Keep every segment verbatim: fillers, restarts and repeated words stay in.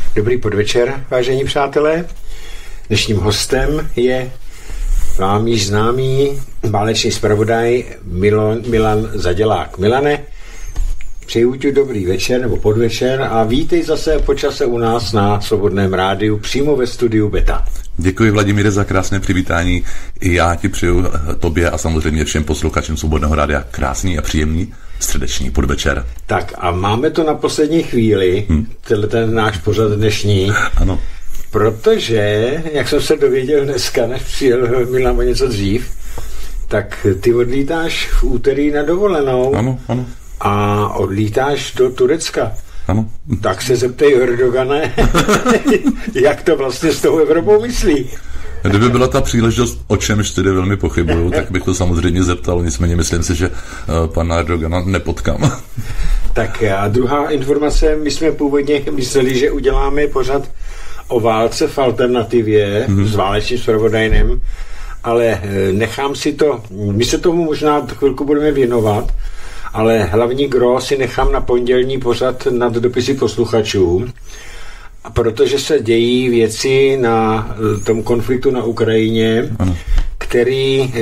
Dobrý podvečer, vážení přátelé. Dnešním hostem je vám již známý válečný zpravodaj Milan, Milan Zadělák. Milane, přeju ti dobrý večer nebo podvečer a vítej zase po čase u nás na Svobodném rádiu přímo ve studiu Beta. Děkuji, Vladimíre, za krásné přivítání. I já ti přeju tobě a samozřejmě všem posluchačům Svobodného rádia krásný a příjemný středeční podvečer. Tak a máme to na poslední chvíli, hmm. tenhle ten náš pořad dnešní. Ano. Protože, jak jsem se dověděl dneska, než přijel Milan o něco dřív, tak ty odlítáš v úterý na dovolenou. Ano, ano. A odlítáš do Turecka. Ano. Tak se zeptej Erdogane, jak to vlastně s tou Evropou myslí. Kdyby byla ta příležitost, o čemž tedy velmi pochybuju, tak bych to samozřejmě zeptal, nicméně myslím si, že pana Erdogana nepotkám. Tak a druhá informace, my jsme původně mysleli, že uděláme pořad o válce v alternativě mm-hmm. s válečným zpravodajem, ale nechám si to, my se tomu možná chvilku budeme věnovat, ale hlavní gro si nechám na pondělní pořad nad dopisy posluchačů, protože se dějí věci na tom konfliktu na Ukrajině, ano. který e,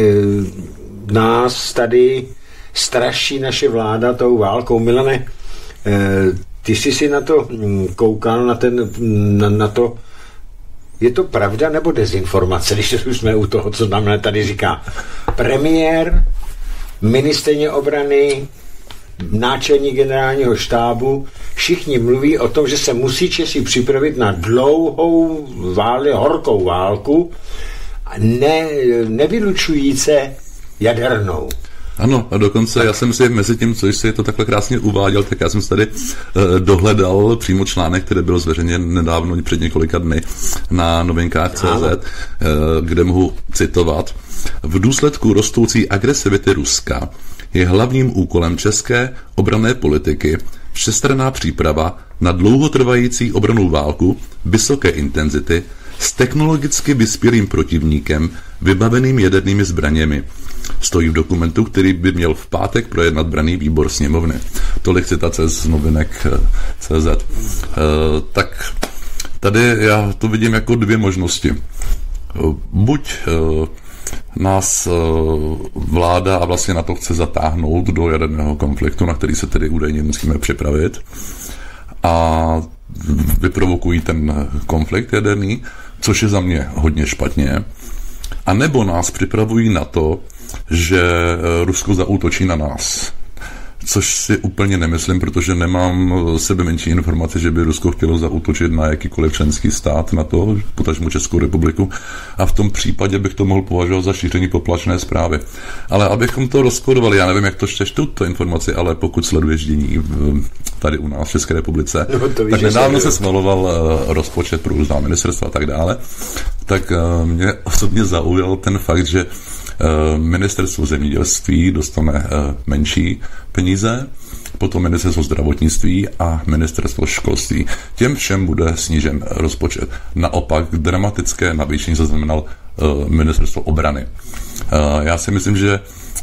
nás tady straší naše vláda tou válkou. Milane, e, ty jsi si na to koukal, na, ten, na, na to, je to pravda nebo dezinformace, když už jsme u toho, co nám tady říká premiér, ministryně obrany, náčelník generálního štábu, všichni mluví o tom, že se musí Češi připravit na dlouhou vále, horkou válku, ne, nevylučujíce jadernou. Ano, a dokonce já jsem si mezi tím, co jsi to takhle krásně uváděl, tak já jsem si tady eh, dohledal přímo článek, který byl zveřejněn nedávno, před několika dny na novinkách tečka cé zet, eh, kde mohu citovat. V důsledku rostoucí agresivity Ruska je hlavním úkolem české obranné politiky všestranná příprava na dlouhotrvající obrannou válku vysoké intenzity s technologicky vyspělým protivníkem vybaveným jadernými zbraněmi. Stojí v dokumentu, který by měl v pátek projednat branný výbor sněmovny. Tolik citace z novinek tečka cé zet. E, tak tady já to vidím jako dvě možnosti. Buď e, nás vláda a vlastně na to chce zatáhnout do jaderného konfliktu, na který se tedy údajně musíme připravit a vyprovokují ten konflikt jaderný, což je za mě hodně špatně. A nebo nás připravují na to, že Rusko zaútočí na nás. Což si úplně nemyslím, protože nemám sebe menší informace, že by Rusko chtělo zaútočit na jakýkoliv členský stát, na to, potažmo Českou republiku. A v tom případě bych to mohl považovat za šíření poplašné zprávy. Ale abychom to rozkodovali, já nevím, jak to čteš tuto informaci, ale pokud sleduješ dění tady u nás v České republice, no, to víš, tak nedávno se schvaloval rozpočet pro různá ministerstva a tak dále, tak mě osobně zaujal ten fakt, že ministerstvo zemědělství dostane menší peníze, potom ministerstvo zdravotnictví a ministerstvo školství. Těm všem bude snížen rozpočet. Naopak dramatické navýšení zaznamenal ministerstvo obrany. Já si myslím, že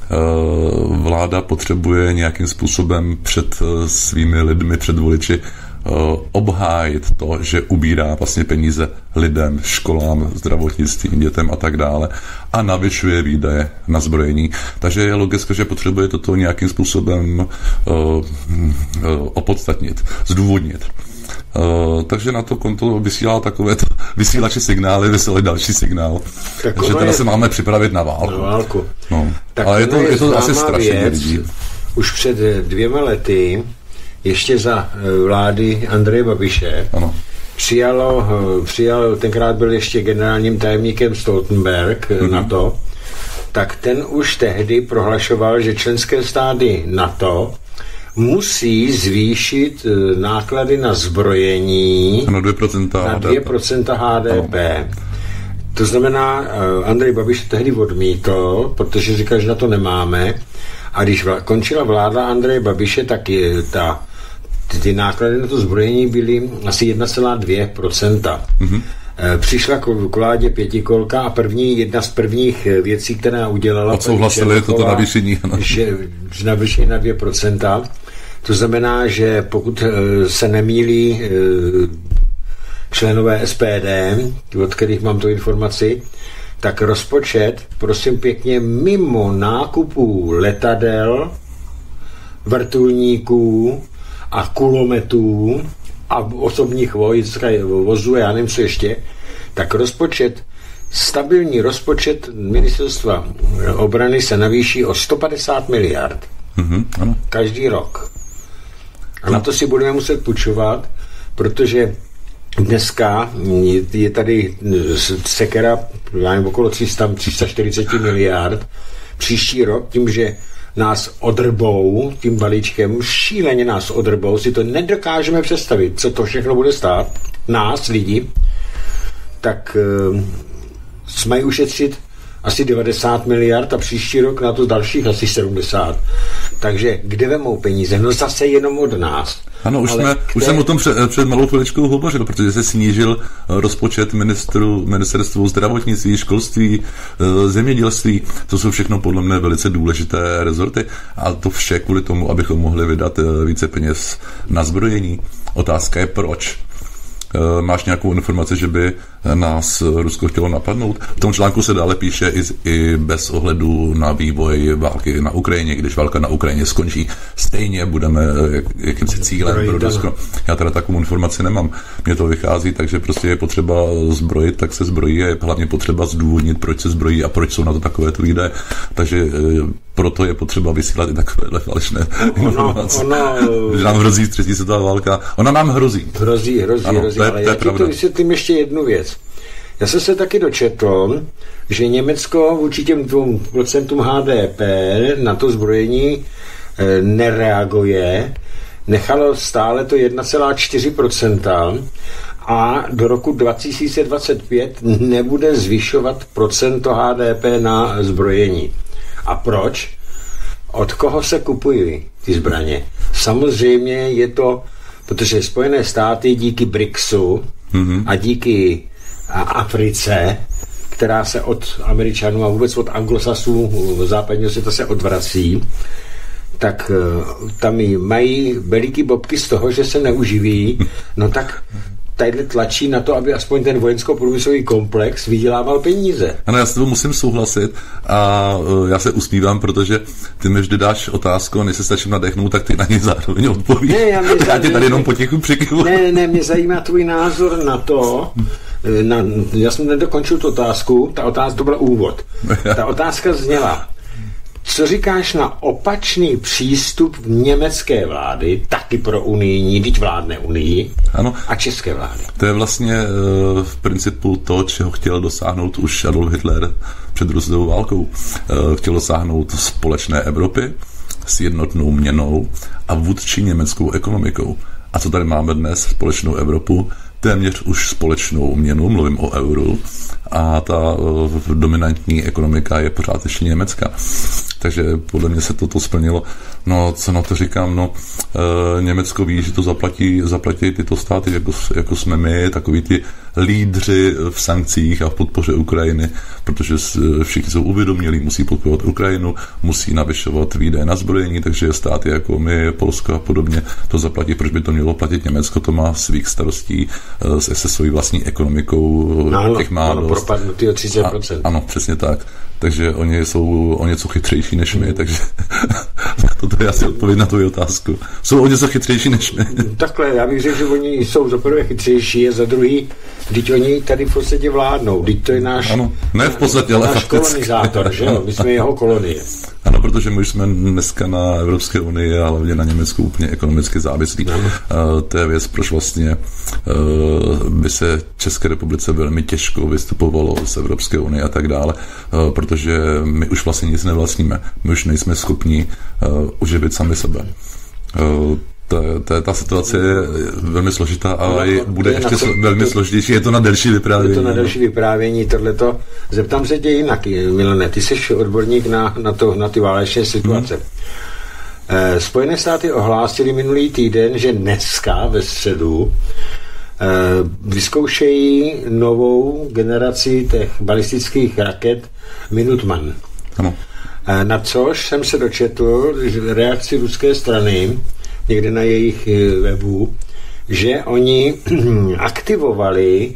vláda potřebuje nějakým způsobem před svými lidmi, před voliči obhájit to, že ubírá vlastně peníze lidem, školám, zdravotnictvím, dětem a tak dále a navyšuje výdaje na zbrojení. Takže je logické, že potřebuje toto nějakým způsobem uh, uh, opodstatnit, zdůvodnit. Uh, takže na to konto vysílá takové vysílače signály, vysílají další signál. Tak že teda se máme připravit na válku. Na válku. No. Ale je to, je to asi strašně lidí. Už před dvěma lety ještě za vlády Andreje Babiše ano. Přijalo, přijal, tenkrát byl ještě generálním tajemníkem Stoltenberg mm-hmm. NATO, tak ten už tehdy prohlašoval, že členské státy NATO musí zvýšit náklady na zbrojení ano, dvě procenta na dvě procenta há dé pé. Ano. To znamená, Andrej Babiš tehdy odmítl, protože říkal, že na to nemáme. A když vla, končila vláda Andreje Babiše, tak je ta ty náklady na to zbrojení byly asi jedna celá dvě procenta. Mm-hmm. Přišla k vládě pětikolka a první, jedna z prvních věcí, která udělala, odsouhlasili toto navýšení, že navýšení na dvě procenta. To znamená, že pokud se nemýlí členové S P D, od kterých mám tu informaci, tak rozpočet, prosím pěkně, mimo nákupů letadel, vrtulníků a kulometů a osobních vojsk, vozů, já nevím co ještě, tak rozpočet, stabilní rozpočet ministerstva obrany se navýší o sto padesát miliard. Mm-hmm, ano. Každý rok. A na to si budeme muset půjčovat, protože dneska je tady sekera, já nevím, okolo tři sta, tři sta čtyřicet miliard. Příští rok, tím, že nás odrbou tím balíčkem, šíleně nás odrbou, si to nedokážeme představit, co to všechno bude stát, nás, lidi, tak uh, jsme ušetřit asi devadesát miliard a příští rok na to dalších asi sedmdesát. Takže kde vemou peníze? No zase jenom od nás. Ano, už, jsme, kde... už jsem o tom před, před malou chviličkou hovořil, protože se snížil rozpočet ministru, ministerstvu zdravotnictví, školství, zemědělství. To jsou všechno podle mě velice důležité rezorty a to vše kvůli tomu, abychom mohli vydat více peněz na zbrojení. Otázka je proč. Máš nějakou informaci, že by nás Rusko chtělo napadnout? V tom článku se dále píše i, i bez ohledu na vývoj války na Ukrajině. Když válka na Ukrajině skončí, stejně budeme jak, jakýmsi cílem pro Rusko. Já teda takovou informaci nemám. Mně to vychází, takže prostě je potřeba zbrojit, tak se zbrojí a je hlavně potřeba zdůvodnit, proč se zbrojí a proč jsou na to takovéto výdaje. Takže proto je potřeba vysílat i takovéhle falešné informace. Ono, ono, že nám hrozí třetí světová válka. Ona nám hrozí. Hrozí, hrozí, ano, hrozí. To je, ale to já ti to vysvětlím ještě jednu věc. Já jsem se taky dočetl, že Německo vůči těm dvou procentům H D P na to zbrojení e, nereaguje, nechalo stále to jedna celá čtyři procenta a do roku dva tisíce dvacet pět nebude zvyšovat procento H D P na zbrojení. A proč? Od koho se kupují ty zbraně? Samozřejmě je to, protože Spojené státy díky BRICSu mm-hmm. a díky a Africe, která se od Američanů a vůbec od Anglosasů západního světa se odvrací, tak tam mají veliký bobky z toho, že se neuživí, no tak tadyhle tlačí na to, aby aspoň ten vojensko-průmyslový komplex vydělával peníze. Ano, já s tebou musím souhlasit a uh, já se usmívám, protože ty mi vždy dáš otázku a než se stačím nadechnout, tak ty na něj zároveň odpovíš. Ne, já, mě já tě tady jenom potichu přikyvu. Ne, ne, mě zajímá tvůj názor na to, na, já jsem nedokončil tu otázku, ta otázka to byl úvod. Ta otázka zněla, co říkáš na opačný přístup německé vlády, taky pro unijní, teď vládne unii, ano, a české vlády? To je vlastně uh, v principu to, čeho chtěl dosáhnout už Adolf Hitler před druhou světovou válkou. Uh, chtěl dosáhnout společné Evropy s jednotnou měnou a vůdčí německou ekonomikou. A co tady máme dnes? Společnou Evropu, téměř už společnou měnu, mluvím o euru, a ta uh, dominantní ekonomika je pořád ještě německá. Takže podle mě se toto splnilo. No, co na to říkám, no, e, Německo ví, že to zaplatí, zaplatí tyto státy, jako, jako jsme my, takový ty lídři v sankcích a v podpoře Ukrajiny, protože všichni jsou uvědomělí, musí podporovat Ukrajinu, musí navyšovat výdaje na zbrojení, takže státy jako my, Polsko a podobně to zaplatí. Proč by to mělo platit Německo? To má svých starostí se, se svojí vlastní ekonomikou, no, těch má dost. Propadnutý o třicet procent. A, ano, přesně tak. Takže oni jsou o něco chytřejší než my, takže toto je asi odpověď na tvou otázku. Jsou o něco chytřejší než my. Takhle, já bych řekl, že oni jsou za prvé chytřejší a za druhý, vždyť oni tady v podstatě vládnou, vždyť to je náš, ano, ne v podstatě, ale náš kolonizátor, že jo, my jsme jeho kolonie. Ano, protože my jsme dneska na Evropské unii a hlavně na Německu úplně ekonomicky závislí. Uh, to je věc, proč vlastně uh, by se České republice velmi těžko vystupovalo z Evropské unie a tak dále, uh, protože my už vlastně nic nevlastníme. My už nejsme schopni uh, uživit sami sebe. Uh, Ta, ta situace je velmi složitá, ale no, bude je ještě co, velmi to, složitější. Je to na delší vyprávění. Je to na delší vyprávění, tohleto. Zeptám se tě jinak, Milane, ty jsi odborník na, na, to, na ty válečné situace. Hmm. Eh, Spojené státy ohlásili minulý týden, že dneska ve středu eh, vyzkoušejí novou generaci těch balistických raket Minuteman. Ano. Eh, na což jsem se dočetl reakci ruské strany někde na jejich webu, že oni aktivovali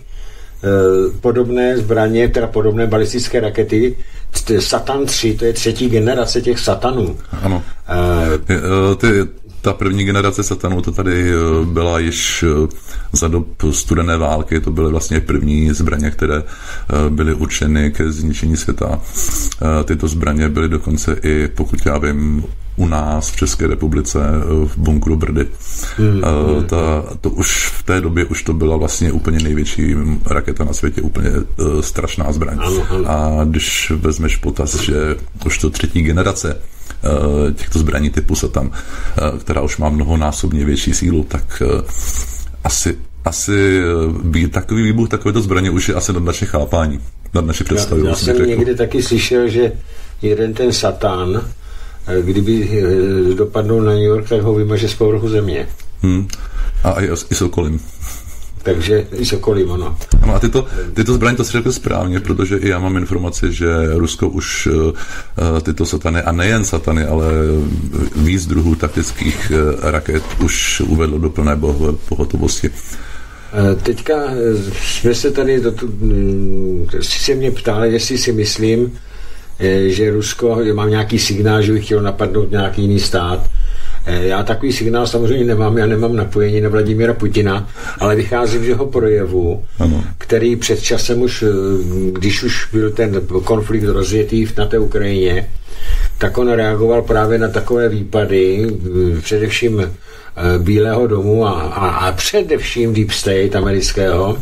podobné zbraně, teda podobné balistické rakety, Satan tři, to je třetí generace těch Satanů. Ano. Uh, ty, ta první generace Satanů, to tady byla již za dob studené války, to byly vlastně první zbraně, které byly určeny ke zničení světa. Tyto zbraně byly dokonce i, pokud já vím, u nás v České republice v bunkru Brdy. Hmm, hmm. Ta, to už v té době už to byla vlastně úplně největší raketa na světě, úplně uh, strašná zbraň. Ano, ano. A když vezmeš potaz, že už to třetí generace uh, těchto zbraní typu Satan, uh, která už má mnohonásobně větší sílu, tak uh, asi asi uh, takový výbuch takovéto zbraně už je asi nad naše chápání, nad naše představy. Já, já jsem řekl. Někdy taky slyšel, že jeden ten Satan, kdyby dopadnul na New York, tak ho vymaže z povrchu země. Hmm. A i, i Sokolím. Takže i Sokolím, ano. No a tyto, tyto zbraně, to si řekl správně, protože i já mám informaci, že Rusko už uh, tyto satany, a nejen satany, ale víc druhů taktických uh, raket už uvedlo do plné pohotovosti. Teďka jsme se tady, do tu, si se mě ptali, jestli si myslím, že Rusko, že mám nějaký signál, že by chtělo napadnout nějaký jiný stát. Já takový signál samozřejmě nemám, já nemám napojení na Vladimíra Putina, ale vycházím z jeho projevu, ano. Který před časem už, když už byl ten konflikt rozjetý na té Ukrajině, tak on reagoval právě na takové výpady, především Bílého domu a, a, a především Deep State amerického,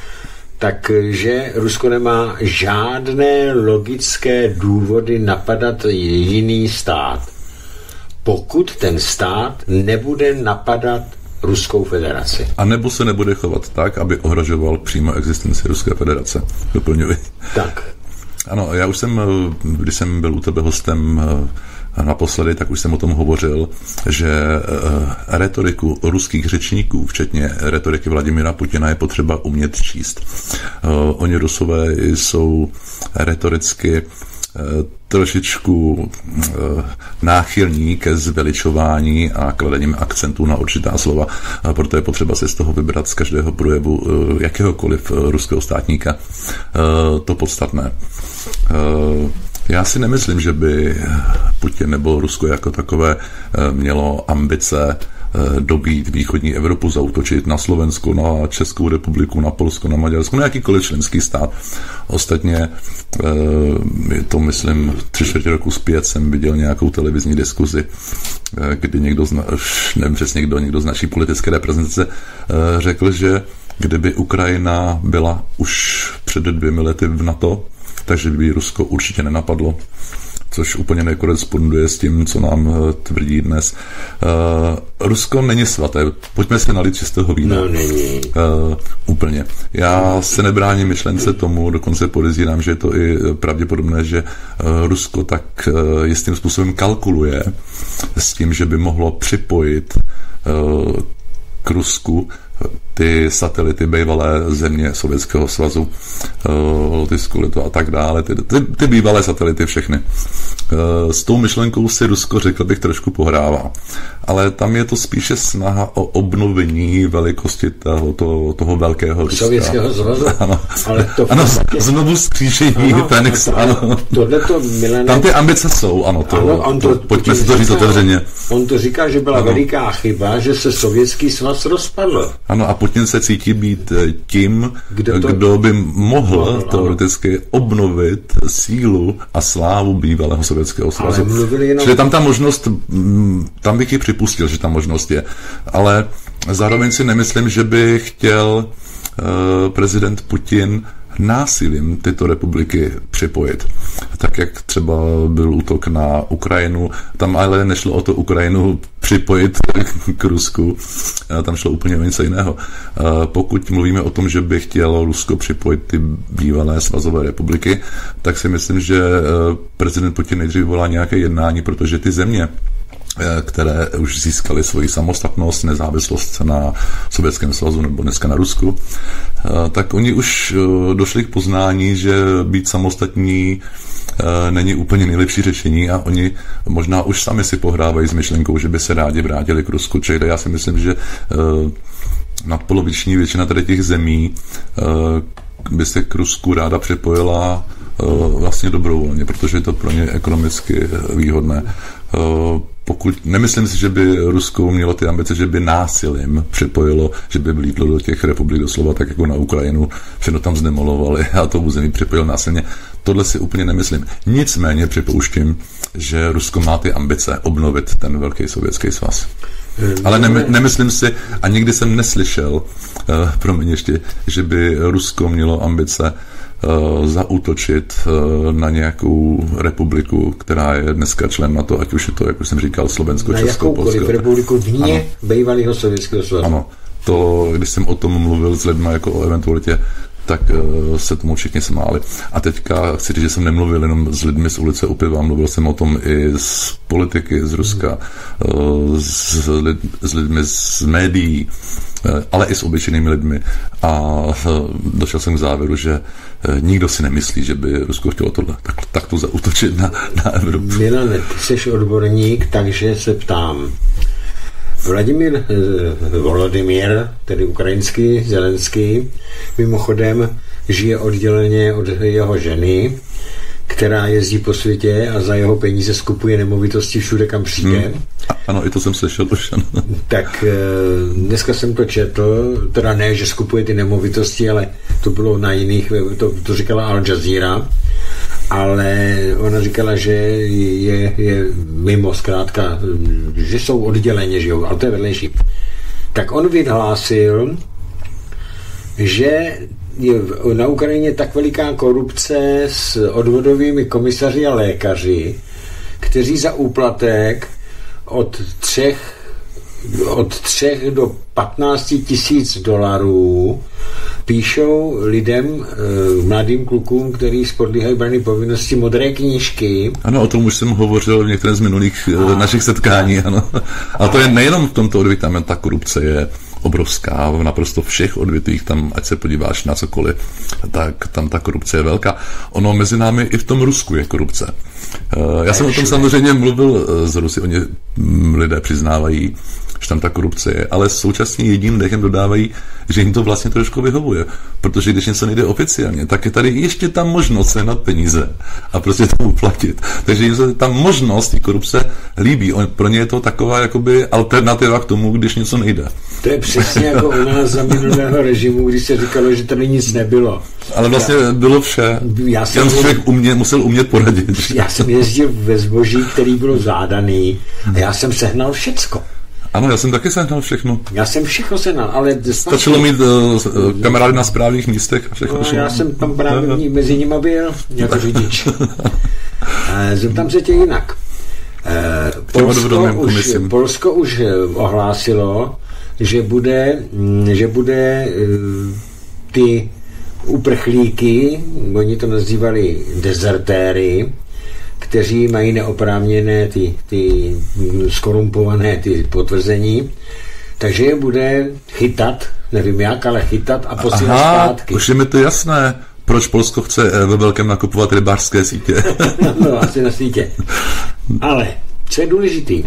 takže Rusko nemá žádné logické důvody napadat jiný stát, pokud ten stát nebude napadat Ruskou federaci. A nebo se nebude chovat tak, aby ohrožoval přímo existenci Ruské federace. Doplňuji. Tak. Ano, já už jsem, když jsem byl u tebe hostem naposledy, tak už jsem o tom hovořil, že retoriku ruských řečníků, včetně retoriky Vladimíra Putina, je potřeba umět číst. Oni Rusové jsou retoricky trošičku náchylní ke zveličování a kladením akcentů na určitá slova, a proto je potřeba si z toho vybrat z každého projevu jakéhokoliv ruského státníka to podstatné. Já si nemyslím, že by Putin nebo Rusko jako takové mělo ambice dobít východní Evropu, zaútočit na Slovensko, na Českou republiku, na Polsko, na Maďarsko, na jakýkoliv členský stát. Ostatně to myslím tři čtvrtě roku zpět jsem viděl nějakou televizní diskuzi, kdy někdo, zna, nevím přesně kdo, někdo z naší politické reprezentace řekl, že kdyby Ukrajina byla už před dvěmi lety v NATO, takže by Rusko určitě nenapadlo, což úplně nekoresponduje s tím, co nám tvrdí dnes. Uh, Rusko není svaté. Pojďme se nalít čistého vína. No, není. Uh, úplně. Já se nebráním myšlence tomu, dokonce podezírám, že je to i pravděpodobné, že uh, Rusko tak uh, jistým způsobem kalkuluje s tím, že by mohlo připojit uh, k Rusku ty satelity bývalé země Sovětského svazu, Lotyšsko, Litva a tak dále, ty, ty, ty bývalé satelity všechny. S tou myšlenkou si Rusko, řekl bych, trošku pohrává. Ale tam je to spíše snaha o obnovení velikosti toho, toho, toho velkého Ruska. Sovětského svazu? Ano, ale to ano znovu zkříšení Fenix. Ano. Tohleto milené... Tam ty ambice jsou, ano. To, ano on to, to, pojďme si to říct otevřeně. On to říká, že byla ano. veliká chyba, že se Sovětský svaz rozpadl. Ano, a Putin se cítí být tím, kdo, to... kdo by mohl no, teoreticky obnovit sílu a slávu bývalého Sovětského svazu. Jenom... Čili tam ta možnost, tam bych ji připustil, že ta možnost je. Ale zároveň si nemyslím, že by chtěl uh, prezident Putin násilím tyto republiky připojit. Tak jak třeba byl útok na Ukrajinu, tam ale nešlo o to Ukrajinu připojit k Rusku, tam šlo úplně o něco jiného. Pokud mluvíme o tom, že by chtělo Rusko připojit ty bývalé svazové republiky, tak si myslím, že prezident Putin nejdřív volá nějaké jednání, protože ty země, které už získaly svoji samostatnost, nezávislost na Sovětském svazu nebo dneska na Rusku, tak oni už došli k poznání, že být samostatní není úplně nejlepší řešení a oni možná už sami si pohrávají s myšlenkou, že by se rádi vrátili k Rusku. Čili já si myslím, že nadpoloviční většina tady těch zemí by se k Rusku ráda připojila vlastně dobrovolně, protože je to pro ně ekonomicky výhodné. Pokud, nemyslím si, že by Rusko mělo ty ambice, že by násilím připojilo, že by vlítlo do těch republik doslova tak jako na Ukrajinu, všechno tam zdemolovali a to území připojilo násilně. Tohle si úplně nemyslím. Nicméně připouštím, že Rusko má ty ambice obnovit ten velký sovětský svaz. Ale ne, nemyslím si, a nikdy jsem neslyšel, uh, promiň ještě, že by Rusko mělo ambice uh, zaútočit uh, na nějakou republiku, která je dneska člen NATO, ať už je to, jak už jsem říkal, Slovensko, na Česko, Polsko. Na jakoukoliv republiku vně bývalého sovětského svazu. Ano, to, když jsem o tom mluvil s lidmi jako o eventualitě, tak uh, se tomu všichni smáli. A teďka chci říct, že jsem nemluvil jenom s lidmi z ulice u piva, mluvil jsem o tom i z politiky, z Ruska, uh, s, lid, s lidmi z médií, uh, ale i s obyčejnými lidmi. A uh, došel jsem k závěru, že uh, nikdo si nemyslí, že by Rusko chtělo tohle, tak, takto zaútočit na, na Evropu. Milane, ty jsi odborník, takže se ptám. Vladimír Volodymyr, tedy ukrajinský Zelenský, mimochodem žije odděleně od jeho ženy, která jezdí po světě a za jeho peníze skupuje nemovitosti všude, kam přijde. Hmm. Ano, i to jsem slyšel už. Ano. Tak dneska jsem to četl, teda ne, že skupuje ty nemovitosti, ale to bylo na jiných, to, to říkala Al Jazeera, ale ona říkala, že je, je mimo, zkrátka, že jsou odděleně, že jo, ale to je vedlejší. Tak on vyhlásil, že je na Ukrajině tak veliká korupce s odvodovými komisaři a lékaři, kteří za úplatek od třech od třech do patnácti tisíc dolarů píšou lidem, mladým klukům, kteří podléhají branné povinnosti, modré knížky. Ano, o tom už jsem hovořil v některém z minulých a, našich setkání. Ano. A to je nejenom v tomto odvětví, tam ta korupce je obrovská, v naprosto všech odvětvích, tam, ať se podíváš na cokoliv, tak tam ta korupce je velká. Ono mezi námi i v tom Rusku je korupce. Já jsem o tom samozřejmě mluvil z Rusy, oni lidé přiznávají, že tam ta korupce je, ale současně jedním dechem dodávají, že jim to vlastně trošku vyhovuje, protože když něco nejde oficiálně, tak je tady ještě ta možnost sehnat peníze a prostě to uplatit. Takže jim se ta možnost té korupce líbí. Pro ně je to taková jakoby alternativa k tomu, když něco nejde. To je přesně jako u nás za minulého režimu, když se říkalo, že tady nic nebylo. Ale vlastně já, bylo vše. Já jsem člověk umě, musel umět poradit. Já jsem jezdil ve zboží, který bylo zádaný a já jsem sehnal všecko. Ano, já jsem taky sehnal všechno. Já jsem všechno sehnal, ale... Stačilo mít uh, kamarády na správných místech a všechno. No, já jsem tam právě mezi nimi byl jako řidič. Zeptám se tě jinak. Polsko už, Polsko už ohlásilo, že bude, že bude ty uprchlíky, oni to nazývali dezertéry, kteří mají neoprávněné ty, ty skorumpované ty potvrzení, takže je bude chytat, nevím jak, ale chytat a posílat zpátky. Už je mi to jasné, proč Polsko chce ve velkém nakupovat rybářské sítě. No, asi na sítě. Ale, co je důležitý,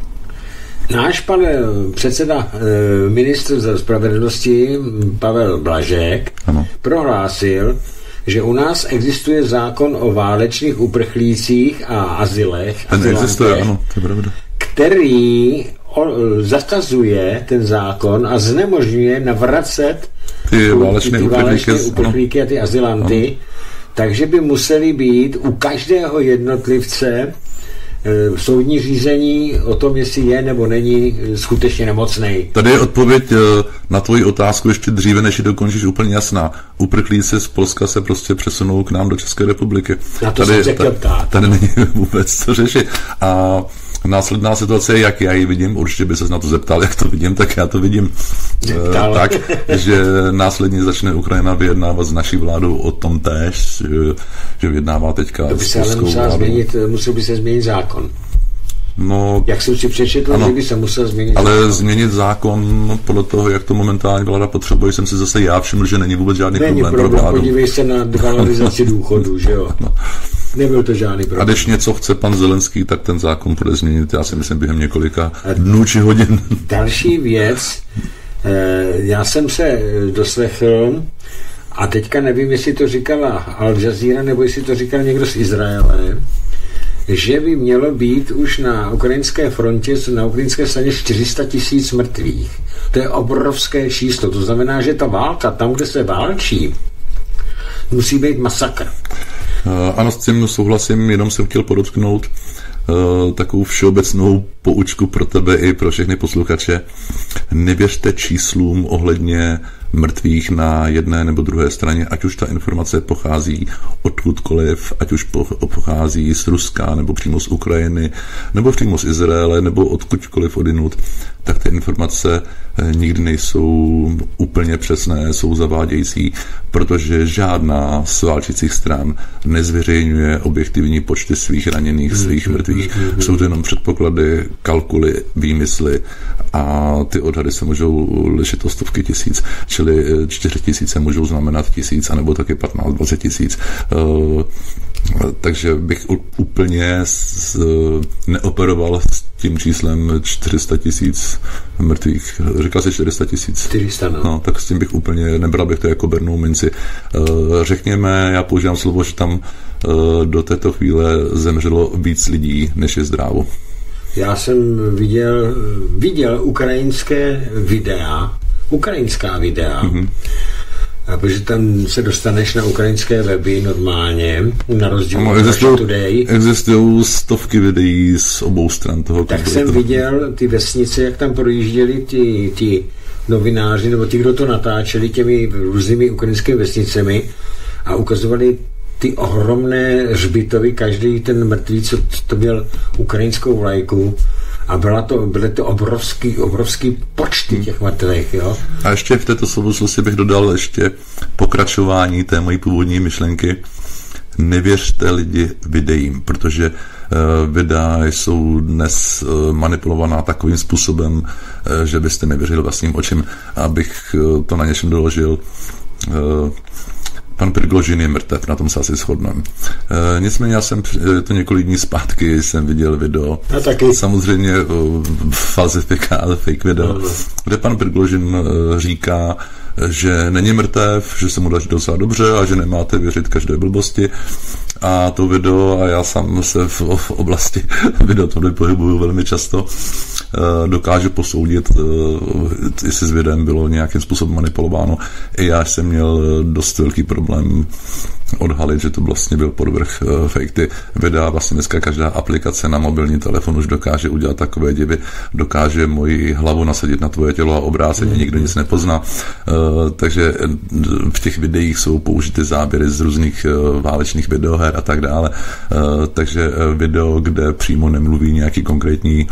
náš pan předseda ministr spravedlnosti Pavel Blažek ano. prohlásil, že u nás existuje zákon o válečných uprchlících a azylech, ten existuje, ano, to je pravda, který o, zakazuje ten zákon a znemožňuje navracet ty válečné ty, ty uprchlíky, válečné uprchlíky a ty azylanty, ano. takže by museli být u každého jednotlivce v soudní řízení o tom, jestli je nebo není skutečně nemocnej. Tady je odpověď na tvoji otázku ještě dříve, než ji dokončíš, úplně jasná. Uprchlíci z Polska se prostě přesunou k nám do České republiky. Na to tady, jsem se ta, tady není vůbec co řešit. A následná situace, jak já ji vidím, určitě by se na to zeptal, jak to vidím, tak já to vidím uh, tak, že následně začne Ukrajina vyjednávat s naší vládou o tom též, že, že vyjednává teďka to by se ale musel změnit, musel by se změnit zákon. No, jak jsem si přečetl, že by se musel změnit ale zákon. změnit zákon podle toho, jak to momentálně vláda potřebuje, jsem si zase já všiml, že není vůbec žádný není problém, problém pro vládu. Podívej se na valorizaci důchodu, že jo? No. Nebyl to žádný problém. A když něco chce pan Zelenský, tak ten zákon bude změnit, já si myslím, během několika dnů či hodin. Další věc, Já jsem se doslechl, a teďka nevím, jestli to říkala Al Jazeera, nebo jestli to říkal někdo z Izraele, že by mělo být už na ukrajinské frontě, na ukrajinské straně čtyři sta tisíc mrtvých. To je obrovské číslo. To znamená, že ta válka, tam, kde se válčí, musí být masakr. Ano, s tím souhlasím, jenom jsem chtěl podotknout uh, takovou všeobecnou poučku pro tebe i pro všechny posluchače. Nevěřte číslům ohledně mrtvých na jedné nebo druhé straně, ať už ta informace pochází odkudkoliv, ať už pochází z Ruska, nebo přímo z Ukrajiny, nebo přímo z Izraele, nebo odkudkoliv odinut, tak ty informace nikdy nejsou úplně přesné, jsou zavádějící, protože žádná z válčících stran nezveřejňuje objektivní počty svých raněných, svých mrtvých. Jsou to jenom předpoklady, kalkuly, výmysly a ty odhady se můžou lišit o stovky tisíc, čili čtyři tisíce můžou znamenat tisíc, anebo taky patnáct, dvacet tisíc. Takže bych úplně neoperoval s tím číslem čtyři sta tisíc mrtvých. Říkal jsi čtyři sta tisíc? čtyři sta, no. no. Tak s tím bych úplně, nebral bych to jako bernou minci. Řekněme, já používám slovo, že tam do této chvíle zemřelo víc lidí, než je zdrávo. Já jsem viděl, viděl ukrajinské videa, ukrajinská videa, mm-hmm. protože tam se dostaneš na ukrajinské weby normálně, na rozdíl no, od Russia Today. Existují stovky videí z obou stran toho. Tak jsem toho. viděl ty vesnice, jak tam projížděli ty, ty novináři, nebo ti, kdo to natáčeli těmi různými ukrajinskými vesnicemi a ukazovali ty ohromné hřbitovy, každý ten mrtvý, co to měl ukrajinskou vlajku, a byla to, byly to obrovský, obrovský počty těch mrtvých, jo. A ještě v této souvislosti bych dodal ještě pokračování té mojí původní myšlenky. Nevěřte lidi videím, protože uh, videa jsou dnes uh, manipulovaná takovým způsobem, uh, že byste nevěřili vlastním očím. Abych uh, to na něčem doložil, uh, pan Prigozhin je mrtev, na tom se asi shodneme. E, nicméně já jsem to několik dní zpátky jsem viděl video, a taky. samozřejmě falzifikát, fake video, no, no. kde pan Prigozhin říká, že není mrtev, že se mu daří docela dobře a že nemáte věřit každé blbosti. A to video, a já sám se v, v oblasti videotomy pohybuju velmi často, dokážu posoudit, jestli s videem bylo nějakým způsobem manipulováno. I já jsem měl dost velký problém odhalit, že to vlastně byl podvrh fake. Ty videa, vlastně dneska každá aplikace na mobilní telefon už dokáže udělat takové divy, dokáže moji hlavu nasadit na tvoje tělo a obráceně, mm. nikdo nic nepozná. Takže v těch videích jsou použity záběry z různých válečných videoher a tak dále. Takže video, kde přímo nemluví nějaký konkrétní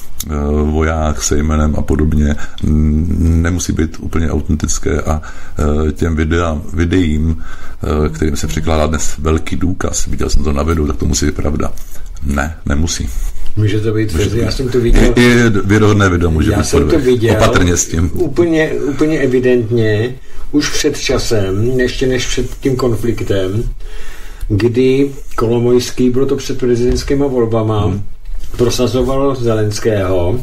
voják se jménem a podobně, nemusí být úplně autentické a těm videám, videím, kterým se přikládá dnes velký důkaz, viděl jsem to na videu, tak to musí být pravda. Ne, nemusí. Může to být, může já jsem to viděl. I věrohodné video může já být jsem to viděl, opatrně s tím. Úplně, úplně evidentně, už před časem, ještě než před tím konfliktem, kdy Kolomojský, bylo to před prezidentskými volbama, hmm. prosazoval Zelenského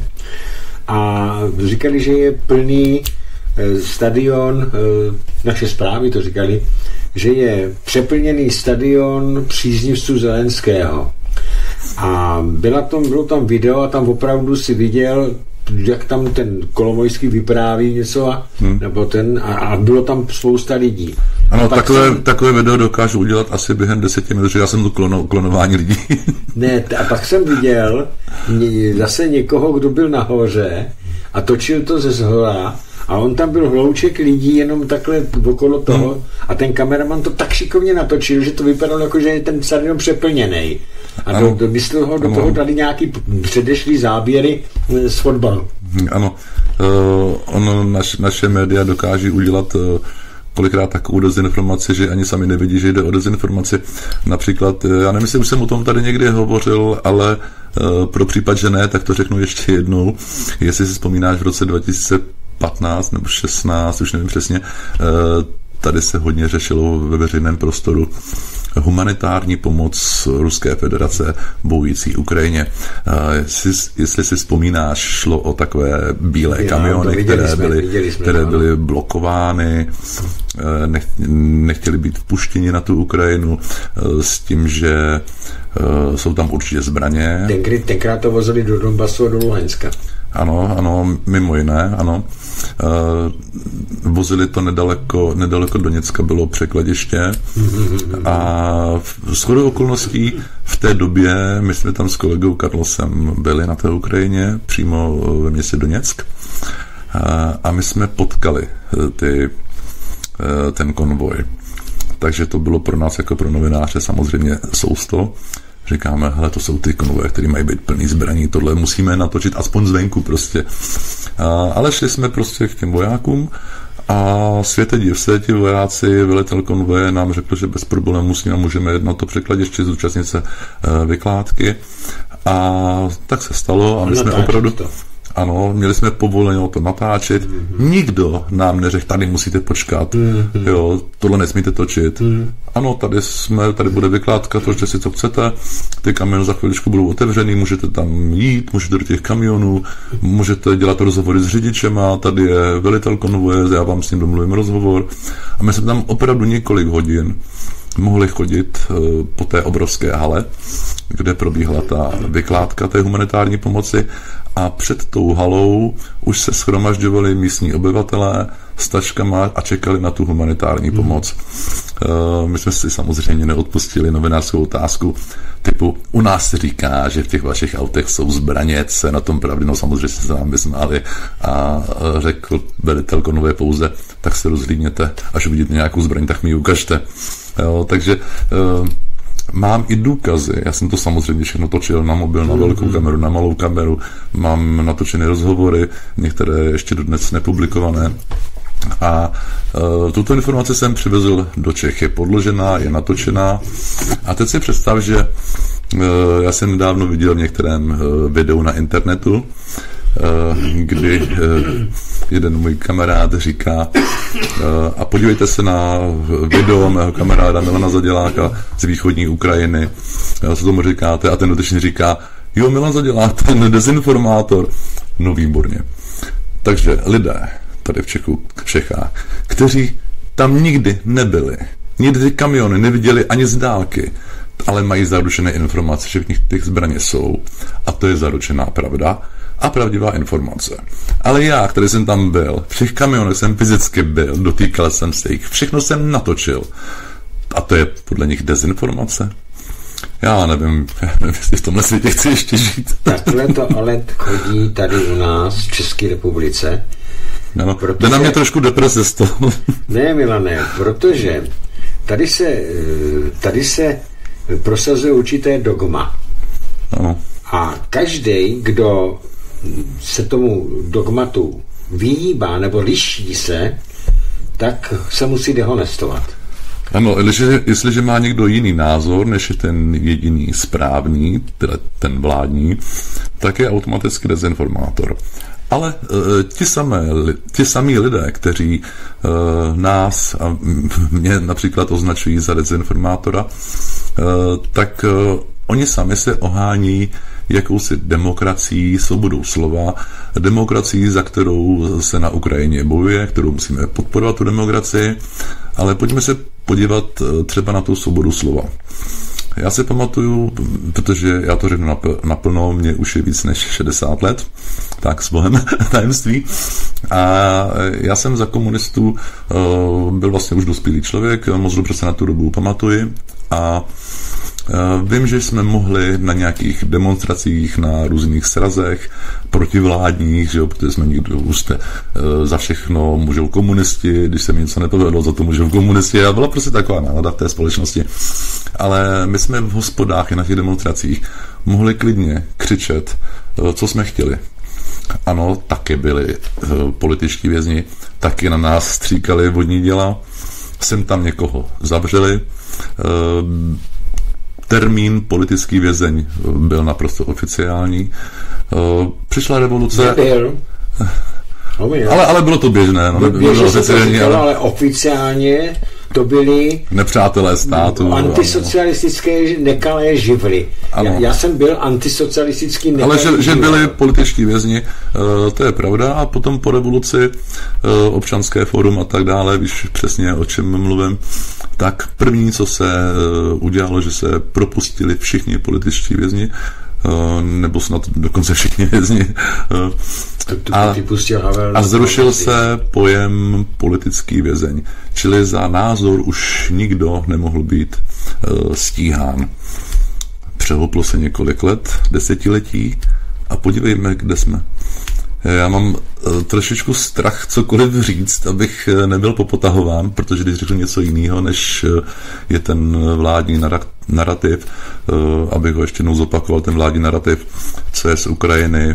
a říkali, že je plný stadion, naše zprávy to říkali, že je přeplněný stadion příznivců Zelenského. A byla tam, bylo tam video a tam opravdu si viděl, jak tam ten Kolomojský vypráví něco a, hmm. nebo ten, a, a bylo tam spousta lidí. Ano, takové, jsem, takové video dokážu udělat asi během deseti minut, že já jsem to klono, klonování lidí. Ne, a pak jsem viděl zase někoho, kdo byl nahoře a točil to ze zhora a on tam byl hlouček lidí jenom takhle okolo toho hmm. a ten kameraman to tak šikovně natočil, že to vypadalo jako, že je ten stadion přeplněnej. A do, do, myslel ho, do ano. toho dali nějaký předešlý záběry z fotbalu. Ano, uh, ono, naš, naše média dokáží udělat uh, kolikrát takovou dezinformaci, že ani sami nevidí, že jde o dezinformaci. Například, já nemyslím, že jsem o tom tady někdy hovořil, ale uh, pro případ, že ne, tak to řeknu ještě jednou. Jestli si vzpomínáš, v roce dva tisíce patnáct nebo šestnáct, už nevím přesně, uh, tady se hodně řešilo ve veřejném prostoru humanitární pomoc Ruské federace bojující Ukrajině. Jestli, jestli si vzpomínáš, šlo o takové bílé já, kamiony, které, jsme, byly, jsme, které byly blokovány, nech, nechtěli být vpuštěni na tu Ukrajinu s tím, že jsou tam určitě zbraně. Tenkrát, tenkrát to vozili do Donbasu a do Luhanska. Ano, ano, mimo jiné, ano. Uh, vozili to nedaleko, nedaleko Doněcka bylo překladiště a shodou okolností v té době my jsme tam s kolegou Karlosem byli na té Ukrajině, přímo ve městě Doněck uh, a my jsme potkali ty, uh, ten konvoj. Takže to bylo pro nás jako pro novináře samozřejmě sousto. Říkáme, hele, to jsou ty konvoje, které mají být plný zbraní, tohle musíme natočit aspoň zvenku prostě. A, ale šli jsme prostě k těm vojákům a světe div se, ti vojáci, velitel konvoje nám řekl, že bez problémů s nimi můžeme jet na to překladiště, zúčastnit se uh, vykládky. A tak se stalo a my jsme opravdu... To. Ano, měli jsme povoleno to natáčet. Mm-hmm. Nikdo nám neřekl, tady musíte počkat. Mm-hmm. Jo, tohle nesmíte točit. Mm-hmm. Ano, tady jsme, tady bude vykládka, točte si, co chcete. Ty kamiony za chviličku budou otevřený, můžete tam jít, můžete do těch kamionů, můžete dělat rozhovory s řidičema, tady je velitel konvoje, já vám s ním domluvím rozhovor. A my jsme tam opravdu několik hodin mohli chodit uh, po té obrovské hale, kde probíhala ta vykládka té humanitární pomoci a před tou halou už se shromažďovali místní obyvatelé s taškama a čekali na tu humanitární pomoc. Uh, my jsme si samozřejmě neodpustili novinářskou otázku typu, u nás se říká, že v těch vašich autech jsou zbraně, co je na tom pravdy, no samozřejmě se nám vysmáli a řekl velitel konvoje pouze, tak se rozhlídněte, až uvidíte nějakou zbraň, tak mi ji ukažte. Jo, takže uh, mám i důkazy, já jsem to samozřejmě všechno točil na mobil, na velkou kameru, na malou kameru, mám natočené rozhovory, některé ještě dodnes nepublikované. A uh, tuto informaci jsem přivezl do Čech, je podložená, je natočená. A teď si představ, že uh, já jsem nedávno viděl v některém uh, videu na internetu, uh, kdy uh, jeden můj kamarád říká uh, a podívejte se na video mého kamaráda Milana Zaděláka z východní Ukrajiny, uh, co tomu říkáte, a ten dotyčný říká, jo, Milan Zadělák, ten dezinformátor. No výborně. Takže lidé tady v Čechu, v Čechách, kteří tam nikdy nebyli, nikdy ty kamiony neviděli ani z dálky, ale mají zaručené informace, že v nich těch zbraně jsou a to je zaručená pravda a pravdivá informace. Ale já, který jsem tam byl, v těch kamionech jsem fyzicky byl, dotýkal jsem se jich, všechno jsem natočil a to je podle nich dezinformace. Já nevím, jestli v tomhle světě chci ještě žít. Takhle to ale chodí tady u nás v České republice. No, protože... Jde na mě trošku deprese z toho. Ne, Milane, protože tady se, tady se prosazuje určité dogma. Ano. A každý, kdo se tomu dogmatu vyhýbá nebo liší se, tak se musí dehonestovat. Ano, jestliže, jestliže má někdo jiný názor, než je ten jediný správný, teda ten vládní, tak je automaticky dezinformátor. Ale uh, ti, samé, ti samí lidé, kteří uh, nás a mě například označují za dezinformátora, uh, tak uh, oni sami se ohání jakousi demokracií, svobodou slova, demokracií, za kterou se na Ukrajině bojuje, kterou musíme podporovat tu demokracii, ale pojďme se podívat uh, třeba na tu svobodu slova. Já si pamatuju, protože já to řeknu naplno, mě už je víc než šedesát let, tak s bohem tajemství. A já jsem za komunistů uh, byl vlastně už dospělý člověk, moc dobře se na tu dobu pamatuji a uh, vím, že jsme mohli na nějakých demonstracích, na různých srazech protivládních, že jo, protože jsme někdo už jste uh, za všechno můžou komunisti, když se mi něco nepovedlo, za to můžou komunisti a byla prostě taková nálada v té společnosti. Ale my jsme v hospodách i na těch demonstracích mohli klidně křičet, uh, co jsme chtěli. Ano, taky byli uh, političtí vězni, taky na nás stříkali vodní děla, sem tam někoho zavřeli, uh, termín politický vězeň byl naprosto oficiální. Přišla revoluce... Nebyl. Ale, ale bylo to běžné. No, běžně se to říkalo, ale... ale oficiálně to byli nepřátelé státu. Antisocialistické nekalé živly. Já, já jsem byl antisocialistický nekalý. Ale že, že byli političtí vězni, uh, to je pravda. A potom po revoluci uh, občanské fórum a tak dále, víš přesně, o čem mluvím, tak první, co se uh, udělalo, že se propustili všichni političtí vězni, uh, nebo snad dokonce všichni vězni. Uh, A, a zrušil se pojem politický vězeň, čili za názor už nikdo nemohl být uh, stíhán. Přehoplo se několik let, desetiletí a podívejme, kde jsme. Já mám uh, trošičku strach cokoliv říct, abych nebyl popotahován, protože když řeknu něco jiného, než uh, je ten vládní narrativ, uh, abych ho ještě jednou zopakoval, ten vládní narrativ, co je z Ukrajiny,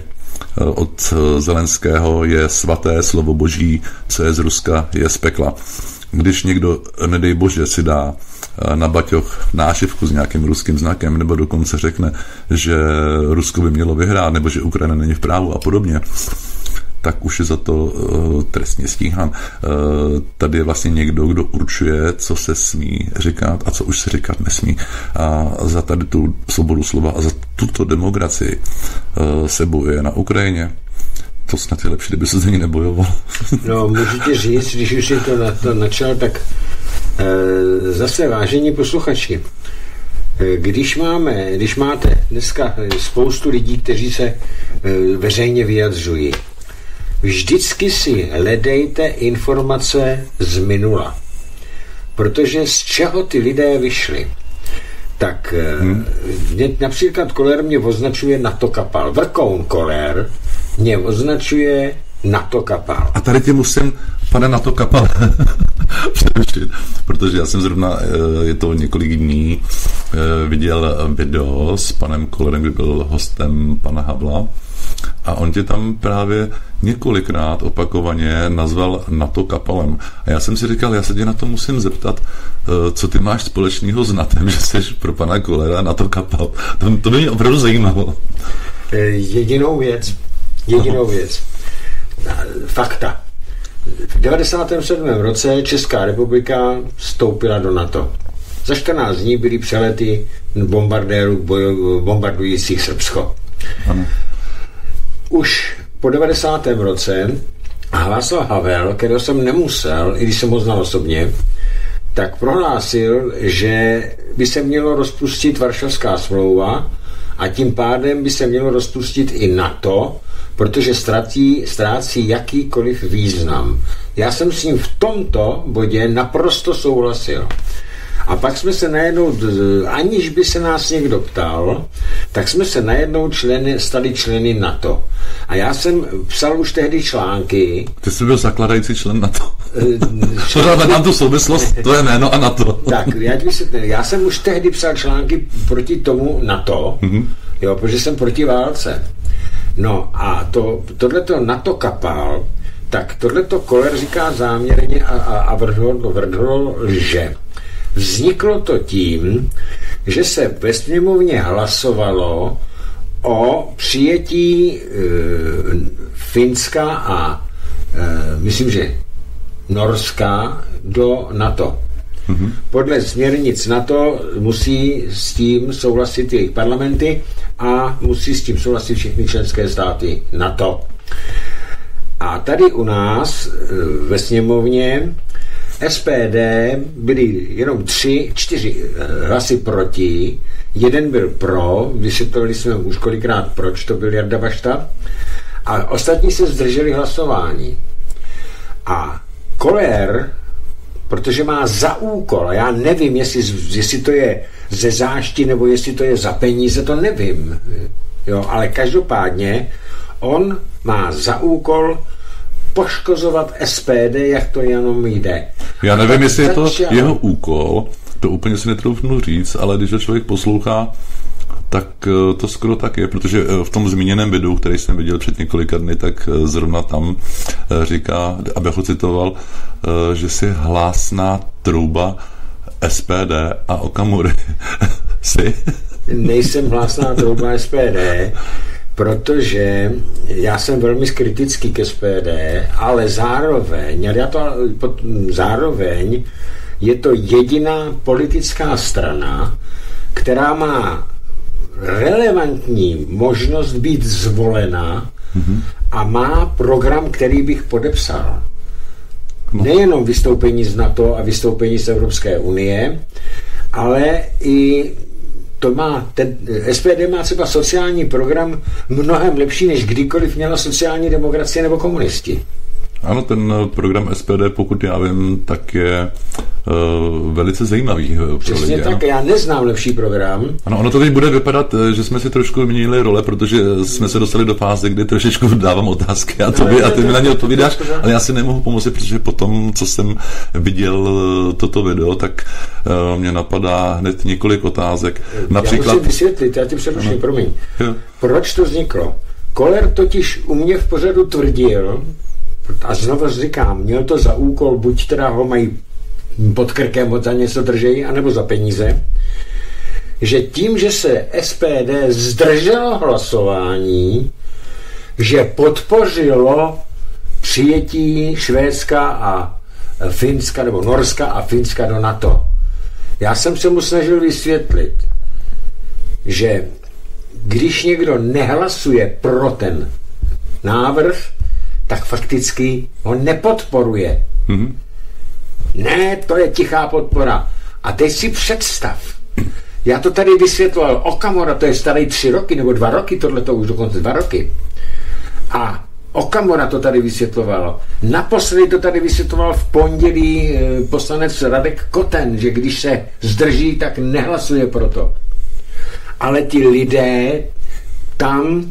od Zelenského je svaté slovo boží, co je z Ruska, je z pekla. Když někdo, nedej bože, si dá na baťoch nášivku s nějakým ruským znakem, nebo dokonce řekne, že Rusko by mělo vyhrát, nebo že Ukrajina není v právu a podobně, tak už je za to uh, trestně stíhán. Uh, tady je vlastně někdo, kdo určuje, co se smí říkat a co už se říkat nesmí. A za tady tu svobodu slova a za tuto demokracii uh, se bojuje na Ukrajině. To snad je lepší, kdyby se za ní nebojoval. No, můžete říct, když už si to, na to načal, tak uh, zase vážení posluchači, Když máme, když máte dneska spoustu lidí, kteří se veřejně vyjadřují, vždycky si hledejte informace z minula. Protože z čeho ty lidé vyšli? Tak hmm. například Koller mě označuje NATO kapal. Vrkoun Koller mě označuje NATO kapal. A tady tě musím, pane NATO kapal, přerušit, protože já jsem zrovna, je to několik dní, viděl video s panem Kollerem, kdy byl hostem pana Havla, a on tě tam právě několikrát opakovaně nazval NATO kapalem. A já jsem si říkal, já se tě na to musím zeptat, co ty máš společného s NATem, že jsi pro pana Kollera NATO kapal. To, to by mě opravdu zajímalo. Jedinou věc, jedinou věc. Fakta. V devadesátém sedmém roce Česká republika vstoupila do NATO. Za čtrnáct dní byly přelety bombardérů bombardujících Srbsko. Ano. Už po devadesátém roce Václav Havel, kterého jsem nemusel, i když jsem ho znal osobně, tak prohlásil, že by se mělo rozpustit Varšavská smlouva a tím pádem by se mělo rozpustit i NATO, protože ztratí, ztrácí jakýkoliv význam. Já jsem s ním v tomto bodě naprosto souhlasil. A pak jsme se najednou, aniž by se nás někdo ptal, tak jsme se najednou členy, stali členy NATO. A já jsem psal už tehdy články. Ty jsi byl zakladající člen NATO. Pořád nám tu souvislost, to je jméno a NATO. Tak, já, já jsem už tehdy psal články proti tomu NATO, mm-hmm. jo, protože jsem proti válce. No a to, tohleto NATO kapal, tak tohleto Koller říká záměrně a, a, a vrdlo, vrdlo lže. Vzniklo to tím, že se ve sněmovně hlasovalo o přijetí e, Finska a e, myslím, že Norska do NATO. Mm-hmm. Podle směrnic NATO musí s tím souhlasit jejich parlamenty a musí s tím souhlasit všechny členské státy NATO. A tady u nás ve sněmovně S P D byly jenom tři, čtyři hlasy proti, jeden byl pro, vysvětlili jsme už kolikrát proč, to byl Jarda Bašta, a ostatní se zdrželi hlasování. A Koller, protože má za úkol, a já nevím, jestli, jestli to je ze zášti, nebo jestli to je za peníze, to nevím. Jo, ale každopádně on má za úkol poškozovat S P D, jak to jenom jde. Já nevím, jestli je to jeho úkol, to úplně si netroufnu říct, ale když ho člověk poslouchá, tak to skoro tak je, protože v tom zmíněném videu, který jsem viděl před několika dny, tak zrovna tam říká, abych ho citoval, že si hlásná trouba S P D a Okamury. Jsi? Nejsem hlásná trouba S P D, protože já jsem velmi kritický k S P D, já jsem velmi kritický k S P D, ale zároveň, ale já to, zároveň je to jediná politická strana, která má relevantní možnost být zvolena mm-hmm. a má program, který bych podepsal. No. Nejenom vystoupení z NATO a vystoupení z Evropské unie, ale i to má, ten S P D má třeba sociální program mnohem lepší, než kdykoliv měla sociální demokracie nebo komunisti. Ano, ten program S P D, pokud já vím, tak je uh, velice zajímavý. Přesně tak, já neznám lepší program. Ano, ono to teď bude vypadat, že jsme si trošku měnili role, protože jsme se dostali do fáze, kdy trošičku dávám otázky a, tobě, a ty mi na ně odpovídáš, ale já si nemohu pomoci, protože potom, co jsem viděl toto video, tak uh, mě napadá hned několik otázek. Například... Já musím vysvětlit, já ti přeruším, promiň. Jo. Proč to vzniklo? Koller totiž u mě v pořadu tvrdil, a znovu říkám, měl to za úkol, buď teda ho mají pod krkem, za něco držejí, anebo za peníze, že tím, že se S P D zdrželo hlasování, že podpořilo přijetí Švédska a Finska, nebo Norska a Finska do NATO. Já jsem se mu snažil vysvětlit, že když někdo nehlasuje pro ten návrh, tak fakticky ho nepodporuje. Mm-hmm. Ne, to je tichá podpora. A teď si představ, já to tady vysvětloval, Okamura, to je starý tři roky, nebo dva roky, tohle to už dokonce dva roky. A Okamura to tady vysvětloval. Naposledy to tady vysvětloval v pondělí poslanec Radek Koten, že když se zdrží, tak nehlasuje pro to. Ale ti lidé tam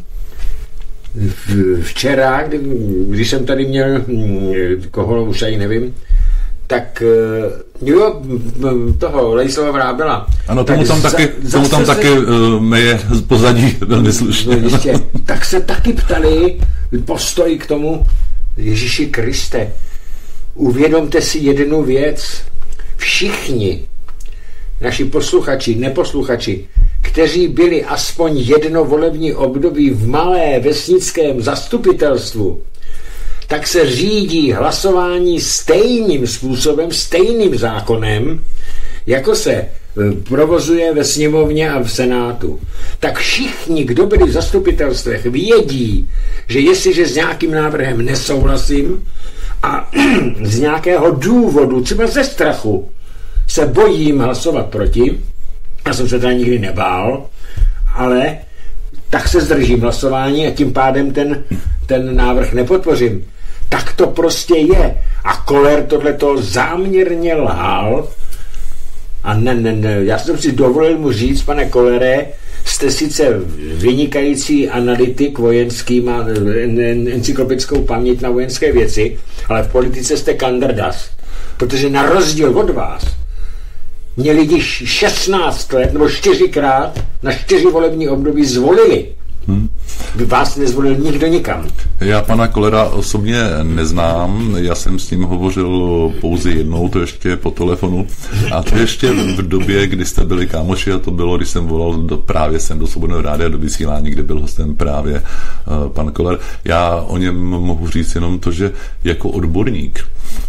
včera, kdy, když jsem tady měl koho, už ani nevím, tak jo, toho Ladislava Vrábela. Ano, tomu tam taky, za, tomu tam taky uh, meje pozadí velmi slušně. No, ještě, tak se taky ptali postoj k tomu, Ježíši Kriste, uvědomte si jednu věc, všichni naši posluchači, neposluchači, kteří byli aspoň jedno volební období v malé vesnickém zastupitelstvu, tak se řídí hlasování stejným způsobem, stejným zákonem, jako se provozuje ve sněmovně a v senátu. Tak všichni, kdo byli v zastupitelstvech, vědí, že jestliže s nějakým návrhem nesouhlasím a z nějakého důvodu, třeba ze strachu, se bojím hlasovat proti, já jsem se teda nikdy nebál, ale tak se zdržím hlasování a tím pádem ten, ten návrh nepodpořím. Tak to prostě je. A Koller tohleto záměrně lhal a ne, ne, ne. Já jsem si dovolil mu říct, pane Kollere, jste sice vynikající analytik vojenský, má encyklopedickou paměť na vojenské věci, ale v politice jste kandardas. Protože na rozdíl od vás mě lidi šestnáct let nebo čtyřikrát na čtyři volební období zvolili. Hmm. By vás nezvolil nikdo nikam. Já pana Kollera osobně neznám, já jsem s ním hovořil pouze jednou, to ještě po telefonu, a to ještě v době, kdy jste byli kámoši, a to bylo, když jsem volal do, právě sem do Svobodného rádia, do vysílání, kde byl hostem právě uh, pan Koller. Já o něm mohu říct jenom to, že jako odborník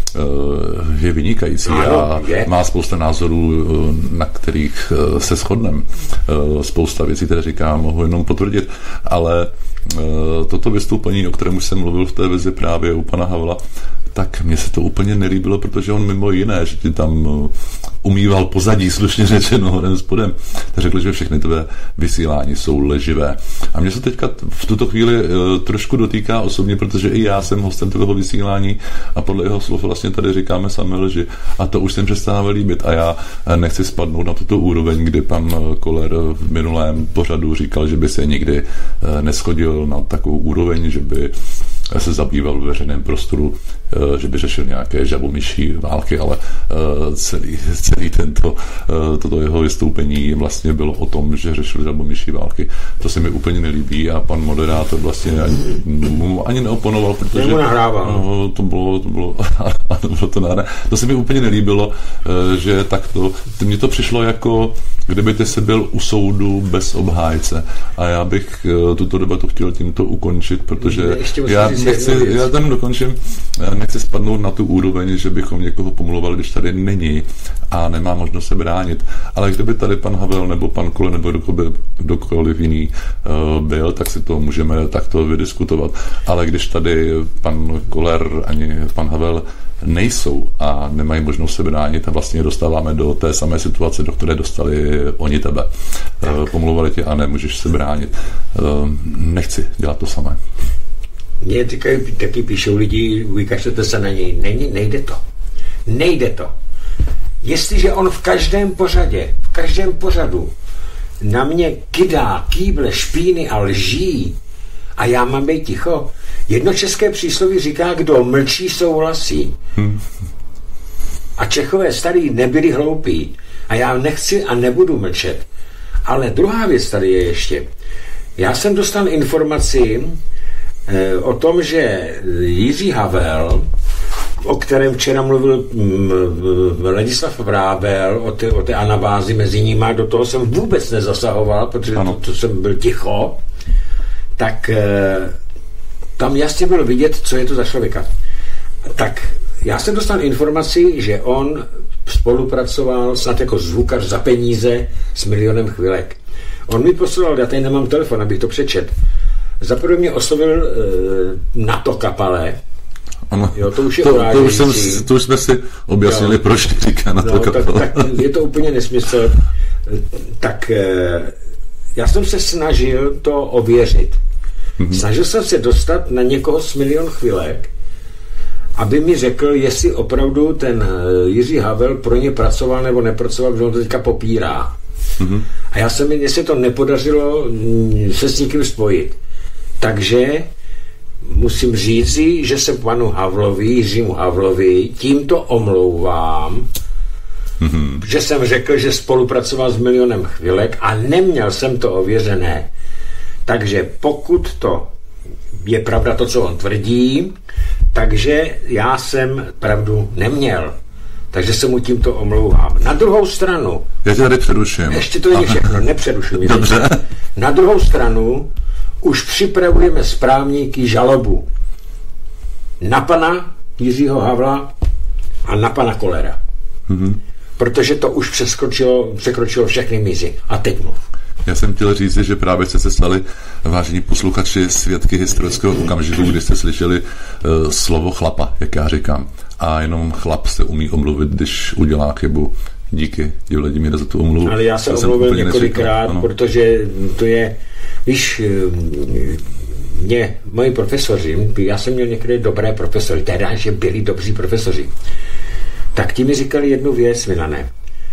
je vynikající a má spousta názorů, na kterých se shodneme. Spousta věcí, které říkám, mohu jenom potvrdit, ale toto vystoupení, o kterém už jsem mluvil v té vizi právě u pana Havla, tak mně se to úplně nelíbilo, protože on mimo jiné, že ti tam umýval pozadí, slušně řečeno, horem spodem, tak řekl, že všechny tvé vysílání jsou leživé. A mě se teďka v tuto chvíli trošku dotýká osobně, protože i já jsem hostem toho vysílání a podle jeho slov vlastně tady říkáme samé lži. A to už jsem přestává líbit. A já nechci spadnout na tuto úroveň, kdy pan Koller v minulém pořadu říkal, že by se nikdy neschodil na takovou úroveň, že by se zabýval v veřejném prostoru, že by řešil nějaké žabomyší války, ale celý, celý tento, toto jeho vystoupení vlastně bylo o tom, že řešil žabomyší války. To se mi úplně nelíbí a pan moderátor vlastně ani, ani neoponoval, protože no, to bylo, to bylo, to bylo to nára. To se mi úplně nelíbilo, že takto, mně to přišlo jako kdyby ty jsi byl u soudu bez obhájce. A já bych uh, tuto debatu chtěl tímto ukončit, protože já nechci, já tam dokončím, nechci spadnout na tu úroveň, že bychom někoho pomluvali, když tady není a nemá možnost se bránit. Ale kdyby tady pan Havel nebo pan Koller nebo kdokoliv, kdokoliv jiný uh, byl, tak si to můžeme takto vydiskutovat. Ale když tady pan Koller ani pan Havel nejsou a nemají možnost se bránit a vlastně dostáváme do té samé situace, do které dostali oni tebe. Tak. Pomluvali tě a nemůžeš se bránit. Nechci dělat to samé. Mně taky, taky píšou lidi, vykašlete se na něj. Není, nejde to. Nejde to. Jestliže on v každém pořadě, v každém pořadu na mě kydá kýble špíny a lží a já mám být ticho. Jedno české přísloví říká, kdo mlčí, souhlasí. Hmm. A Čechové starý nebyli hloupí. A já nechci a nebudu mlčet. Ale druhá věc tady je ještě. Já jsem dostal informaci eh, o tom, že Jiří Havel, o kterém včera mluvil m, Ladislav Vrábel, o té, o té anabázi mezi nimi, do toho jsem vůbec nezasahoval, protože to, to jsem byl ticho, tak eh, tam jasně bylo vidět, co je to za člověka. Tak já jsem dostal informaci, že on spolupracoval snad jako zvukař za peníze s Milionem chvilek. On mi poslal, já tady nemám telefon, abych to přečet. Zaprvé mě oslovil e, NATO Kapale. Ano, jo, to už je to, to, už jsem, to už jsme si objasnili, jo. Proč říká NATO no, Kapale. Tak, tak je to úplně nesmysl. Tak e, já jsem se snažil to ověřit. Mm-hmm. Snažil jsem se dostat na někoho z Milion chvilek, aby mi řekl, jestli opravdu ten Jiří Havel pro ně pracoval nebo nepracoval, že on to teďka popírá. Mm-hmm. A já se mi, jestli to nepodařilo se s nikým spojit. Takže musím říci, že se panu Havlovi, Jiřímu Havlovi tímto omlouvám, mm-hmm. že jsem řekl, že spolupracoval s Milionem chvilek a neměl jsem to ověřené. Takže pokud to je pravda to, co on tvrdí, takže já jsem pravdu neměl. Takže se mu tímto omlouvám. Na druhou stranu... Já tě tady přeruším. Ještě to není všechno, nepřerušuji mě. Dobře. Na druhou stranu už připravujeme správníky žalobu na pana Jiřího Havla a na pana Kollera. Mm-hmm. Protože to už překročilo, překročilo všechny mízy. A teď mluv. Já jsem chtěl říct, že právě jste se stali, vážení posluchači, svědky historického okamžiku, kdy jste slyšeli uh, slovo chlapa, jak já říkám. A jenom chlap se umí omluvit, když udělá chybu. Díky, Vladimíre, za tu omluvu. Ale já se to omluvil několikrát, protože to je, víš, mě, moji profesoři, já jsem měl některé dobré profesory, teda, že byli dobří profesoři, tak ti mi říkali jednu věc, Milane.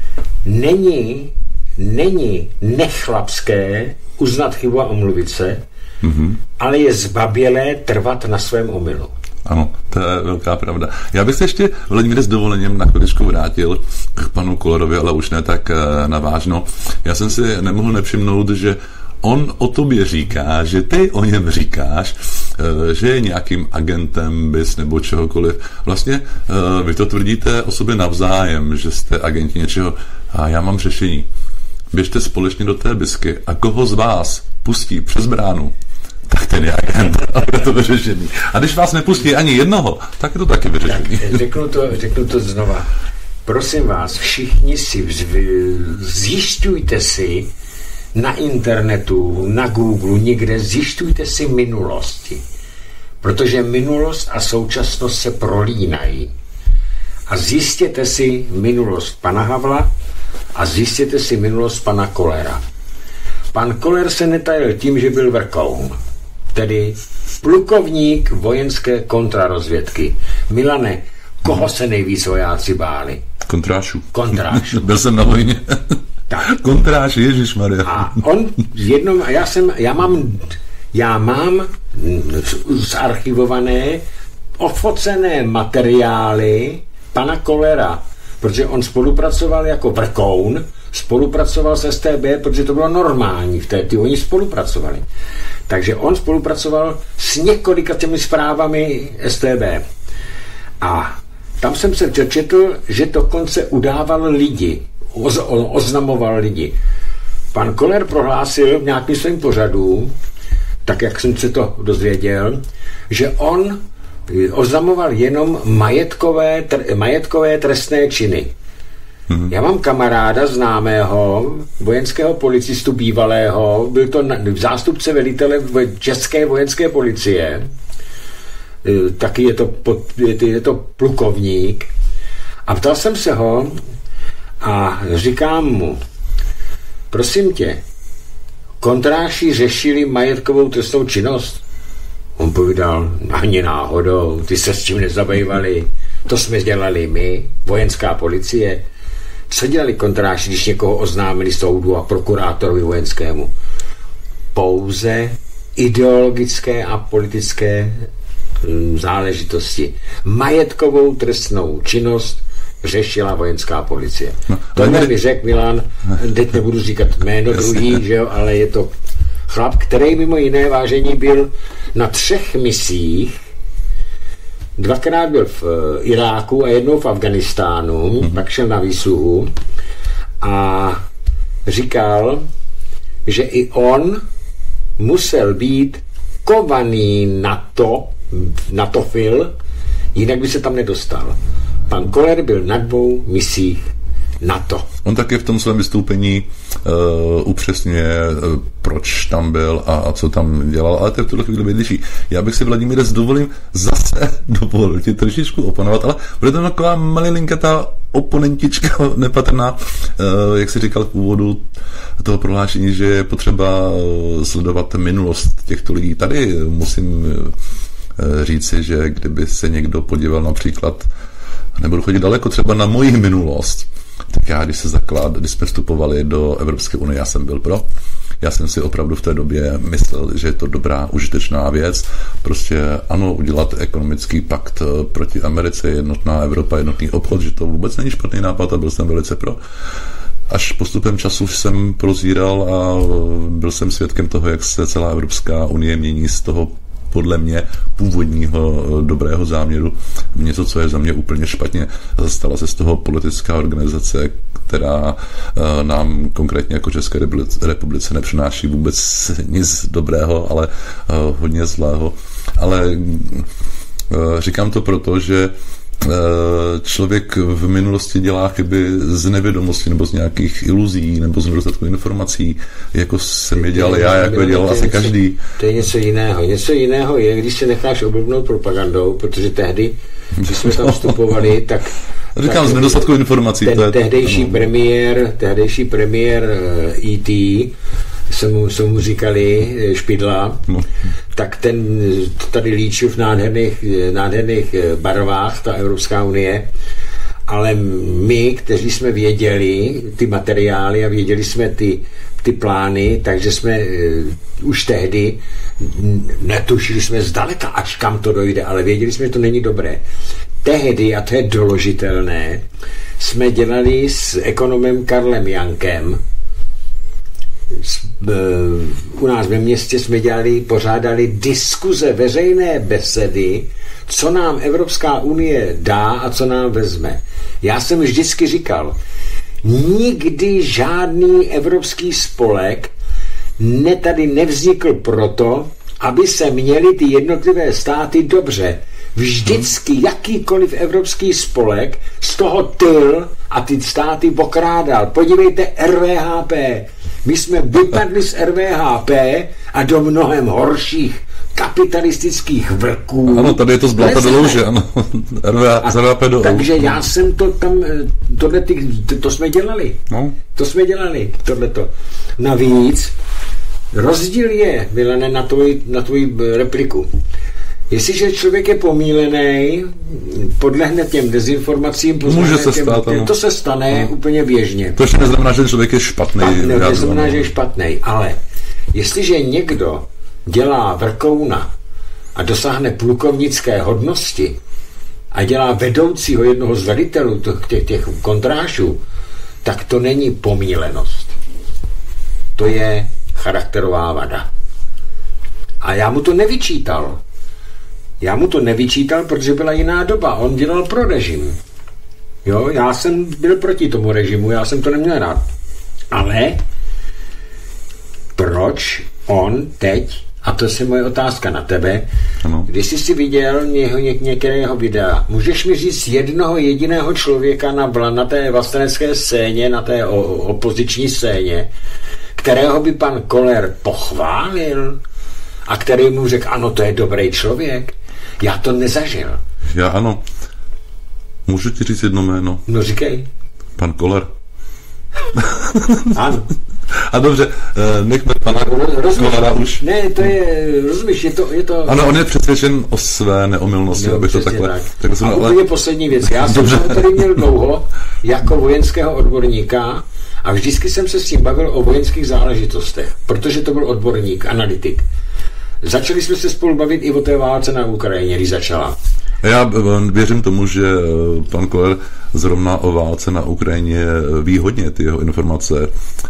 Není Není nechlapské uznat chybu a omluvit se, mm-hmm. ale je zbabělé trvat na svém omylu. Ano, to je velká pravda. Já bych se ještě, Vladimíre, s dovolením na chviličku vrátil k panu Kollerovi, ale už ne tak navážno. Já jsem si nemohl nevšimnout, že on o tobě říká, že ty o něm říkáš, že je nějakým agentem bys nebo čehokoliv. Vlastně vy to tvrdíte o sobě navzájem, že jste agenti něčeho. A já mám řešení. Běžte společně do té bisky a koho z vás pustí přes bránu, tak ten je agent. A je to vyřešení. A když vás nepustí ani jednoho, tak je to taky vyřešení. Tak, řeknu to, řeknu to znova. Prosím vás, všichni si zjišťujte si na internetu, na Google, někde, zjišťujte si minulosti. Protože minulost a současnost se prolínají. A zjistěte si minulost pana Havla a zjistěte si minulost pana Kollera. Pan Koller se netajil tím, že byl vrkoun, tedy plukovník vojenské kontrarozvědky. Milane, koho se nejvíc vojáci báli? Kontrášů. Kontrášů. Byl jsem na vojně. Tak. Kontráš, ježišmarja. A on jednou, já jsem, já mám, já mám zarchivované, ofocené materiály pana Kollera, protože on spolupracoval jako vrkoun, spolupracoval s S T B, protože to bylo normální v té, ty oni spolupracovali. Takže on spolupracoval s několika těmi zprávami S T B. A tam jsem se četl, že dokonce udával lidi. oz, o, oznamoval lidi. Pan Koller prohlásil v nějakým svém pořadu, tak jak jsem se to dozvěděl, že on oznamoval jenom majetkové, tr, majetkové trestné činy. Mm-hmm. Já mám kamaráda známého, vojenského policistu bývalého, byl to zástupce velitele české vojenské policie, taky je to, pod, je to plukovník, a ptal jsem se ho a říkám mu, prosím tě, kontráši řešili majetkovou trestnou činnost? On povídal, ani náhodou, ty se s tím nezabývali, to jsme dělali my, vojenská policie. Co dělali kontráši, když někoho oznámili soudu a prokurátorovi vojenskému? Pouze ideologické a politické záležitosti. Majetkovou trestnou činnost řešila vojenská policie. No, to mě mi řekl Milan, teď nebudu říkat jméno druhý, že jo, ale je to chlap, který mimo jiné, vážení, byl na třech misích. Dvakrát byl v Iráku a jednou v Afganistánu, mm-hmm. pak šel na výsluhu a říkal, že i on musel být kovaný na to, na to fil, jinak by se tam nedostal. Pan Koller byl na dvou misích NATO. On taky v tom svém vystoupení uh, upřesňuje, uh, proč tam byl a, a co tam dělal, ale to je v tuto chvíli bydliší. Já bych si, Vladimíre, s dovolím zase dovolil ti trošičku oponovat, ale bude to taková malilinka ta oponentička nepatrná, uh, jak jsi říkal v úvodu toho prohlášení, že je potřeba uh, sledovat minulost těchto lidí. Tady musím uh, říci, že kdyby se někdo podíval například, nebudu chodit daleko, třeba na moji minulost, tak já, když se zaklad, když jsme vstupovali do Evropské unie, já jsem byl pro. Já jsem si opravdu v té době myslel, že je to dobrá, užitečná věc. Prostě ano, udělat ekonomický pakt proti Americe, jednotná Evropa, jednotný obchod, že to vůbec není špatný nápad a byl jsem velice pro. Až postupem času jsem prozíral a byl jsem svědkem toho, jak se celá Evropská unie mění z toho podle mě původního dobrého záměru něco, co je za mě úplně špatně. Stala se z toho politická organizace, která nám konkrétně jako České republice nepřináší vůbec nic dobrého, ale hodně zlého. Ale říkám to proto, že člověk v minulosti dělá chyby z nevědomosti nebo z nějakých iluzí nebo z nedostatku informací, jako jsem je dělal já, jako je dělal asi každý. To je něco jiného. Něco jiného je, když se necháš oblbnout propagandou, protože tehdy, když jsme tam vstupovali, tak říkám, z nedostatku informací. Ten, to je, tehdejší, ano. premiér, tehdejší premiér E T se mu, se mu říkali Špidla, no. tak ten tady líčil v nádherných, nádherných barvách, ta Evropská unie, ale my, kteří jsme věděli ty materiály a věděli jsme ty, ty plány, takže jsme uh, už tehdy netušili jsme zdaleka, až kam to dojde, ale věděli jsme, že to není dobré. Tehdy, a to je doložitelné, jsme dělali s ekonomem Karlem Jankem, u nás ve městě jsme dělali, pořádali diskuze, veřejné besedy, co nám Evropská unie dá a co nám vezme. Já jsem vždycky říkal, nikdy žádný evropský spolek ne tady nevznikl proto, aby se měly ty jednotlivé státy dobře. Vždycky jakýkoliv evropský spolek z toho tyl a ty státy okrádal. Podívejte R V H P. My jsme vypadli z R V H P a do mnohem horších kapitalistických vlků. Ano, tady je to z blata do louže, ano. R V H P do takže já jsem to tam, tohle ty, to jsme dělali. No. To jsme dělali, tohleto. Navíc, rozdíl je, Milane, na tvoj, na tvoj repliku. Jestliže člověk je pomílený, podlehne těm dezinformacím, může se těm, stát, těm, to se stane no. úplně běžně. To ještě neznamená, že člověk je špatný. Ne, neznamená, že je špatný, ale jestliže někdo dělá vrkouna a dosáhne plukovnické hodnosti a dělá vedoucího jednoho z velitelů těch, těch kontrášů, tak to není pomílenost. To je charakterová vada. A já mu to nevyčítal. Já mu to nevyčítal, protože byla jiná doba. On dělal pro režim. Jo, já jsem byl proti tomu režimu, já jsem to neměl rád. Ale proč on teď, a to je moje otázka na tebe, ano. Když jsi si viděl něho, ně, některého videa, můžeš mi říct jednoho jediného člověka na, na té vlastenecké scéně, na té o, opoziční scéně, kterého by pan Koller pochválil a který mu řekl, ano, to je dobrý člověk? Já to nezažil. Já ano. Můžu ti říct jedno jméno? No říkej. Pan Koller. Ano. A dobře, nechme pana Kollera už. Ne, to je, rozumíš, je to, je to... Ano, on je přesvědčen o své neomylnosti, no, abych to takhle... Tak. Tak jsem, a úplně ale... poslední věc. Já jsem to tady měl dlouho jako vojenského odborníka a vždycky jsem se s tím bavil o vojenských záležitostech, protože to byl odborník, analytik. Začali jsme se spolu bavit i o té válce na Ukrajině, když začala. Já věřím tomu, že pan Koller zrovna o válce na Ukrajině ví hodně. Ty jeho informace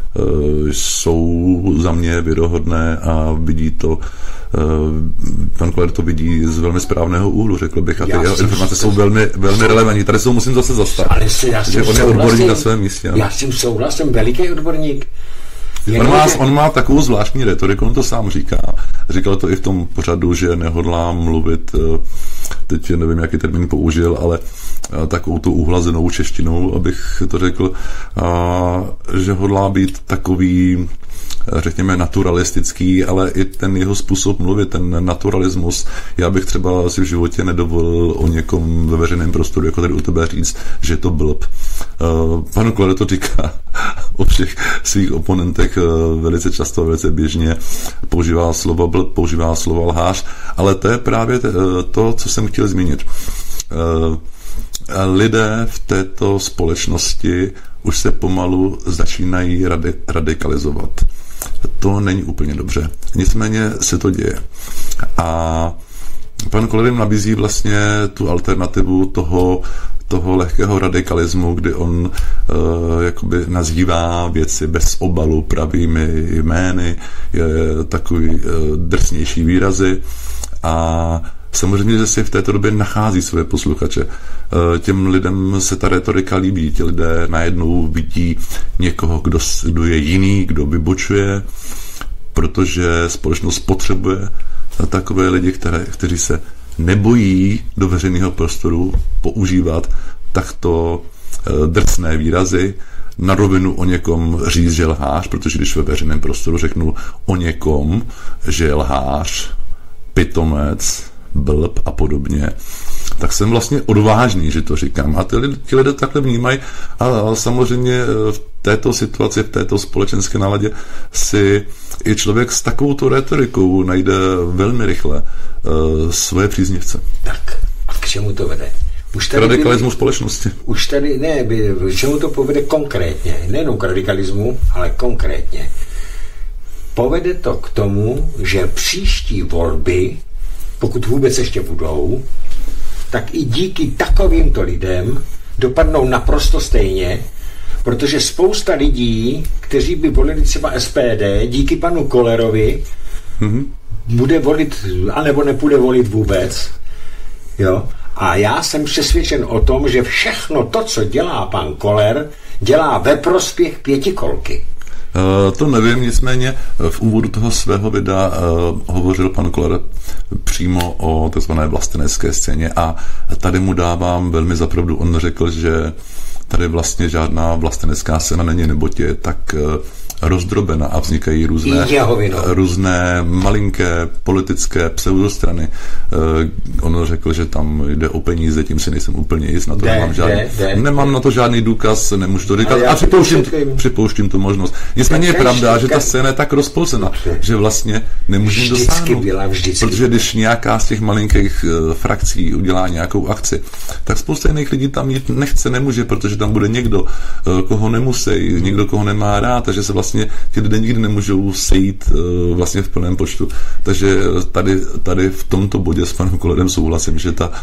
jsou za mě věrohodné a vidí to, pan Koller to vidí z velmi správného úhlu, řekl bych, a ty já jeho informace jsou velmi, velmi relevantní. Tady se musím zase zastavit, ale si, já že on je odborník na svém místě. Já s tím souhlasím, veliký odborník. On má, on má takovou zvláštní retoriku, on to sám říká. Říkal to i v tom pořadu, že nehodlá mluvit, teď nevím, jaký termín použil, ale takovou tu uhlazenou češtinou, abych to řekl, a že hodlá být takový, řekněme, naturalistický, ale i ten jeho způsob mluvit, ten naturalismus, já bych třeba si v životě nedovolil o někom ve veřejném prostoru, jako tady u tebe říct, že je to blb. Pan Koller to říká o všech svých oponentech velice často, velice běžně, používá slova blb, používá slova lhář, ale to je právě to, co jsem chtěl zmínit. Lidé v této společnosti už se pomalu začínají radikalizovat. To není úplně dobře. Nicméně se to děje. A pan Koller jim nabízí vlastně tu alternativu toho, toho lehkého radikalismu, kdy on uh, jakoby nazývá věci bez obalu pravými jmény, je takový uh, drsnější výrazy a samozřejmě, že si v této době nachází své posluchače. Těm lidem se ta retorika líbí. Ti lidé najednou vidí někoho, kdo, kdo je jiný, kdo vybočuje, protože společnost potřebuje takové lidi, které, kteří se nebojí do veřejného prostoru používat takto drsné výrazy, na rovinu o někom říct, že lhář, protože když ve veřejném prostoru řeknu o někom, že je lhář, pitomec, blb a podobně, tak jsem vlastně odvážný, že to říkám. A ty lidé, ty lidé takhle vnímají a, a samozřejmě v této situaci, v této společenské náladě si i člověk s takovouto retorikou najde velmi rychle uh, svoje příznivce. Tak, a k čemu to vede? Už tady radikalismu byli, společnosti. Už tady, ne, by, k čemu to povede konkrétně? Nejenom k radikalismu, ale konkrétně. Povede to k tomu, že příští volby, pokud vůbec ještě budou, tak i díky takovýmto lidem dopadnou naprosto stejně, protože spousta lidí, kteří by volili třeba S P D, díky panu Kollerovi, mm-hmm. bude volit, anebo nepůjde volit vůbec. Jo? A já jsem přesvědčen o tom, že všechno to, co dělá pan Koller, dělá ve prospěch pětikolky. Uh, to nevím, nicméně v úvodu toho svého videa uh, hovořil pan Koller přímo o tzv. Vlastenecké scéně a tady mu dávám velmi za pravdu. On řekl, že tady vlastně žádná vlastenecká scéna není, neboť je tak uh, rozdrobena a vznikají různé, různé malinké politické pseudostrany. Uh, on řekl, že tam jde o peníze, tím si nejsem úplně jist, na to de, nemám, žádný, de, de, nemám de. na to žádný důkaz, nemůžu to říkat a připouštím, připouštím tu možnost. Nicméně je pravda, že ta scéna je tak rozpolcena, že vlastně nemůžu dosáhnout, protože když nějaká z těch malinkých uh, frakcí udělá nějakou akci, tak spousta jiných lidí tam jít nechce, nemůže, protože tam bude někdo, uh, koho nemusí, někdo, koho nemá rád, takže se vlastně ti lidé nikdy nemůžou sejít uh, vlastně v plném počtu. Takže tady, tady v tomto bodě s panem Kollerem souhlasím, že ta,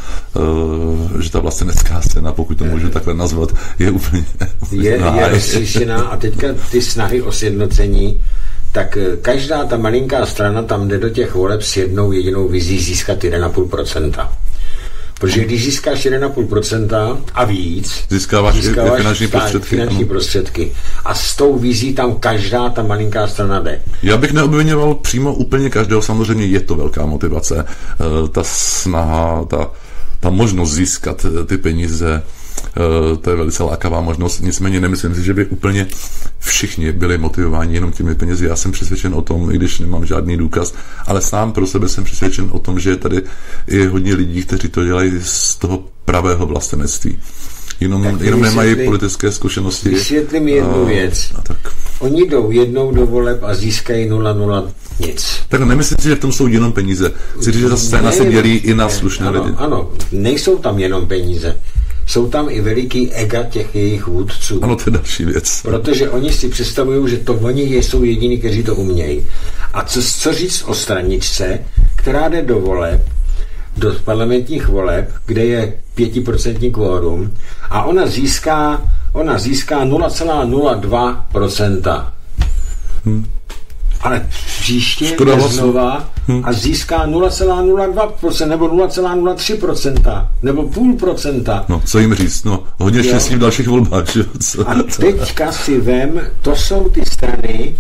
uh, že ta vlastenecká scéna, pokud to můžu takhle nazvat, je úplně je, je rozstříšená a teďka ty snahy o sjednocení, tak každá ta malinká strana tam jde do těch voleb s jednou jedinou vizí získat jedna celá pět procenta. Protože když získáš jeden celá pět procenta a víc, získáváš, získáváš i finanční prostředky. Finanční prostředky. A s tou vizí tam každá ta malinká strana jde. Já bych neobviňoval přímo úplně každého, samozřejmě je to velká motivace. Ta snaha, ta, ta možnost získat ty peníze, to je velice lákavá možnost, nicméně nemyslím si, že by úplně všichni byli motivováni jenom těmi penězi. Já jsem přesvědčen o tom, i když nemám žádný důkaz, ale sám pro sebe jsem přesvědčen o tom, že je tady i hodně lidí, kteří to dělají z toho pravého vlastenectví. Jenom, jenom nemají politické zkušenosti. Vysvětlím jednu a, věc. A tak. Oni jdou jednou do voleb a získají nula nula nic. Tak nemyslím si, že v tom jsou jenom peníze. Chci říct, že ta scéna se dělí i na slušné lidi. Ano, nejsou tam jenom peníze. Jsou tam i veliký ega těch jejich vůdců. Ano, to je další věc. Protože oni si představují, že to oni jsou jediní, kteří to umějí. A co, co říct o straničce, která jde do voleb, do parlamentních voleb, kde je pětiprocentní kvórum a ona získá, ona získá nula celá nula dva procenta. Hmm. Ale příště je znova hmm. a získá nula celá nula dva procenta nebo nula celá nula tři procenta nebo půl procenta. No, co jim říct? No, hodně štěstí v dalších volbách. Že? Co, a teďka si vem, to jsou ty strany,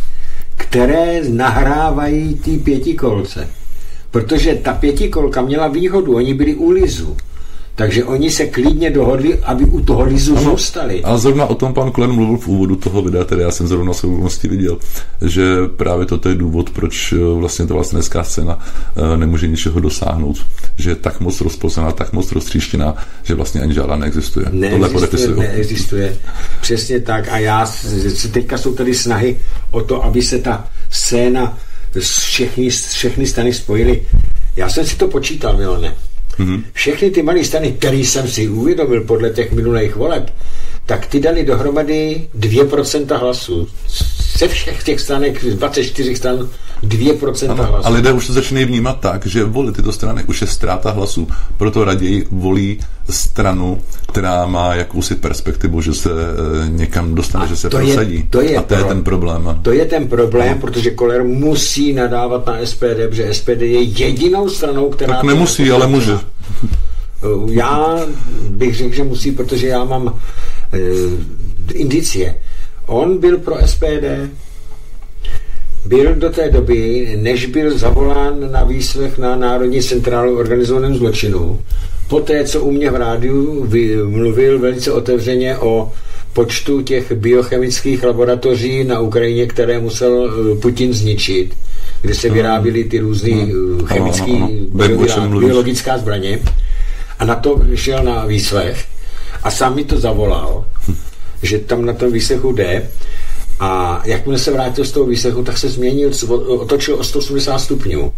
které nahrávají ty pětikolce. Protože ta pětikolka měla výhodu, oni byli u lizu. Takže oni se klidně dohodli, aby u toho lizu ano, zůstali. A zrovna o tom pan Klen mluvil v úvodu toho videa, tedy já jsem zrovna souvislosti viděl, že právě toto je důvod, proč vlastně ta vlastenecká scéna nemůže ničeho dosáhnout. Že je tak moc rozpocená, tak moc roztříštěná, že vlastně ani žádná neexistuje. Neexistuje, neexistuje. Přesně tak. A já, teďka jsou tady snahy o to, aby se ta scéna všechny, všechny strany spojily. Já jsem si to počítal, Milone. Mm-hmm. Všechny ty malé strany, které jsem si uvědomil podle těch minulých voleb, tak ty dali dohromady dvě procenta hlasů. Ze všech těch stranek, dvacet čtyři stran, dvě procenta hlasů. A lidé už to začínají vnímat tak, že volit tyto strany už je ztráta hlasů. Proto raději volí stranu, která má jakousi perspektivu, že se e, někam dostane, a že se to prosadí. Je, to je a to pro, je ten problém. To je ten problém, no. Protože Koller musí nadávat na S P D, protože S P D je jedinou stranou, která... Tak nemusí, ale může. Já bych řekl, že musí, protože já mám e, indicie. On byl pro S P D, byl do té doby, než byl zavolán na výslech na Národní centrálu organizovaném zločinu, poté, co u mě v rádiu mluvil velice otevřeně o počtu těch biochemických laboratoří na Ukrajině, které musel Putin zničit, kde se vyráběly ty různé chemické biologická zbraně. A na to šel na výslech a sám mi to zavolal, že tam na tom výslechu jde. A jakmile se vrátil z toho výslechu, tak se změnil, otočil o sto osmdesát stupňů.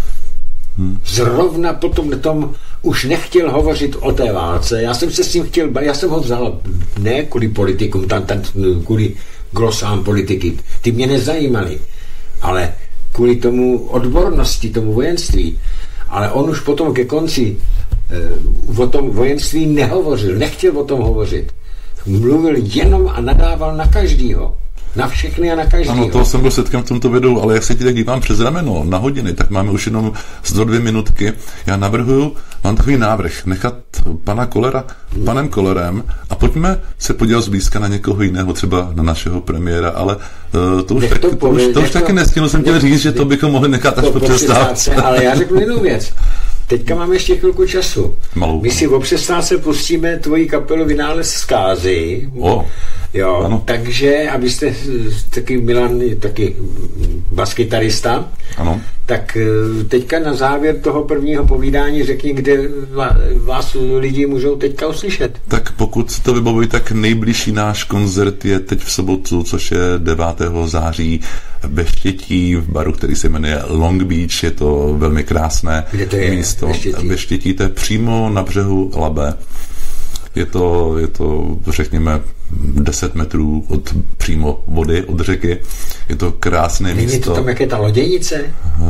Hmm. Zrovna potom tom už nechtěl hovořit o té válce. Já jsem se s tím chtěl, já jsem ho vzal ne kvůli politikům, tam, tam, kvůli glosám politiky. Ty mě nezajímaly, ale kvůli tomu odbornosti, tomu vojenství. Ale on už potom ke konci eh, o tom vojenství nehovořil, nechtěl o tom hovořit. Mluvil jenom a nadával na každýho. Na všechny a na každýho. Ano, toho jsem byl svědkem v tomto videu, ale jak se ti tak dívám přes rameno na hodiny, tak máme už jenom sto dvě minutky. Já navrhuju, mám takový návrh, nechat pana Kollera panem Kollerem a pojďme se podívat zblízka na někoho jiného, třeba na našeho premiéra, ale uh, to už, tak, to, to už, to už taky nestihl jsem chtěl říct, že to bychom mohli nechat až po přestávce. Ale já řeknu jednu věc. Teďka máme ještě chvilku času. Malou. My si o přestávce pustíme tvoji kapelu Vynález zkázy. Oh. Jo, ano. Takže, abyste taky Milan, taky baskytarista, ano. Tak teďka na závěr toho prvního povídání řekni, kde vás lidi můžou teďka uslyšet. Tak pokud to vybavují, tak nejbližší náš koncert je teď v sobotu, což je devátého září ve Štětí, v baru, který se jmenuje Long Beach. Je to velmi krásné kde to je? místo. Ve Štětí. Ve Štětí, to je přímo na břehu Labe. Je to, je to, řekněme, deset metrů od přímo vody, od řeky. Je to krásné Není místo. Není to tam, jak je ta loděnice?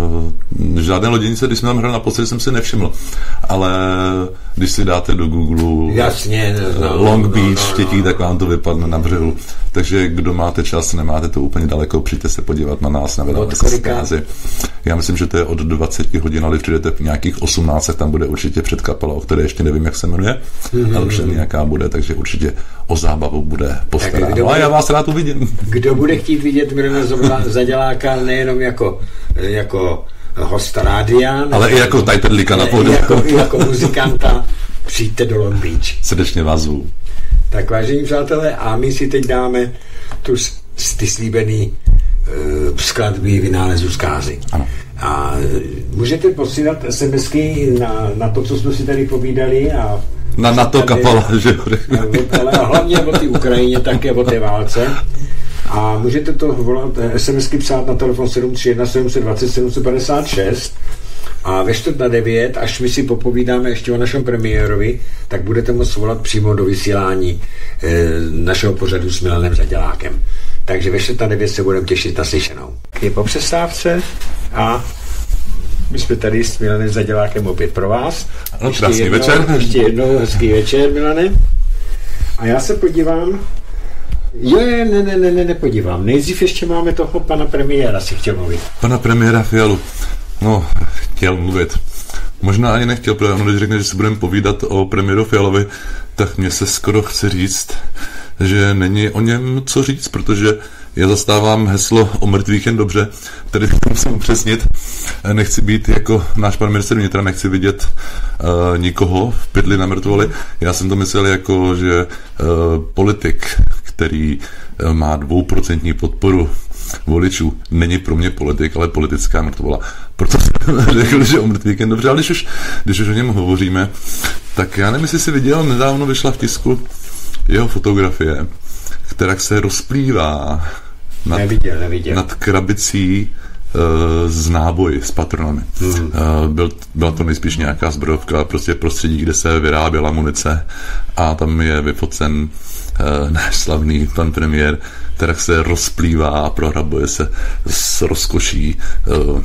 Žádné loděnice, když jsme tam hrali naposledy, jsem si nevšiml. Ale když si dáte do Google Jasně, no, Long no, Beach, no, no, Štětí, no, tak vám to vypadne na břehu. takže kdo máte čas, nemáte to úplně daleko, přijďte se podívat na nás na Vydavatel zkázy. Já myslím, že to je od dvacet hodin, ale přijdete v nějakých osmnáct, tam bude určitě před kapela, o které ještě nevím, jak se jmenuje, mm-hmm. ale už nějaká bude, takže určitě o zábavu bude postaráno. No a já vás rád uvidím. Kdo bude chtít vidět Milana Zaděláka nejenom jako, jako hosta rádia, ale i jako tajtedlíka na pódiu. Jako, jako muzikanta, přijďte do Long Beach. Srdečně vás zvu. Tak vážení přátelé, a my si teď dáme tu ty slíbený uh, skladby Vynálezu zkázy. Ano. A můžete posílat SMSky na, na to, co jsme si tady povídali a na, na to kapala, že ale a hlavně o té Ukrajině, také o té válce. A můžete to volat, SMSky psát na telefon sedm tři jedna sedm dva nula sedm pět šest a ve čtvrt na devět, až my si popovídáme ještě o našem premiérovi, tak budete moct volat přímo do vysílání e, našeho pořadu s Milanem Zadělákem. Takže ve čtvrt na devět se budeme těšit na slyšenou. Je po přestávce a my jsme tady s Milanem Zadělákem opět pro vás. Ano, krásný jednou, večer. Ještě jednou hezký večer, Milane. A já se podívám. Jo, ne, ne, ne, ne, nepodívám. Nejdřív ještě máme toho pana premiéra, si chtěl mluvit. Pana premiéra Fialu. No, chtěl mluvit. Možná ani nechtěl, protože ono, když řekne, že si budeme povídat o premiéru Fialovi, tak mně se skoro chce říct, že není o něm co říct, protože já zastávám heslo o mrtvých jen dobře, tedy musím upřesnit. Nechci být jako náš pan ministr vnitra, nechci vidět uh, nikoho v pytli na mrtvoli. Já jsem to myslel jako, že uh, politik, který uh, má dvouprocentní podporu voličů, není pro mě politik, ale politická mrtvola. Proto jsem řekl, že o mrtvých jen dobře, ale když už, když už o něm hovoříme, tak já nevím, jestli si viděl, nedávno vyšla v tisku jeho fotografie, která se rozplývá nad, neviděl, neviděl. nad krabicí uh, z náboji, s patronami. Mm. Uh, byl, byla to nejspíš nějaká zbrojovka, prostě prostředí, kde se vyráběla munice a tam je vyfocen uh, náš slavný pan premiér, která se rozplývá a prohrabuje se s rozkoší uh,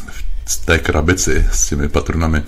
v té krabici s těmi patronami.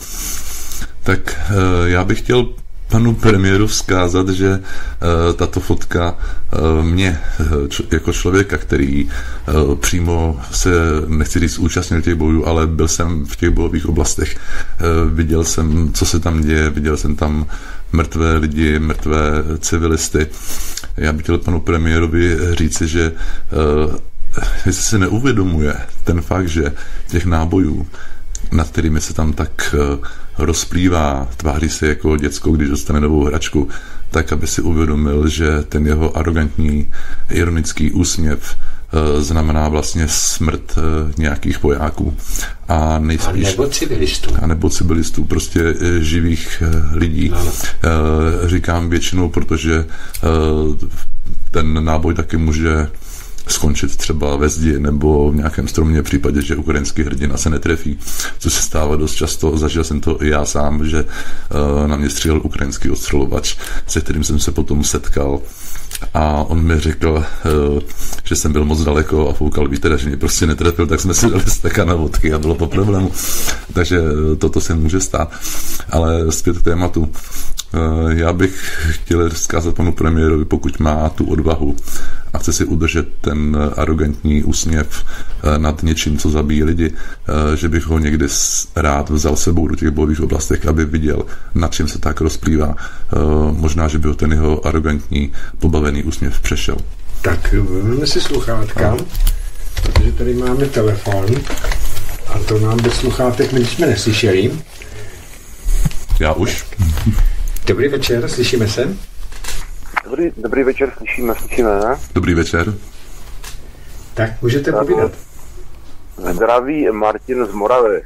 Tak uh, já bych chtěl panu premiéru vzkázat, že uh, tato fotka uh, mě č- jako člověka, který uh, přímo se, nechci říct, účastnil těch bojů, ale byl jsem v těch bojových oblastech. Uh, viděl jsem, co se tam děje, viděl jsem tam mrtvé lidi, mrtvé civilisty. Já bych chtěl panu premiérovi říci, že uh, jestli si neuvědomuje ten fakt, že těch nábojů, nad kterými se tam tak uh, rozplývá, tváří se jako děcko, když dostane novou hračku, tak aby si uvědomil, že ten jeho arrogantní, ironický úsměv uh, znamená vlastně smrt uh, nějakých vojáků. A nejspíš... A nebo civilistů. A nebo civilistů, prostě uh, živých uh, lidí. No. Uh, říkám většinou, protože uh, ten náboj taky může skončit třeba ve zdi nebo v nějakém stromě v případě, že ukrajinský hrdina se netrefí, co se stává dost často. Zažil jsem to i já sám, že uh, na mě střílel ukrajinský ostřelovač, se kterým jsem se potom setkal a on mi řekl, uh, že jsem byl moc daleko a foukal vítr, že mě prostě netrefil, tak jsme si dali steka na vodky a bylo po problému. Takže uh, toto se může stát. Ale zpět k tématu. Uh, já bych chtěl vzkázat panu premiérovi, pokud má tu odvahu a chce si udržet ten arrogantní úsměv nad něčím, co zabíjí lidi, že bych ho někdy rád vzal sebou do těch bojových oblastech, aby viděl, nad čím se tak rozplývá. Možná, že by ho ten jeho arrogantní, pobavený úsměv přešel. Tak vezmeme si sluchátka, protože tady máme telefon a to nám bez sluchátek my jsme neslyšeli. Já už. Dobrý večer, slyšíme se? Dobrý, dobrý večer, slyšíme, slyšíme, ne? Dobrý večer. Tak, můžete povídat. Zdraví Martin z Moravy.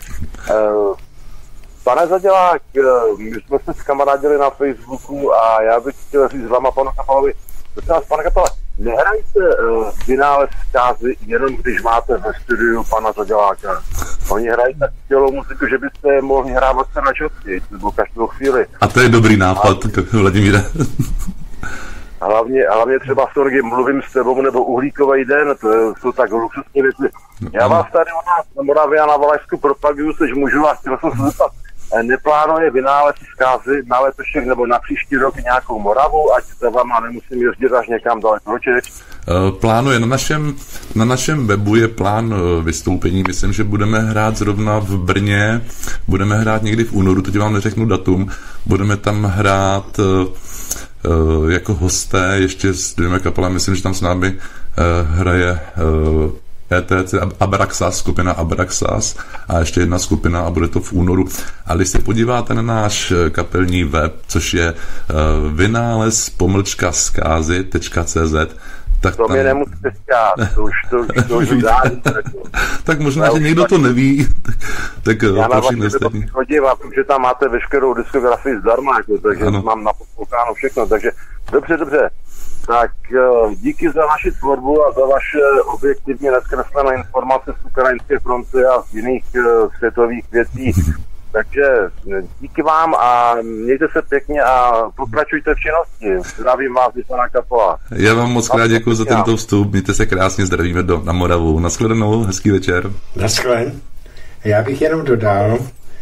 Pane Zadělák, my jsme se skamarádili na Facebooku a já bych chtěl říct s váma, panu Kapalovi, prosím, pane Kapale, nehrajte Vynález zkázy jenom když máte ve studiu pana Zaděláka. Oni hrají tak tělou muziku, že byste mohli hrávat se na častěji, nebo každou chvíli. A to je dobrý nápad, Vladimíre. Hlavně, hlavně třeba v Torgy Mluvím s tebou nebo Uhlíkový den, to jsou tak luxusní věci. Já vás tady u nás na Moravě a na Valašsku propaguju, sež můžu vás chtěl jsem se zeptat. neplánuje vynález zkázy na letošek nebo na příští rok nějakou Moravu, ať se vám nemusím jezdit až někam daleko. Plánuje. Na našem, na našem webu je plán vystoupení. Myslím, že budeme hrát zrovna v Brně, budeme hrát někdy v únoru, teď vám neřeknu datum, budeme tam hrát uh, jako hosté ještě s dvěma kapelami. Myslím, že tam s námi uh, hraje uh, E T C, Abraxas, skupina Abraxas a ještě jedna skupina a bude to v únoru. A když se podíváte na náš kapelní web, což je uh, vynález pomlčka zkázy tečka cé zet, tak to tam... mě nemusíte zkát, to už to, to už dání. Tak možná, já že někdo to neví, tak já prosím ostatní. Chodím a protože tam máte veškerou diskografii zdarma, jako, takže ano. Mám naposloucháno všechno, takže dobře, dobře. Tak díky za vaši tvorbu a za vaše objektivně neskreslené informace z ukrajinské fronty a z jiných světových věcí. Takže díky vám a mějte se pěkně a pokračujte v činnosti. Zdravím vás, pana Kapola. Já vám moc krát děkuji za tento vstup. Mějte se krásně, zdravíme do, na Moravu. Naschledanou, hezký večer. Naschle. Já bych jenom dodal,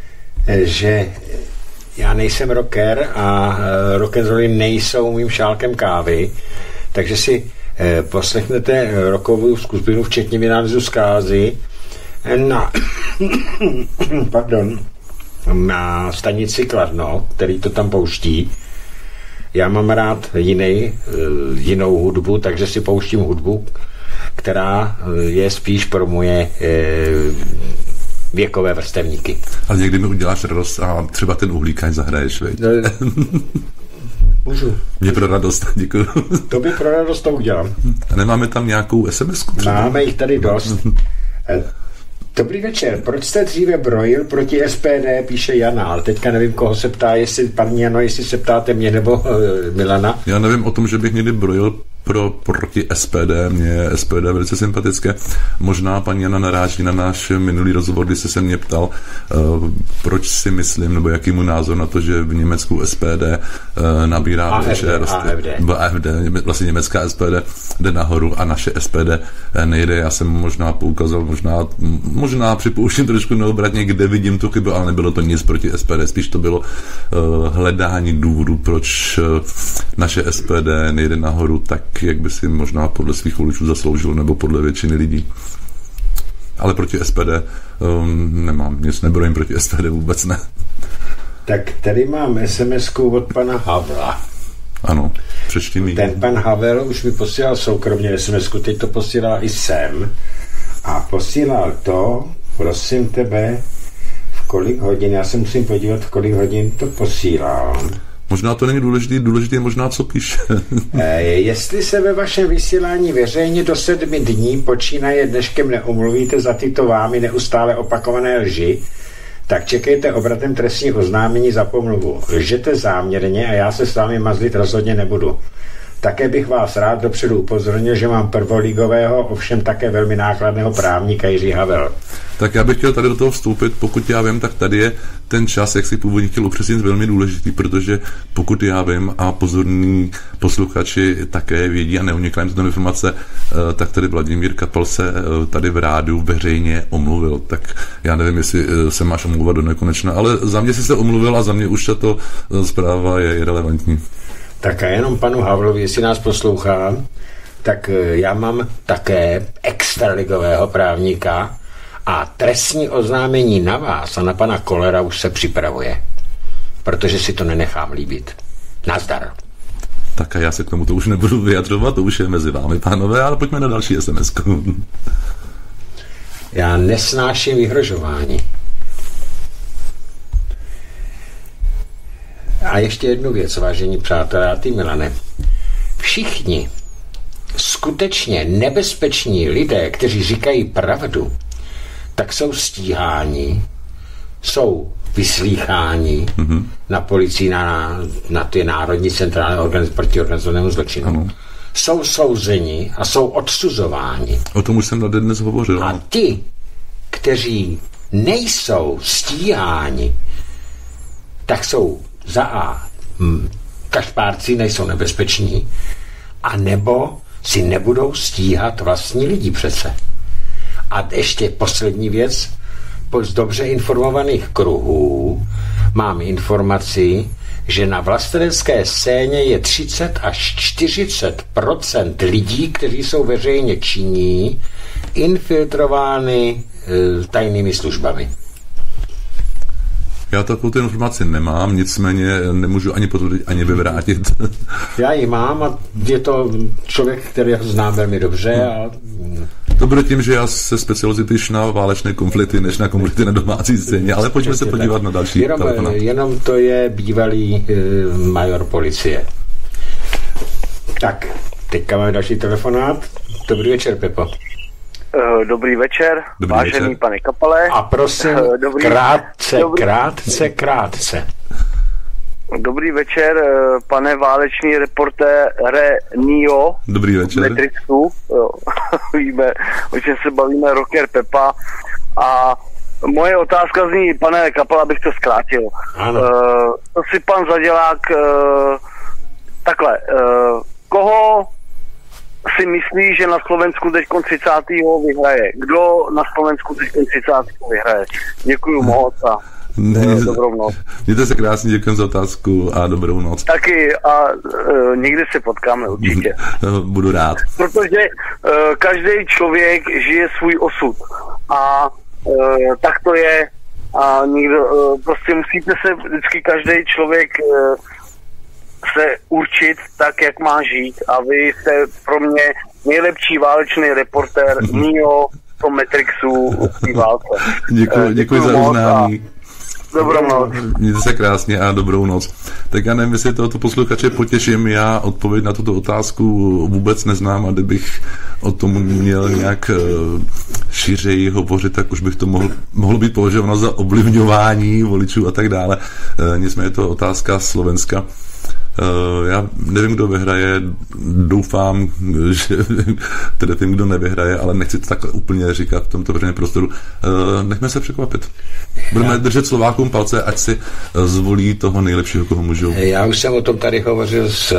že já nejsem rocker a rock'n'rolly nejsou mým šálkem kávy, takže si poslechnete rockovou skupinu včetně vynálezu zkázy na, pardon, na stanici Kladno, který to tam pouští. Já mám rád jiný, jinou hudbu, takže si pouštím hudbu, která je spíš pro moje věkové vrstevníky. Ale někdy mi uděláš radost a třeba ten uhlíkač zahraješ, veď? No, můžu. Mě pro radost, děkuji. To by pro radost to udělám. A nemáme tam nějakou es em esku třeba? Máme jich tady dost. Dobrý večer. Proč jste dříve brojil proti es pé dé, píše Jana, ale teďka nevím, koho se ptá, jestli paní Jano, jestli se ptáte mě nebo uh, Milana. Já nevím o tom, že bych někdy brojil pro, proti es pé dé, mě je es pé dé velice sympatické. Možná paní Jana naráží na náš minulý rozhovor, kdy se se mě ptal, uh, proč si myslím, nebo jaký mu názor na to, že v Německu es pé dé uh, nabírá á ef dé, á ef dé. á ef dé, vlastně německá es pé dé jde nahoru a naše es pé dé nejde. Já jsem možná poukazal, možná, možná připouštím trošku neobratně, kde vidím tu chybu, ale nebylo to nic proti es pé dé, spíš to bylo uh, hledání důvodu, proč uh, naše es pé dé nejde nahoru tak, jak by si možná podle svých voličů zasloužil, nebo podle většiny lidí. Ale proti es pé dé um, nemám, nic nebrojím proti es pé dé, vůbec ne. Tak tady mám es em esku od pana Havla. Ano, přečti mi. Ten pan Havel už mi posílal soukromně es em esku, teď to posílal i sem. A posílal to, prosím tebe, v kolik hodin, já se musím podívat, v kolik hodin to posílal. Možná to není důležitý, důležitý je možná, co píše. e, jestli se ve vašem vysílání veřejně do sedmi dní počínaje dneškem neomluvíte za tyto vámi neustále opakované lži, tak čekejte obratem trestní oznámení za pomluvu. Lžete záměrně a já se s vámi mazlit rozhodně nebudu. Také bych vás rád dopředu upozornil, že mám prvoligového, ovšem také velmi nákladného právníka Jiří Havel. Tak já bych chtěl tady do toho vstoupit, pokud já vím, tak tady je ten čas, jak si původně chtěl upřesnit, velmi důležitý, protože pokud já vím a pozorní posluchači také vědí a neunikla jim tyto informace, tak tady Vladimír Kapel se tady v rádiu veřejně omluvil. Tak já nevím, jestli se máš omluvat do nekonečna, ale za mě si se omluvil a za mě už tato zpráva je relevantní. Tak a jenom panu Havlovi, jestli nás poslouchá, tak já mám také extraligového právníka a trestní oznámení na vás a na pana Kolera už se připravuje, protože si to nenechám líbit. Nazdar. Tak a já se k tomu to už nebudu vyjadřovat, to už je mezi vámi, pánové, ale pojďme na další es em esku. Já nesnáším vyhrožování. A ještě jednu věc, vážení přátelé, a ty, Milane. Všichni skutečně nebezpeční lidé, kteří říkají pravdu, tak jsou stíháni, jsou vyslýcháni mm-hmm. na policii, na, na ty národní centrální organizace proti organizovanému zločinu. Ano. Jsou souzeni a jsou odsuzováni. O tom už jsem tady dnes hovořil. A ty, kteří nejsou stíháni, tak jsou za A hm, kašpárci, nejsou nebezpeční, a nebo si nebudou stíhat vlastní lidi přece. A ještě poslední věc, z dobře informovaných kruhů mám informaci, že na vlastenecké scéně je třicet až čtyřicet procent lidí, kteří jsou veřejně činní, infiltrovány e, tajnými službami. Já takovou tu informaci nemám, nicméně nemůžu ani potvrdit, ani vyvrátit. Já ji mám a je to člověk, který znám velmi dobře. A... To bude tím, že já se specializuji spíš na válečné konflikty, než na konflikty na domácí scéně, ale pojďme se podívat tak na další jenom, telefonát. Jenom to je bývalý uh, major policie. Tak, teďka máme další telefonát. Dobrý večer, Pepo. Dobrý večer, Dobrý vážený večer. pane Kapale. A prosím, Dobrý, krátce, dobrý, krátce, krátce. Dobrý večer, pane váleční reportére Nio. Dobrý večer. Matrixu. Jo. Víme, o čem se bavíme, rocker Pepa. A moje otázka zní, pane Kapala, abych to zkrátil. Ano. Uh, to si pan Zadělák uh, takhle, uh, koho si myslí, že na Slovensku teď třicátého vyhraje? Kdo na Slovensku teď třicátého vyhraje? Děkuju moc a Ne, dobrou noc. Mějte se krásně, děkuji za otázku a dobrou noc. Taky a uh, někdy se potkáme určitě. Budu rád. Protože uh, každý člověk žije svůj osud a uh, tak to je a někdo, uh, prostě musíte se vždycky každý člověk uh, se určit tak, jak má žít a vy jste pro mě nejlepší válečný reportér Nio po Matrixu v té válce. Děkuji, děkuji za uznání. Dobrou noc. Mějte se krásně a dobrou noc. Tak já nevím, jestli tohoto posluchače potěším, já odpověď na tuto otázku vůbec neznám a kdybych o tom měl nějak šířeji hovořit, tak už bych to mohl, mohlo být považováno za ovlivňování voličů a tak dále. Nicméně je to otázka Slovenska. Já nevím, kdo vyhraje, doufám, že tedy vím, kdo nevyhraje, ale nechci to takhle úplně říkat v tomto veřejném prostoru. Nechme se překvapit. Budeme držet Slovákům palce, ať si zvolí toho nejlepšího, koho můžou. Já už jsem o tom tady hovořil s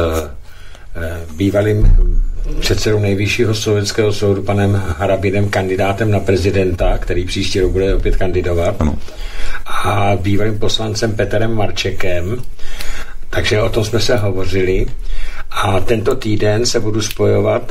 bývalým předsedou nejvyššího slovenského soudu, panem Harabinem, kandidátem na prezidenta, který příští rok bude opět kandidovat. Ano. A bývalým poslancem Petrem Marčekem. Takže o tom jsme se hovořili a tento týden se budu spojovat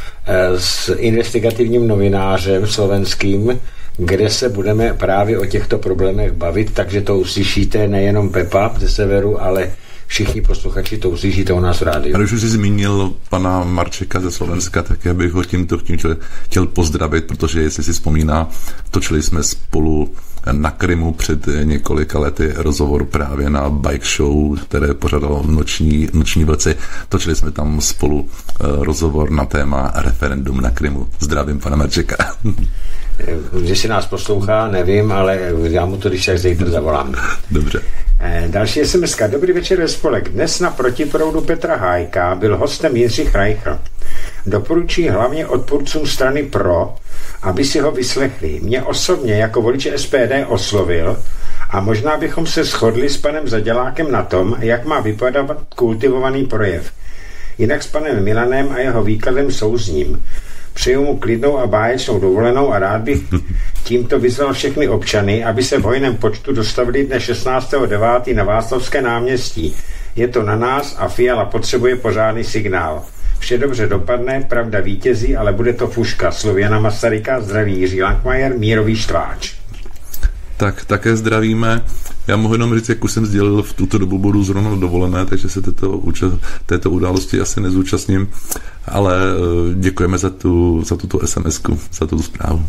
s investigativním novinářem slovenským, kde se budeme právě o těchto problémech bavit, takže to uslyšíte nejenom Pepa ze severu, ale všichni posluchači to uslyšíte u nás v rádiu. A když už jsi zmínil pana Marčeka ze Slovenska, tak já bych ho tímto chtěl pozdravit, protože jestli si vzpomíná, točili jsme spolu na Krymu před několika lety rozhovor právě na bike show, které pořadalo noční, noční vlci. Točili jsme tam spolu uh, rozhovor na téma referendum na Krymu. Zdravím pana Marčeka. Že si nás poslouchá, nevím, ale já mu to když tak zítra zavolám. Dobře. Další es em eska. Dobrý večer ve spolek. Dnes na protiproudu Petra Hájka byl hostem Jindřich Reichl. Doporučuji hlavně odpůrcům strany Pro, aby si ho vyslechli. Mě osobně jako voliče es pé dé oslovil a možná bychom se shodli s panem Zadělákem na tom, jak má vypadat kultivovaný projev. Jinak s panem Milanem a jeho výkladem souzním. Přeju mu klidnou a báječnou dovolenou a rád bych tímto vyzval všechny občany, aby se v hojném počtu dostavili dne šestnáctého devátého na Václavské náměstí. Je to na nás a Fiala potřebuje pořádný signál. Vše dobře dopadne, pravda vítězí, ale bude to fuška. Slovy Jana Masaryka, zdraví Jiří Langmajer, mírový štváč. Tak také zdravíme. Já mohu jenom říct, jak už jsem sdělil, v tuto dobu budu zrovna dovolené, takže se této, této události asi nezúčastním, ale děkujeme za, tu, za tuto es em esku, za tuto zprávu.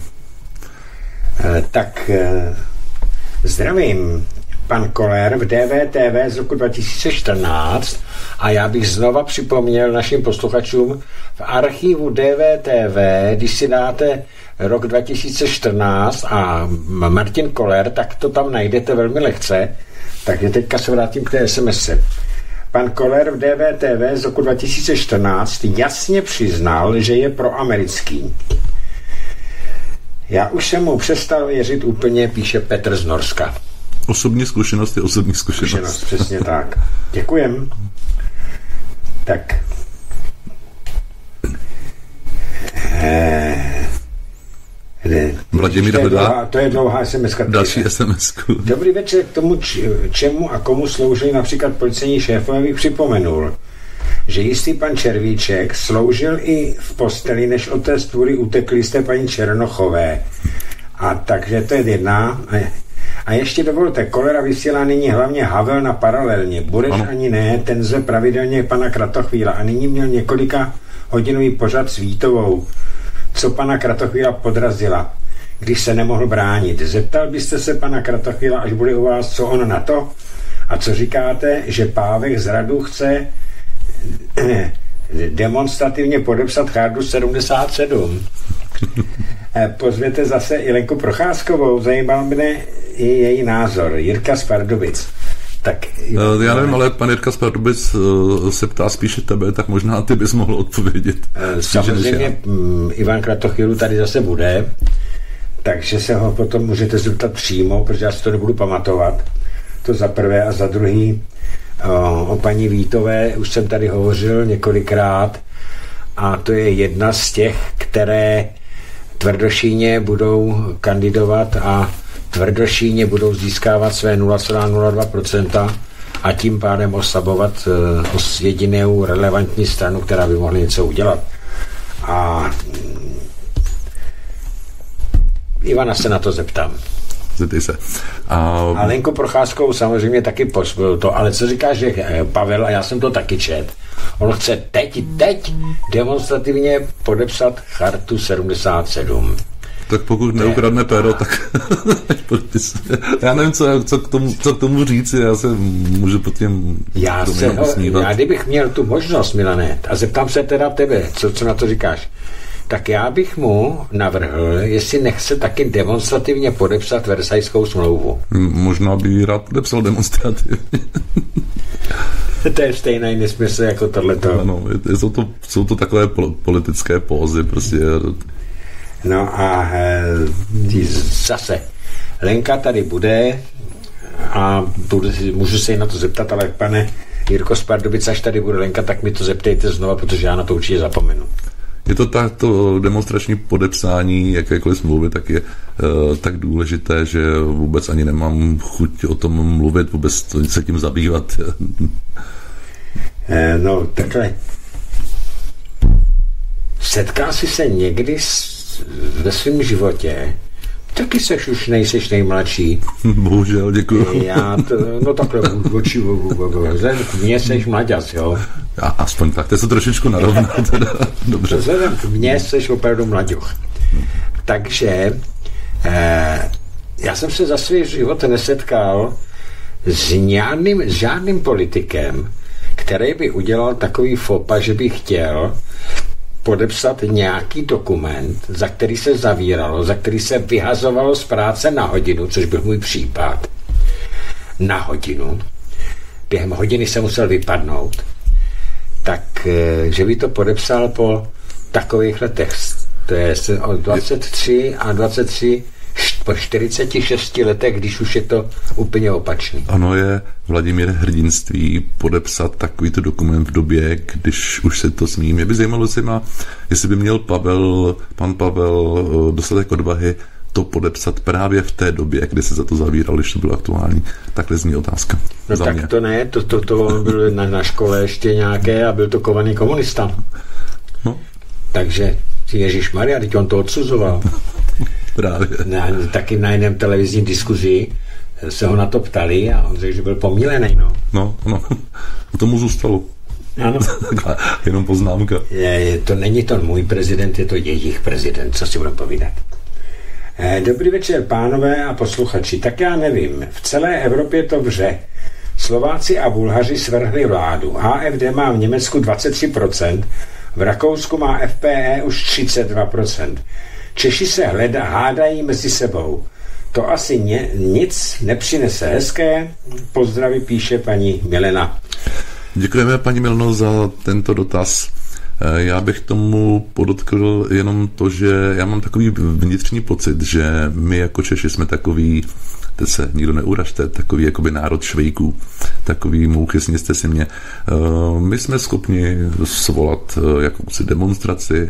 E, tak e, zdravím. Pan Koller v dé vé té vé z roku dva tisíce čtrnáct a já bych znova připomněl našim posluchačům v archivu dé vé té vé, když si dáte rok dva tisíce čtrnáct a Martin Koller, tak to tam najdete velmi lehce. Takže teďka se vrátím k té es em esce. Pan Koller v dé vé té vé z roku dva tisíce čtrnáct jasně přiznal, že je proamerický. Já už jsem mu přestal věřit úplně, píše Petr z Norska. Osobní zkušenost je osobní zkušenost. zkušenost přesně tak. Děkujem. Tak. Ne, Vladimír hledá. To je dlouhá es em es. Další es em esku. Dobrý večer, k tomu, čemu a komu sloužili například policejní šéfové, bych připomenul, že jistý pan Červíček sloužil i v posteli, než od té stvůry utekli jste paní Černochové. A takže to je jedna. A ještě dovolte, Kolera vysílá nyní hlavně Havel na Paralelně. Bureš ano. Ani ne, ten zve pravidelně pana Kratochvíla. A nyní měl několika hodinový pořad s Vítovou, co pana Kratochvíla podrazila, když se nemohl bránit. Zeptal byste se pana Kratochvíla, až bude u vás, co on na to? A co říkáte, že Pávek z Radu chce demonstrativně podepsat chartu sedmdesát sedm? Pozvěte zase i Lenku Procházkovou, zajímal mě i její názor. Jirka z Pardubic. Tak, uh, já nevím, ale pan Jirka z Pardubic uh, se ptá spíše tebe, tak možná ty bys mohl odpovědět. Uh, samozřejmě um, Ivan Kratochvílu tady zase bude, takže se ho potom můžete zeptat přímo, protože já si to nebudu pamatovat. To za prvé a za druhý uh, o paní Vítové už jsem tady hovořil několikrát a to je jedna z těch, které tvrdošíně budou kandidovat a tvrdošíně budou získávat své nula celá nula dva procenta a tím pádem oslabovat uh, jedinou relevantní stranu, která by mohla něco udělat. A Ivana se na to zeptám. Zeptej se. A... a Lenku Procházkovou samozřejmě taky pospěl to, ale co říkáš, že Pavel, a já jsem to taky čet, on chce teď, teď demonstrativně podepsat chartu sedmdesát sedm. Tak pokud neukradne péro, tak já nevím, co, co, k tomu, co k tomu říct, já se můžu pod tím já, se ho, já kdybych měl tu možnost, Milane, a zeptám se teda tebe, co, co na to říkáš, tak já bych mu navrhl, jestli nechce taky demonstrativně podepsat Versajskou smlouvu. Možná by ji rád podepsal demonstrativně. To je stejný nesmysl jako tohleto. Ano, jsou to, jsou to takové politické pózy, prostě. No a e, zase, Lenka tady bude a budu, můžu se jí na to zeptat, ale pane Jirko z Pardubic, až tady bude Lenka, tak mi to zeptejte znova, protože já na to určitě zapomenu. Je to tak, to demonstrační podepsání jakékoliv smlouvy, tak je e, tak důležité, že vůbec ani nemám chuť o tom mluvit, vůbec to, se tím zabývat. e, no, takhle. Setkal jsi se někdy s, ve svém životě, taky seš už nejseš nejmladší. Bohužel, děkuju. Já to, no takhle, oči, vzhledem k mně seš mlaďas, jo. Já, aspoň tak, to se trošičku narovná, teda, dobře. Vzhledem k mně seš opravdu mlaďoch. Takže eh, já jsem se za svůj život nesetkal s žádným, s žádným politikem, který by udělal takový fopa, že by chtěl podepsat nějaký dokument, za který se zavíralo, za který se vyhazovalo z práce na hodinu, což byl můj případ. Na hodinu. Během hodiny se musel vypadnout. Tak, že by to podepsal po takových letech. To je od dvacet tři a dvacet tři po čtyřiceti šesti letech, když už je to úplně opačný. Ano, je, Vladimír, hrdinství podepsat takovýto dokument v době, když už se to smí. Mě by zajímalo, jestli, má, jestli by měl Pavel, pan Pavel dostatek odvahy to podepsat právě v té době, kdy se za to zavíral, když to bylo aktuální. Takhle zní otázka. No tak mě. To ne, to, to, to byl na, na škole ještě nějaké a byl to kovaný komunista. No. Takže ježišmarja, teď on to odsuzoval. Právě. Na, taky na jiném televizní diskuzi se ho na to ptali a on řekl, že byl pomílený. No, no, no. Tomu zůstalo. Ano. Jenom poznámka. Je, to není to můj prezident, je to jejich prezident, co si budeme povídat. Dobrý večer, pánové a posluchači. Tak já nevím, v celé Evropě to vře. Slováci a Bulhaři svrhli vládu. á ef dé má v Německu dvacet tři procent, v Rakousku má ef pé é už třicet dva procent. Češi se hleda, hádají mezi sebou. To asi ně, nic nepřinese. Hezké pozdraví, píše paní Milena. Děkujeme, paní Mileno, za tento dotaz. Já bych tomu podotkl jenom to, že já mám takový vnitřní pocit, že my jako Češi jsme takový, teď se nikdo neuražte, takový jakoby národ švejků, takový mouchy, sněste si mě. My jsme schopni svolat jakousi demonstraci,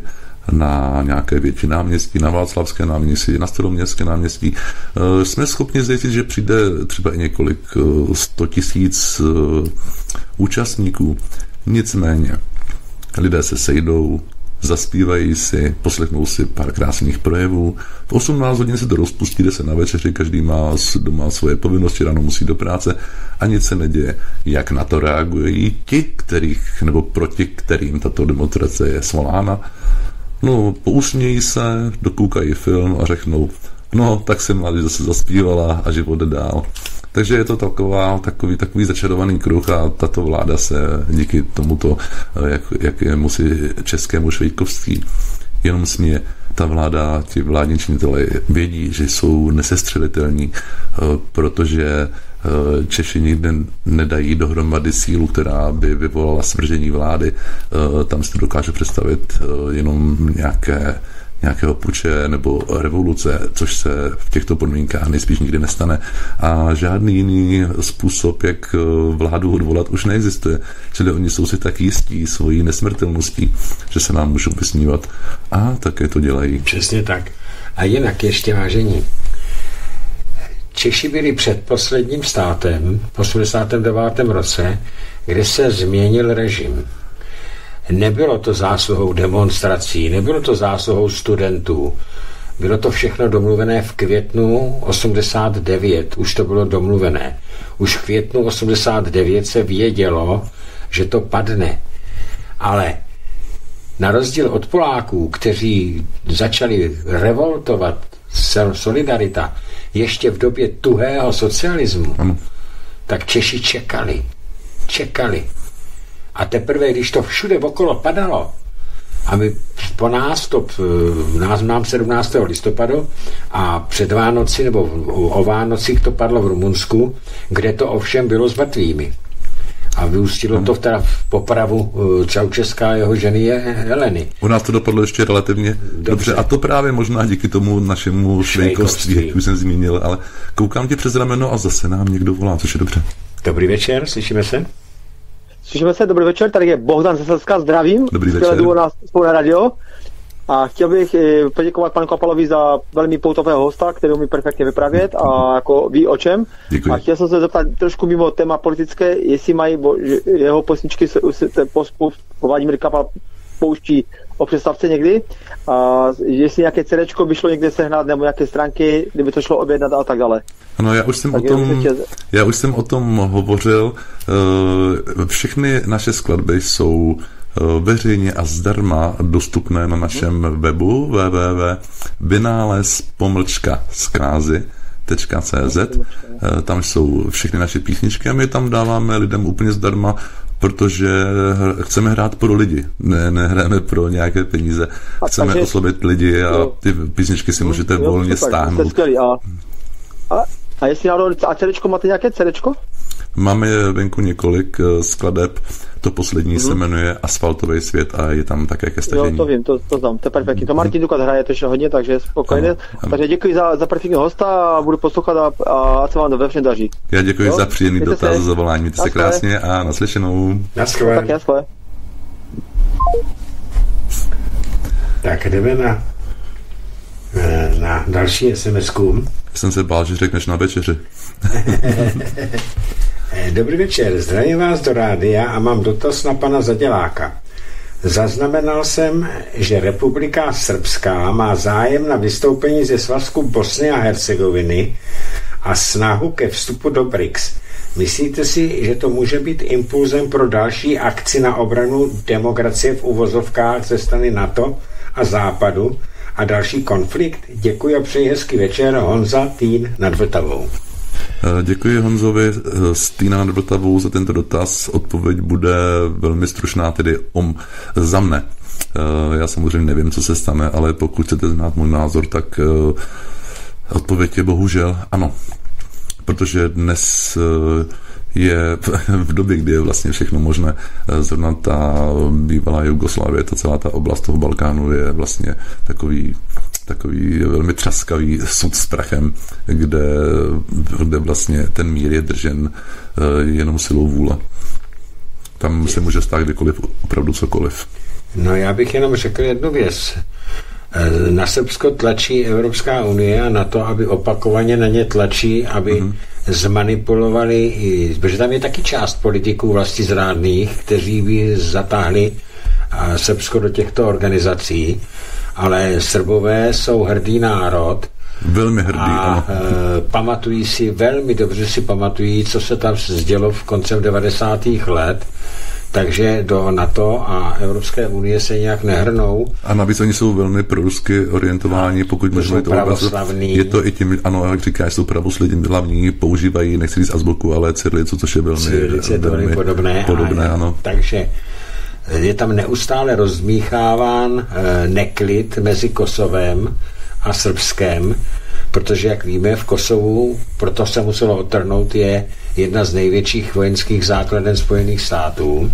na nějaké větší náměstí, na Václavské náměstí, na Staroměstské náměstí, jsme schopni zjistit, že přijde třeba i několik sto tisíc účastníků. Nicméně lidé se sejdou, zaspívají si, poslechnou si pár krásných projevů. V osmnáct hodin se to rozpustí, jde se na večeři, každý má doma svoje povinnosti, ráno musí do práce a nic se neděje. Jak na to reagují ti, kterých, nebo proti kterým tato demonstrace je svolána? No, pousmějí se, dokoukají film a řeknou, no, tak se mladí zase zaspívala a život jde dál. Takže je to taková, takový, takový začarovaný kruh a tato vláda se díky tomuto, jak, jak je musí českému švejkovství, jenom směje. Ta vláda, ti vládní činitelé vědí, že jsou nesestřelitelní, protože Češi nikdy nedají dohromady sílu, která by vyvolala svržení vlády. Tam si to dokážu představit jenom nějaké nějakého puče nebo revoluce, což se v těchto podmínkách nejspíš nikdy nestane. A žádný jiný způsob, jak vládu odvolat, už neexistuje. Čili oni jsou si tak jistí svojí nesmrtelností, že se nám můžou vysmívat. A také to dělají. Přesně tak. A jinak ještě, vážení, Češi byli předposledním státem v osmdesátém devátém roce, kde se změnil režim. Nebylo to zásluhou demonstrací, nebylo to zásluhou studentů. Bylo to všechno domluvené v květnu osmdesát devět. Už to bylo domluvené. Už v květnu osmdesát devět se vědělo, že to padne. Ale na rozdíl od Poláků, kteří začali revoltovat, solidarita, ještě v době tuhého socialismu, ano. Tak Češi čekali. Čekali. A teprve, když to všude okolo padalo, a my po nás, to, nás mám sedmnáctého listopadu a před Vánoci, nebo o Vánocích to padlo v Rumunsku, kde to ovšem bylo s mrtvými. A vyústilo to v, teda v popravu Čaučeská a jeho ženy je Heleny. U nás to dopadlo ještě relativně dobře. dobře. A to právě možná díky tomu našemu švejkovství, jak už jsem zmínil, ale koukám ti přes rameno a zase nám někdo volá, což je dobře. Dobrý večer, slyšíme se? Slyšíme se, dobrý večer, tady je Bohdan ze Slezska, zdravím. Dobrý večer. Sleduju nás spolu na radio. A chtěl bych poděkovat panu Kapalovi za velmi poutového hosta, který umí perfektně vypravět a jako ví o čem. Děkuji. A chtěl jsem se zeptat trošku mimo téma politické, jestli mají, bo, jeho posničky se, se, se po, po, po Vladimír Kapal pouští o přestavce někdy. A jestli nějaké CDčko by šlo někde sehnat, nebo nějaké stránky, kdyby to šlo objednat a tak dále. Ano, já už jsem, o tom, já už jsem o tom hovořil. Všechny naše skladby jsou veřejně a zdarma dostupné na našem webu w w w tečka vynález pomlčka zkázy tečka c z. Tam jsou všechny naše písničky a my tam dáváme lidem úplně zdarma, protože chceme hrát pro lidi, ne, nehráme pro nějaké peníze. Chceme takže oslovit lidi a ty písničky si můžete jo, volně super, stáhnout. A, a, a jestli náhodou, a CDčko, máte nějaké CDčko? Máme venku několik skladeb, to poslední mm-hmm. se jmenuje Asfaltový svět a je tam také ke stažení. Jo, to vím, to, to znám, to je perfektní. To Martin Dukat hraje to hodně, takže spokojeně. Ano, ano. Takže děkuji za, za perfektního hosta a budu poslouchat a, a se vám ve všem daří. Já děkuji jo? za příjemný Mějte dotaz, se. za zavolání, mějte se krásně a naslyšenou. Naschle. Tak naschle. Tak jdeme na, na další es em esku. Jsem se bál, že řekneš na večeři. Dobrý večer, zdravím vás do rádia a mám dotaz na pana Zaděláka. Zaznamenal jsem, že Republika Srbská má zájem na vystoupení ze svazku Bosny a Hercegoviny a snahu ke vstupu do B R I C S. Myslíte si, že to může být impulzem pro další akci na obranu demokracie v uvozovkách ze strany NATO a Západu a další konflikt? Děkuji a přeji hezký večer, Honza Týn nad Vltavou. Děkuji Honzovi z Týna nad Vltavou za tento dotaz. Odpověď bude velmi stručná, tedy om za mne. Já samozřejmě nevím, co se stane, ale pokud chcete znát můj názor, tak odpověď je bohužel ano. Protože dnes je v době, kdy je vlastně všechno možné, zrovna ta bývalá Jugoslávie, ta celá ta oblast toho Balkánu je vlastně takový takový velmi třaskavý sud s prachem, kde, kde vlastně ten mír je držen jenom silou vůle. Tam se může stát kdykoliv, opravdu cokoliv. No já bych jenom řekl jednu věc. Na Srbsko tlačí Evropská unie a na to, aby opakovaně na ně tlačí, aby mm-hmm. zmanipulovali, protože tam je taky část politiků vlastizrádných, kteří by zatáhli Srbsko do těchto organizací, ale Srbové jsou hrdý národ. Velmi hrdý, a ano. E, pamatují si, velmi dobře si pamatují, co se tam dělo v koncem devadesátých let, takže do NATO a Evropské unie se nějak nehrnou. A navíc oni jsou velmi prorusky orientováni, pokud možná to pravoslavní. Je to i tím, ano, jak říkáš, jsou pravoslavní, používají, nechci říct azbuku, ale cyrilicu, což je velmi, Cyrilice, velmi to podobné. podobné A, ano. Takže je tam neustále rozmícháván e, neklid mezi Kosovem a Srbskem, protože, jak víme, v Kosovu, proto se muselo odtrhnout, je jedna z největších vojenských základen Spojených států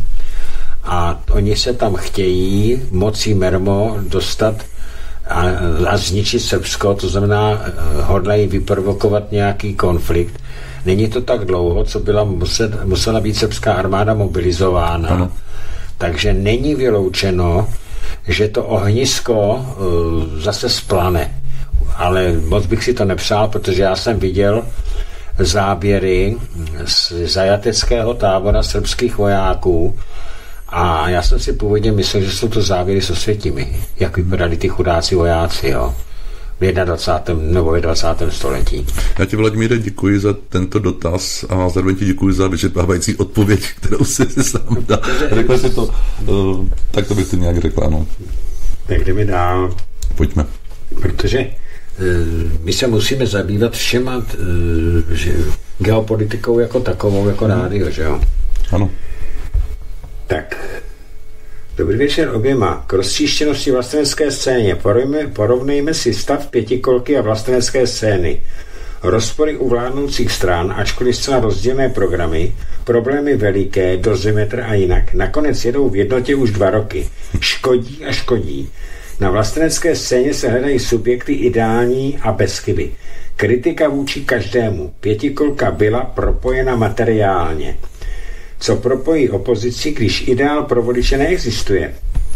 a oni se tam chtějí mocí mermo dostat a, a zničit Srbsko, to znamená hodlají vyprovokovat nějaký konflikt. Není to tak dlouho, co byla muset, musela být srbská armáda mobilizována, ano. Takže není vyloučeno, že to ohnisko uh, zase splane. Ale moc bych si to nepřál, protože já jsem viděl záběry z zajateckého tábora srbských vojáků a já jsem si původně myslel, že jsou to záběry s Osvětimi, jak vypadali ty chudáci vojáci, jo. V dvacátém nebo v dvacátém století. Já ti, Vladimíre, děkuji za tento dotaz a zároveň ti děkuji za vyčerpávající odpověď, kterou jsi si sám dal. Řekla si to, uh, tak to bych si nějak řekla, no. Tak jdeme dál. Pojďme. Protože uh, my se musíme zabývat všema uh, že, geopolitikou jako takovou, jako hmm. rádio, že jo? Ano. Tak. Dobrý večer oběma. K roztříštěnosti vlastenecké scéně. Porovnejme, porovnejme si stav pětikolky a vlastenecké scény. Rozpory u vládnoucích stran, ačkoliv zcela rozdílné programy, problémy veliké, dozimetr a jinak, nakonec jedou v jednotě už dva roky. Škodí a škodí. Na vlastenecké scéně se hledají subjekty ideální a bez chyby. Kritika vůči každému. Pětikolka byla propojena materiálně. Co propojí opozici, když ideál pro voliče neexistuje.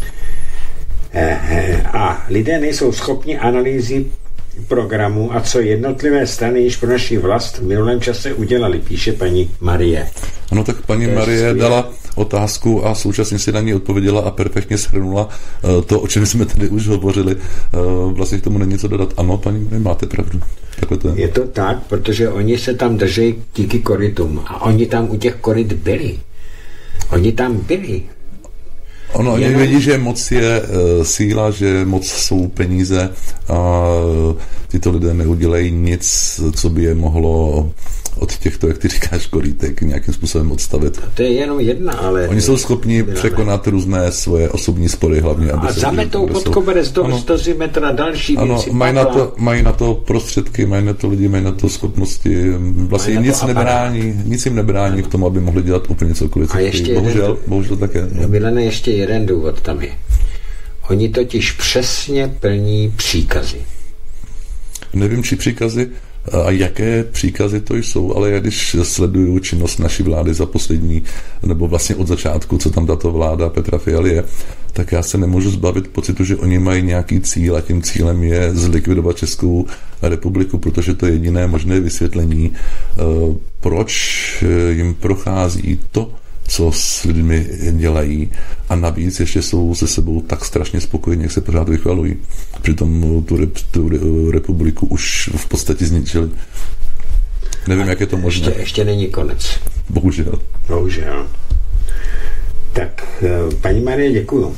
A lidé nejsou schopni analýzy programu a co jednotlivé strany již pro naši vlast v minulém čase udělali, píše paní Marie. Ano, tak paní Marie dala otázku a současně si na ní odpověděla a perfektně shrnula to, o čem jsme tady už hovořili. Vlastně k tomu není co dodat. Ano, paní Marie, máte pravdu. To je. je to tak, protože oni se tam drží díky korytům a oni tam u těch koryt byli. Oni tam byli. Ono, oni Jenom... vědí, že moc je uh, síla, že moc jsou peníze a uh, tyto lidé neudělají nic, co by je mohlo od těchto, jak ty říkáš, korytek nějakým způsobem odstavit. To je jenom jedna, ale... Oni jsou schopni překonat různé svoje osobní spory, hlavně. Aby a zametou pod koberec do stozimetra další ano, věci. Mají na, to, mají na to prostředky, mají na to lidi, mají na to schopnosti. Vlastně jim nic nebrání, nic jim nebrání v tom, aby mohli dělat úplně cokoliv. A ještě bohužel, jeden, bohužel také. No. Milene, ještě jeden důvod tam je. Oni totiž přesně plní příkazy. Nevím, či příkazy a jaké příkazy to jsou, ale já když sleduju činnost naší vlády za poslední, nebo vlastně od začátku, co tam tato vláda Petra Fialy je, tak já se nemůžu zbavit pocitu, že oni mají nějaký cíl a tím cílem je zlikvidovat Českou republiku, protože to je jediné možné vysvětlení, proč jim prochází to, co s lidmi dělají a navíc ještě jsou se sebou tak strašně spokojení, jak se pořád vychvalují. Přitom tu, rep, tu republiku už v podstatě zničili. Nevím, a jak je to možné. Ještě, ještě není konec. Bohužel. Bohužel. Tak, paní Marie, děkuju.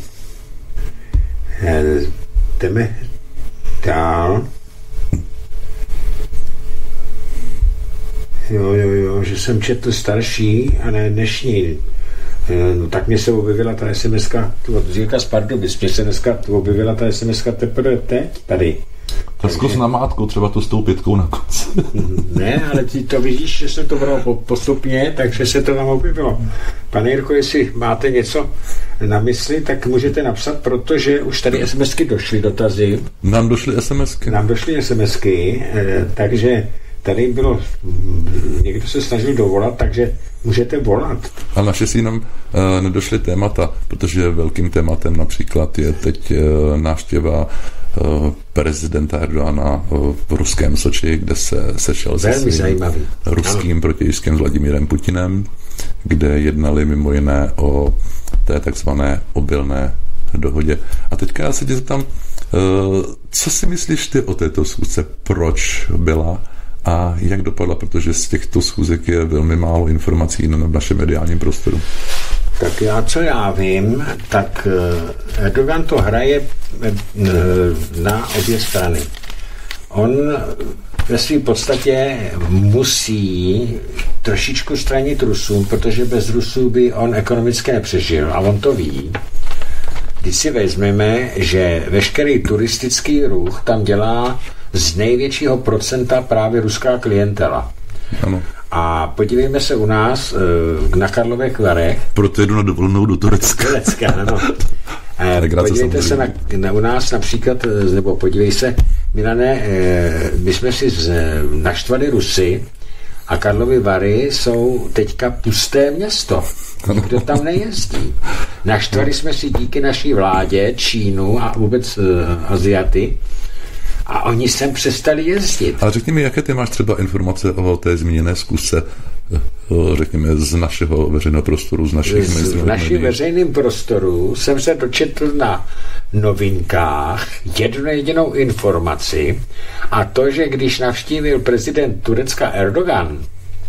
Jdeme dál. Jo, jo, jo, že jsem četl starší a ne dnešní. No tak mě se objevila ta es em eska od Zílka z Pardubic. Mě se dneska objevila ta es em eska teprve teď, tady. Tak zkus na mátku, třeba tu s tou pětkou na konci. Ne, ale ty to vidíš, že se to bralo postupně, takže se to tam objevilo. Pane Jirko, jestli máte něco na mysli, tak můžete napsat, protože už tady es em esky došly dotazy. Nám došly es em esky. Nám došly es em esky, takže tady bylo, někdo se snažil dovolat, takže můžete volat. A naše si nám e, nedošly témata, protože velkým tématem například je teď e, návštěva prezidenta Erdogana v ruském Soči, kde se sešel se svým ruským protějškem Vladimírem Putinem, kde jednali mimo jiné o té takzvané obilné dohodě. A teďka já se tě zeptám, co si myslíš ty o této schůzce? Proč byla a jak dopadla? Protože z těchto schůzek je velmi málo informací na našem mediálním prostoru. Tak já, co já vím, tak Erdogan to hraje na obě strany. On ve své podstatě musí trošičku stranit Rusům, protože bez Rusů by on ekonomicky nepřežil a on to ví. Když si vezmeme, že veškerý turistický ruch tam dělá z největšího procenta právě ruská klientela. Ano. A podívejme se u nás na Karlových Varech. Proto jedu na dovolenou do Turecka. Turecka, ano. Podívejte se na, na, u nás například, nebo podívej se, Milane, my jsme si z, naštvali Rusy a Karlovy Vary jsou teďka pusté město. Nikdo tam nejezdí. Naštvali jsme si díky naší vládě Čínu a vůbec uh, Aziaty a oni sem přestali jezdit. Ale řekni mi, jaké ty máš třeba informace o té zmíněné zkusce, řekněme, z našeho veřejného prostoru, z našich z, v našem veřejném prostoru jsem se dočetl na novinkách jednu jedinou informaci a to, že když navštívil prezident Turecka Erdogan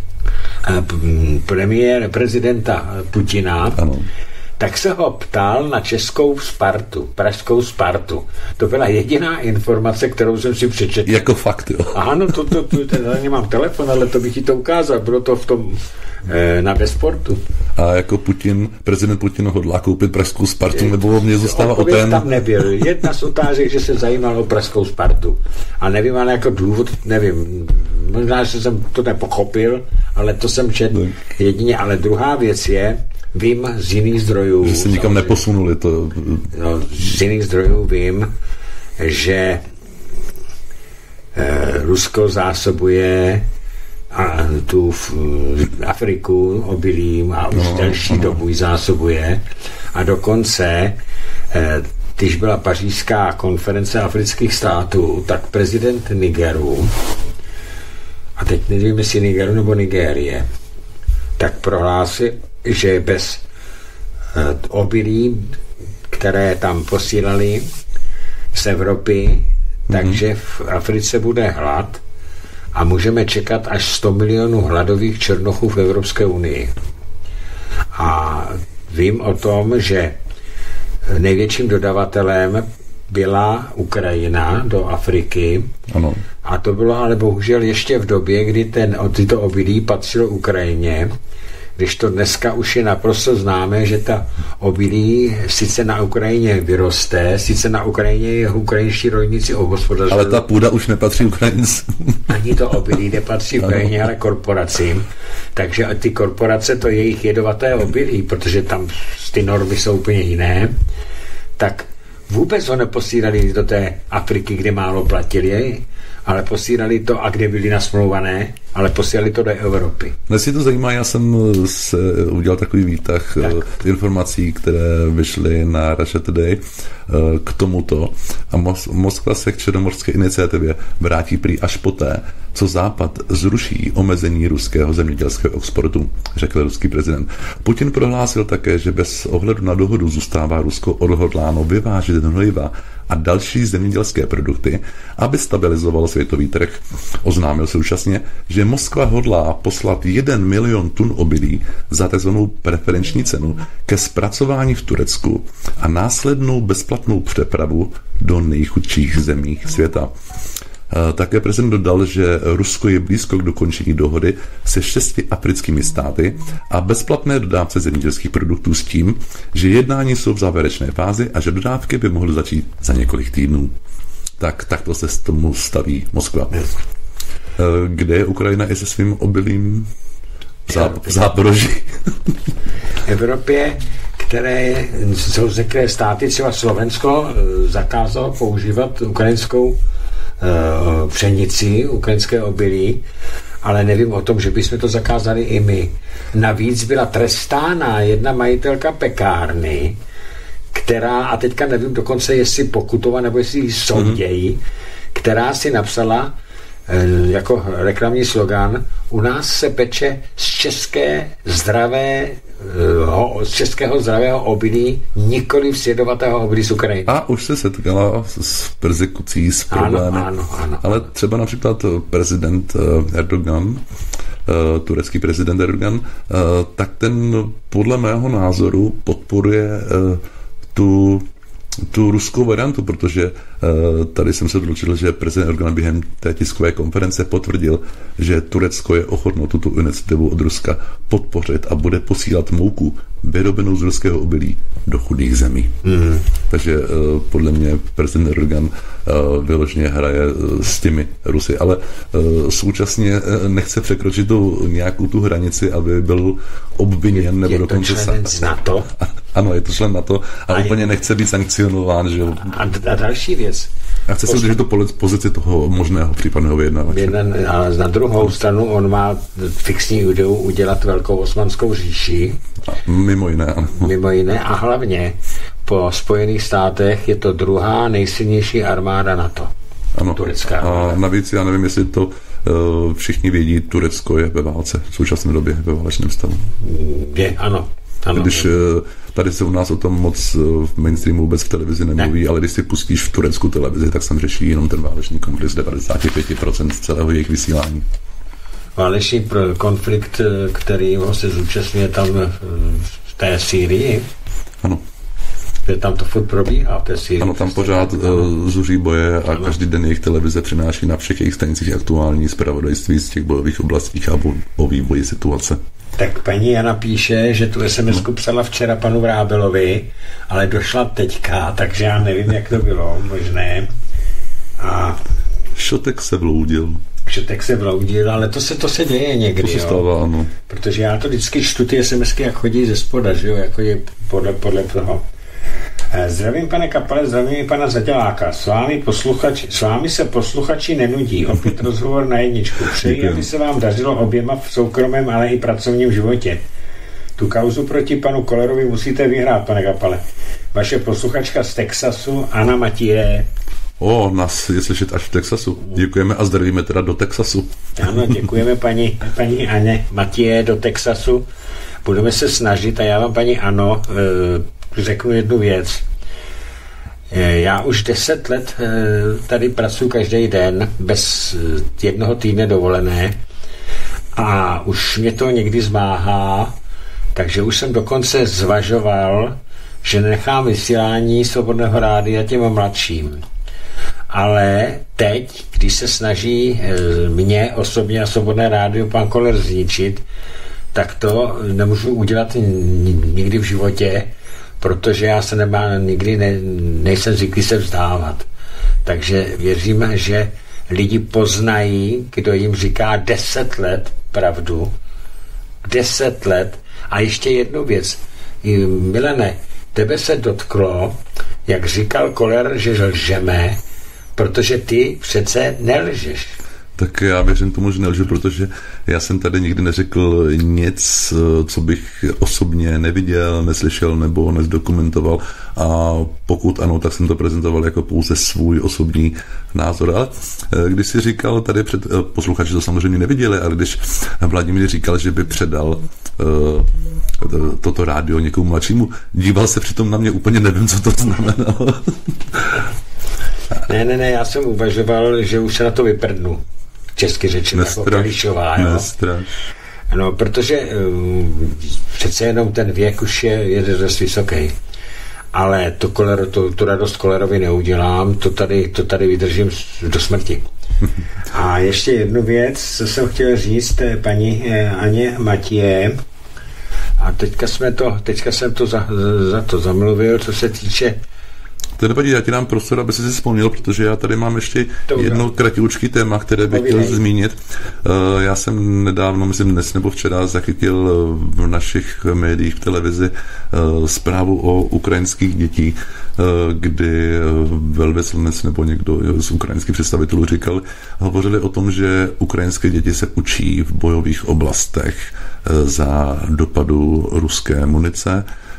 premiér prezidenta Putina, ano, tak se ho ptal na českou Spartu, pražskou Spartu. To byla jediná informace, kterou jsem si přečetl. Jako fakt, jo. Ano, to, to, to, to, nemám telefon, ale to bych ti to ukázal. Bylo to v tom eh, na Vesportu. A jako Putin, prezident Putin hodlá koupit pražskou Spartu, nebo mě zůstává o ten... tam nebyl. Jedna z otázek, že se zajímal o pražskou Spartu. A nevím, ale jako důvod, nevím. Možná, že jsem to nepochopil, ale to jsem četl jedině. Ale druhá věc je, vím z jiných zdrojů... Že se nikam neposunuli to... No, z jiných zdrojů vím, že eh, Rusko zásobuje a tu v, Afriku obilím a už no, delší no. dobu ji zásobuje. A dokonce, eh, když byla pařížská konference afrických států, tak prezident Nigeru, a teď nevím, jestli Nigeru nebo Nigérie, tak prohlásil, že bez uh, obilí, které tam posílali z Evropy, mm-hmm. takže v Africe bude hlad a můžeme čekat až sto milionů hladových černochů v Evropské unii. A vím o tom, že největším dodavatelem byla Ukrajina do Afriky. Ano. A to bylo ale bohužel ještě v době, kdy ten, tyto obilí patřilo Ukrajině, když to dneska už je naprosto známé, že ta obilí sice na Ukrajině vyroste, sice na Ukrajině je ukrajinští rolníci obhospodařují. Ale ta půda už nepatří Ukrajincům. Ani to obilí nepatří Ukrajině, ale korporacím. Takže ty korporace, to je jejich jedovaté obilí, protože tam ty normy jsou úplně jiné, tak vůbec ho neposílali do té Afriky, kde málo platili, ale posílali to, a kde byli nasmlouvané, ale posílali to do Evropy. Dnes je to zajímá, já jsem se udělal takový výtah tak. informací, které vyšly na Russia Today k tomuto a Mos- Moskva se k černomorské iniciativě vrátí prý až poté, co Západ zruší omezení ruského zemědělského exportu, řekl ruský prezident. Putin prohlásil také, že bez ohledu na dohodu zůstává Rusko odhodláno vyvážet hnojiva a další zemědělské produkty, aby stabilizoval světový trh. Oznámil současně, že Moskva hodlá poslat jeden milion tun obilí za tzv. Preferenční cenu ke zpracování v Turecku a následnou bezplatnou přepravu do nejchudších zemí světa. Také prezident dodal, že Rusko je blízko k dokončení dohody se šesti africkými státy a bezplatné dodávce zemědělských produktů s tím, že jednání jsou v závěrečné fázi a že dodávky by mohly začít za několik týdnů. Tak takto se s tomu staví Moskva. Kde je Ukrajina i se svým obilím v Záporoží? V Evropě, které jsou řeklé státy, třeba Slovensko zakázalo používat ukrajinskou pšenici, ukrajinské obilí, ale nevím o tom, že bychom to zakázali i my. Navíc byla trestána jedna majitelka pekárny, která, a teďka nevím dokonce, jestli pokutova, nebo jestli ji soudějí, mm-hmm. která si napsala jako reklamní slogan: u nás se peče z české zdravé z českého zdravého obilí, nikoli z jedovatého obilí z Ukrajiny. A už se setkala s persekucí, s problémy. Ano, ano, ano. Ale třeba například prezident Erdogan, turecký prezident Erdogan, tak ten podle mého názoru podporuje tu tu ruskou variantu, protože uh, tady jsem se dočetl, že prezident Erdogan během té tiskové konference potvrdil, že Turecko je ochotno tuto iniciativu od Ruska podpořit a bude posílat mouku vyrobenou z ruského obilí do chudých zemí. Mm. Takže uh, podle mě prezident Erdogan uh, vyloženě hraje uh, s těmi Rusy, ale uh, současně uh, nechce překročit tu nějakou tu hranici, aby byl obviněn je, nebo je dokonce to člen z NATO? Ano, je to člen NATO a, a úplně je... nechce být sankcionován. Že... A, a další věc. A chce se udržet to pozici toho možného případného vyjednavače. A na druhou stranu on má fixní ideu udělat velkou osmanskou říši. A mimo jiné, ano. Mimo jiné a hlavně po Spojených státech je to druhá nejsilnější armáda NATO. Ano. Turecká armáda. A navíc já nevím, jestli to uh, všichni vědí, Turecko je ve válce v současné době, ve válečném stavu. Je, ano. Ano. Když uh, tady se u nás o tom moc v mainstreamu vůbec v televizi nemluví, ne. Ale když si pustíš v tureckou televizi, tak tam řeší jenom ten válečný konflikt z devadesát pět procent celého jejich vysílání. Válečný konflikt, který se zúčastňuje tam v té Sýrii. Ano. Že tam to furt probíhá v té Sýrii. Ano, tam pořád uh, zuří boje a ano. Každý den jejich televize přináší na všech jejich stanicích aktuální zpravodajství z těch bojových oblastí a o vývoji situace. Tak paní Jana píše, že tu es em esku psala včera panu Vrábelovi, ale došla teďka, takže já nevím, jak to bylo možné. A Šotek se vloudil. Šotek se vloudil, ale to se, to se děje někdy. To se stává, ano. Protože já to vždycky čtu ty es em esky, jak chodí ze spoda, že jo, jako je podle, podle toho. Zdravím, pane Kapale, zdravím pana Zaděláka. S vámi, posluchači, s vámi se posluchači nenudí. Opět rozhovor na jedničku. Přeji, aby se vám dařilo oběma v soukromém, ale i pracovním životě. Tu kauzu proti panu Kollerovi musíte vyhrát, pane Kapale. Vaše posluchačka z Texasu, Anna Matěje. O, nás je slyšet až v Texasu. Děkujeme a zdravíme teda do Texasu. Ano, děkujeme paní, paní Aně Matěje do Texasu. Budeme se snažit a já vám, paní Ano, řeknu jednu věc. Já už deset let tady pracuji každý den bez jednoho týdne dovolené a už mě to někdy zmáhá, takže už jsem dokonce zvažoval, že nechám vysílání Svobodného rádia těm mladším. Ale teď, když se snaží mě osobně a Svobodné rádio pan Koller zničit, tak to nemůžu udělat nikdy v životě, protože já se nemá, nikdy ne, nejsem zvyklý se vzdávat. Takže věříme, že lidi poznají, kdo jim říká deset let pravdu, deset let. A ještě jednu věc. Milene, tebe se dotklo, jak říkal Koller, že lžeme, protože ty přece nelžeš. Tak já věřím tomu, že nelžu, protože já jsem tady nikdy neřekl nic, co bych osobně neviděl, neslyšel nebo nezdokumentoval a pokud ano, tak jsem to prezentoval jako pouze svůj osobní názor. Ale když si říkal tady před, posluchači to samozřejmě neviděli, ale když Vladimír říkal, že by předal uh, toto rádio někomu mladšímu, díval se přitom na mě, úplně nevím, co to znamenalo. Ne, ne, ne, já jsem uvažoval, že už se na to vyprdnu. Česky řečeno, jako Kališová, jo. Nestraš. No, protože um, přece jenom ten věk už je, je dost vysoký. Ale to kolero, to, tu radost Kollerovi neudělám, to tady, to tady vydržím do smrti. A ještě jednu věc, co jsem chtěl říct paní eh, Aně Matěje, a teďka, jsme to, teďka jsem to za, za to zamluvil, co se týče. To nevadí, já ti dám prostor, aby jsi si vzpomněl, protože já tady mám ještě Dobre. jedno kratičký téma, které bych chtěl zmínit. Uh, já jsem nedávno, myslím dnes nebo včera, zachytil v našich médiích v televizi uh, zprávu o ukrajinských dětí, uh, kdy velvyslanec nebo někdo z ukrajinských představitelů říkal, hovořili o tom, že ukrajinské děti se učí v bojových oblastech uh, za dopadu ruské munice,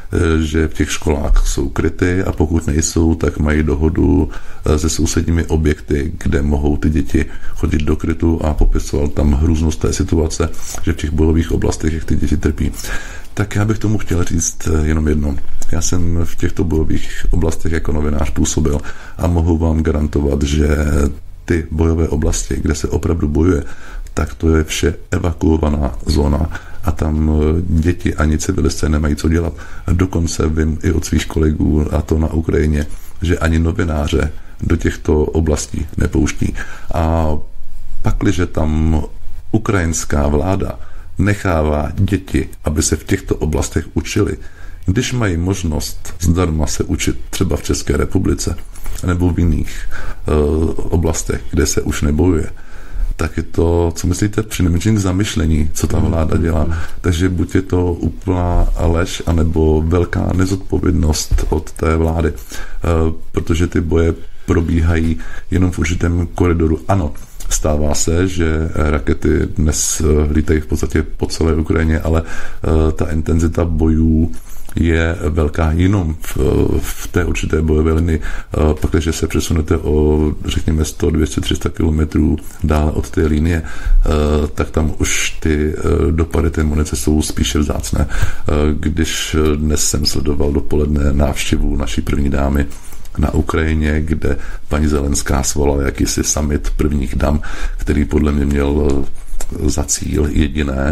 že v těch školách jsou kryty a pokud nejsou, tak mají dohodu se sousedními objekty, kde mohou ty děti chodit do krytu a popisoval tam hrůznost té situace, že v těch bojových oblastech, jak ty děti trpí. Tak já bych tomu chtěl říct jenom jedno. Já jsem v těchto bojových oblastech jako novinář působil a mohu vám garantovat, že ty bojové oblasti, kde se opravdu bojuje, tak to je vše evakuovaná zóna a tam děti ani civilisté nemají co dělat. Dokonce vím i od svých kolegů, a to na Ukrajině, že ani novináře do těchto oblastí nepouští. A pakliže tam ukrajinská vláda nechává děti, aby se v těchto oblastech učili, když mají možnost zdarma se učit třeba v České republice nebo v jiných uh, oblastech, kde se už nebojuje, tak je to, co myslíte, přinejmenším k zamyšlení, co ta vláda dělá. Takže buď je to úplná lež, anebo velká nezodpovědnost od té vlády, uh, protože ty boje probíhají jenom v určitém koridoru. Ano, stává se, že rakety dnes lítají v podstatě po celé Ukrajině, ale uh, ta intenzita bojů je velká jenom v, v té určité bojové linii. Uh, pak, když se přesunete o, řekněme, sto, dvě stě, tři sta kilometrů dále od té linie, uh, tak tam už ty uh, dopady té munice jsou spíše vzácné. Uh, když dnes jsem sledoval dopoledne návštěvu naší první dámy na Ukrajině, kde paní Zelenská svolala jakýsi summit prvních dam, který podle mě měl za cíl jediné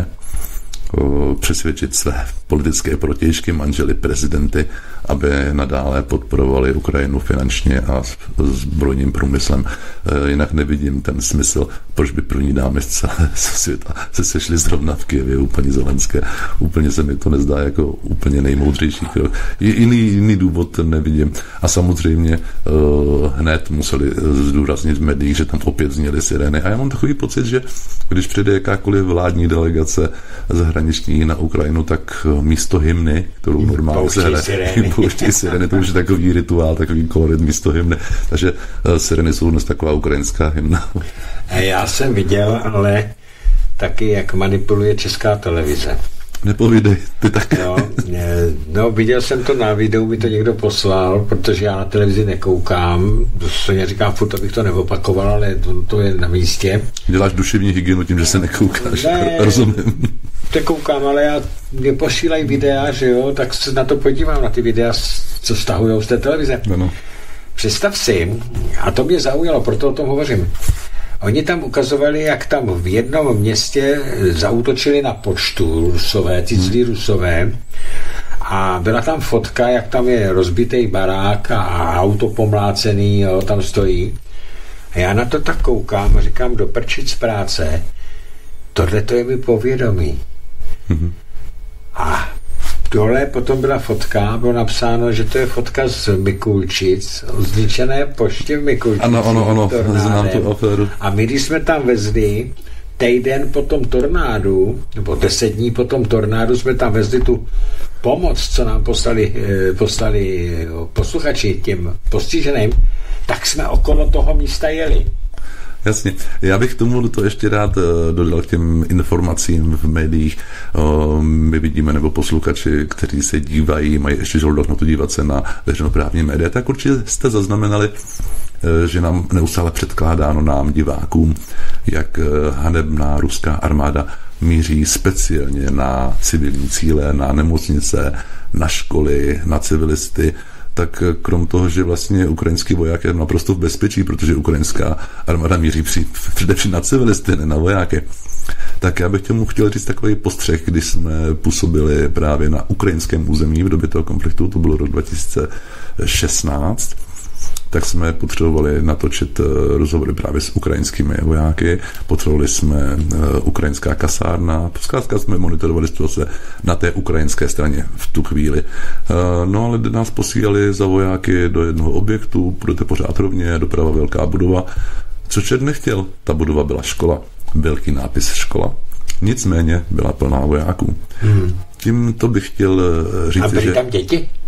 přesvědčit své politické protějšky, manžely prezidenty, aby nadále podporovali Ukrajinu finančně a zbrojním průmyslem. Jinak nevidím ten smysl, proč by první dámy z celého světa se sešly zrovna v Kyjevě u paní Zelenské. Úplně se mi to nezdá jako úplně nejmoudřejší krok. Jiný, jiný důvod nevidím. A samozřejmě hned museli zdůraznit v médiích, že tam opět zněly sirény. A já mám takový pocit, že když přijde jakákoliv vládní delegace zahraniční na Ukrajinu, tak místo hymny, kterou normálně se hraje, pouští sirény, to už je takový rituál, takový kolorit místo hymny. Takže sirény jsou dnes taková ukrajinská hymna. Já jsem viděl, ale taky, jak manipuluje Česká televize. Nepovídej, ty tak. No, no, viděl jsem to na videu, mi to někdo poslal, protože já na televizi nekoukám. Soně říkám, furt, abych to neopakoval, ale to, to je na místě. Děláš duševní hygienu tím, že se nekoukáš. Ne, rozumím. Nekoukám, ale já, mě posílají videa, že jo, tak se na to podívám, na ty videa, co stahujou z té televize. Ano. Představ si, a to mě zaujalo, proto o tom hovořím. Oni tam ukazovali, jak tam v jednom městě zaútočili na poštu Rusové, ty zlí Rusové, a byla tam fotka, jak tam je rozbitý barák a auto pomlácený, jo, tam stojí. A já na to tak koukám a říkám, do prčic práce, tohle to je mi povědomí. Mm-hmm. A dole potom byla fotka, bylo napsáno, že to je fotka z Mikulčic, o zničené poště v Mikulčicích. Ano, ano, ano, znám tu aféru. A my, když jsme tam vezli, týden po tom tornádu, nebo deset dní po tom tornádu, jsme tam vezli tu pomoc, co nám poslali, poslali posluchači těm postiženým, tak jsme okolo toho místa jeli. Jasně. Já bych tomu to ještě rád dodal k těm informacím v médiích. My vidíme, nebo posluchači, kteří se dívají, mají ještě žoldoch na to dívat se na veřejnoprávní média, tak určitě jste zaznamenali, že nám neustále předkládáno nám, divákům, jak hanebná ruská armáda míří speciálně na civilní cíle, na nemocnice, na školy, na civilisty. Tak krom toho, že vlastně ukrajinský voják je naprosto v bezpečí, protože ukrajinská armáda míří při, především na civilisty, ne na vojáky. Tak já bych tomu chtěl říct takový postřeh, když jsme působili právě na ukrajinském území v době toho konfliktu, to bylo rok dva tisíce šestnáct, tak jsme potřebovali natočit rozhovory právě s ukrajinskými vojáky, potřebovali jsme ukrajinská kasárna, zkrátka jsme monitorovali situace na té ukrajinské straně v tu chvíli. No ale nás posílali za vojáky do jednoho objektu, půjdete pořád rovně, doprava velká budova. Co čert nechtěl, ta budova byla škola, velký nápis škola, nicméně byla plná vojáků. Hmm. Tím to bych chtěl říct, a byly že... tam děti?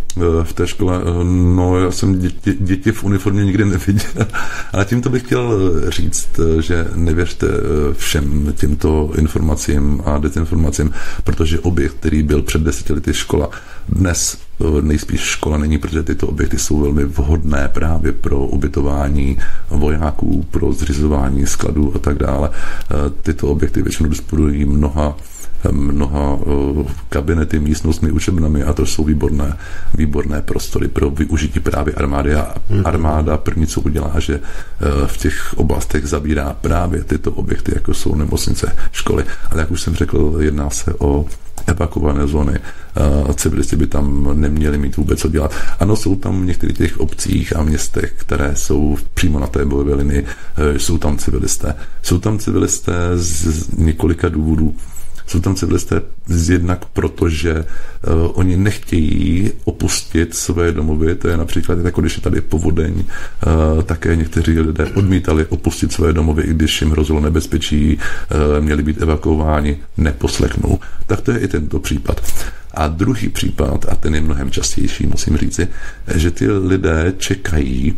v té škole, no já jsem děti, děti v uniformě nikdy neviděl, ale tímto bych chtěl říct, že nevěřte všem těmto informacím a dezinformacím, protože objekt, který byl před deseti lety škola, dnes nejspíš škola není, protože tyto objekty jsou velmi vhodné právě pro ubytování vojáků, pro zřizování skladů a tak dále. Tyto objekty většinou disponují mnoha mnoha kabinety, místnostmi, učebnami a to jsou výborné, výborné prostory pro využití právě armády a armáda první, co udělá, že v těch oblastech zabírá právě tyto objekty, jako jsou nemocnice, školy. Ale jak už jsem řekl, jedná se o evakuované zóny. Civilisti by tam neměli mít vůbec co dělat. Ano, jsou tam v některých těch obcích a městech, které jsou přímo na té bojové linii, jsou tam civilisté. Jsou tam civilisté z několika důvodů. Jsou tam civilisté jednak proto, že uh, oni nechtějí opustit své domovy, to je například, jako když je tady povodeň, uh, také někteří lidé odmítali opustit své domovy, i když jim hrozilo nebezpečí, uh, měli být evakuováni, neposlechnou. Tak to je i tento případ. A druhý případ, a ten je mnohem častější, musím říci, že ty lidé čekají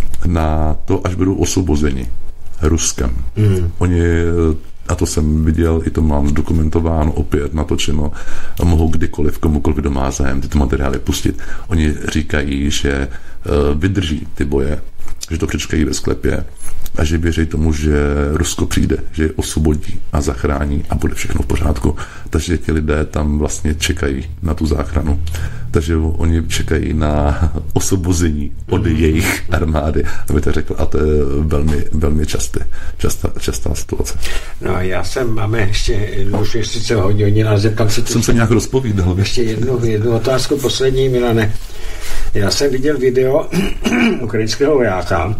na to, až budou osvobozeni Ruskem. Mm. Oni a to jsem viděl, i to mám zdokumentováno, opět natočeno a mohou kdykoliv, komukoliv, kdo má zájem, tyto materiály pustit. Oni říkají, že uh, vydrží ty boje, že to přečkají ve sklepě a že věří tomu, že Rusko přijde, že je osvobodí a zachrání a bude všechno v pořádku. Takže ti lidé tam vlastně čekají na tu záchranu. Takže oni čekají na osvobození od jejich armády, aby to řekl, a to je velmi, velmi časté, častá, častá situace. No já jsem, máme ještě, už je sice hodně hodin, ale zeptám se... Jsem se nějak rozpovídal. Ještě jednu, jednu otázku poslední, Milane. Já jsem viděl video ukrajinského vojáka,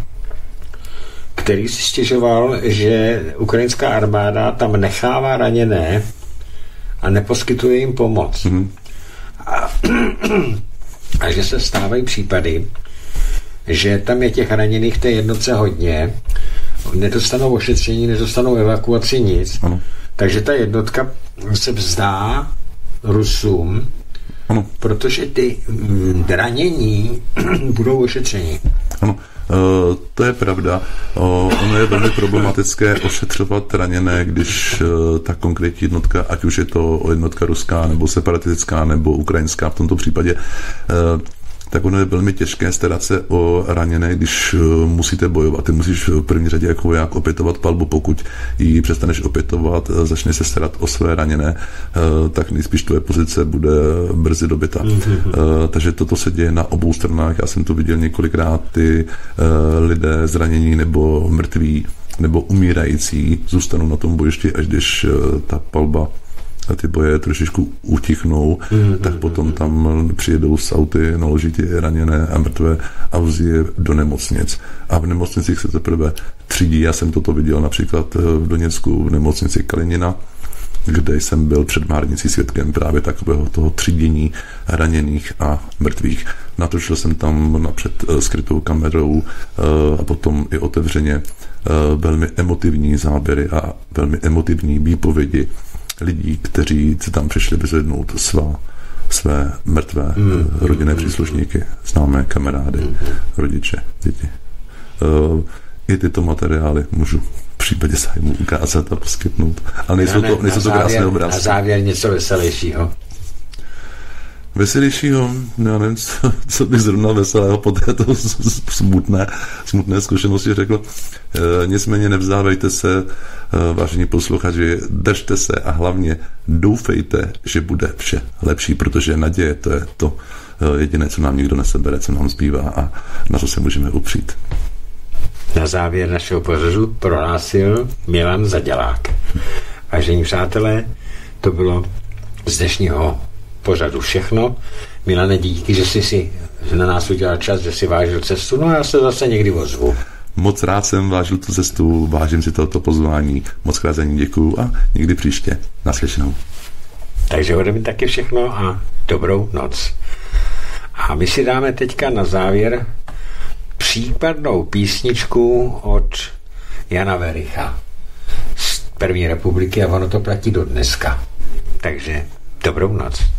který si stěžoval, že ukrajinská armáda tam nechává raněné a neposkytuje jim pomoc. Mm-hmm. A, a že se stávají případy, že tam je těch raněných té jednotce hodně, nedostanou ošetření, nedostanou evakuaci, nic. Ano. Takže ta jednotka se vzdá Rusům, ano. Protože ty mm, ranění budou ošetření. Ano. Uh, to je pravda. Uh, ono je velmi problematické ošetřovat raněné, když uh, ta konkrétní jednotka, ať už je to jednotka ruská, nebo separatistická, nebo ukrajinská v tomto případě, uh, tak ono je velmi těžké starat se o raněné, když uh, musíte bojovat. Ty musíš v první řadě jako voják opětovat palbu, pokud ji přestaneš opětovat, uh, začneš se starat o své raněné, uh, tak nejspíš tvoje pozice bude brzy dobyta. Mm-hmm. Uh, takže toto se děje na obou stranách. Já jsem to viděl několikrát, ty uh, lidé zranění nebo mrtví nebo umírající zůstanou na tom bojišti, až když uh, ta palba a ty boje trošičku utichnou, mm, tak potom tam přijedou s auty, naloží ty raněné a mrtvé a vzí je do nemocnic. A v nemocnicích se teprve třídí. Já jsem toto viděl například v Doněcku v nemocnici Kalinina, kde jsem byl před Márnicí svědkem právě takového toho třídění raněných a mrtvých. Natočil jsem tam napřed skrytou kamerou a potom i otevřeně velmi emotivní záběry a velmi emotivní výpovědi lidí, kteří se tam přišli vyzvednout svá, své mrtvé mm. rodinné příslušníky, známé kamarády, mm. rodiče, děti. Uh, I tyto materiály můžu v případě zájmu ukázat a poskytnout. Ale nejsou to, nejsou to krásné obrázky. Na závěr něco veselějšího. Veselějšího, já nevím, co, co bych zrovna veselého po této smutné, smutné zkušenosti řekl. E, nicméně nevzdávejte se, e, vážení posluchači, držte se a hlavně doufejte, že bude vše lepší, protože naděje to je to e, jediné, co nám nikdo nesebere, co nám zbývá a na co se můžeme upřít. Na závěr našeho pořadu prohlásil Milan Zadělák. Vážení přátelé, to bylo z dnešního pořadu všechno. Milane, díky, že jsi si na nás udělal čas, že si vážil cestu, no a já se zase někdy ozvu. Moc rád jsem vážil tu cestu, vážím si tohoto pozvání, moc krát za ní děkuju a někdy příště. Naslyšenou. Takže ode mě taky všechno a dobrou noc. A my si dáme teďka na závěr případnou písničku od Jana Vericha z první republiky a ono to platí do dneska. Takže dobrou noc.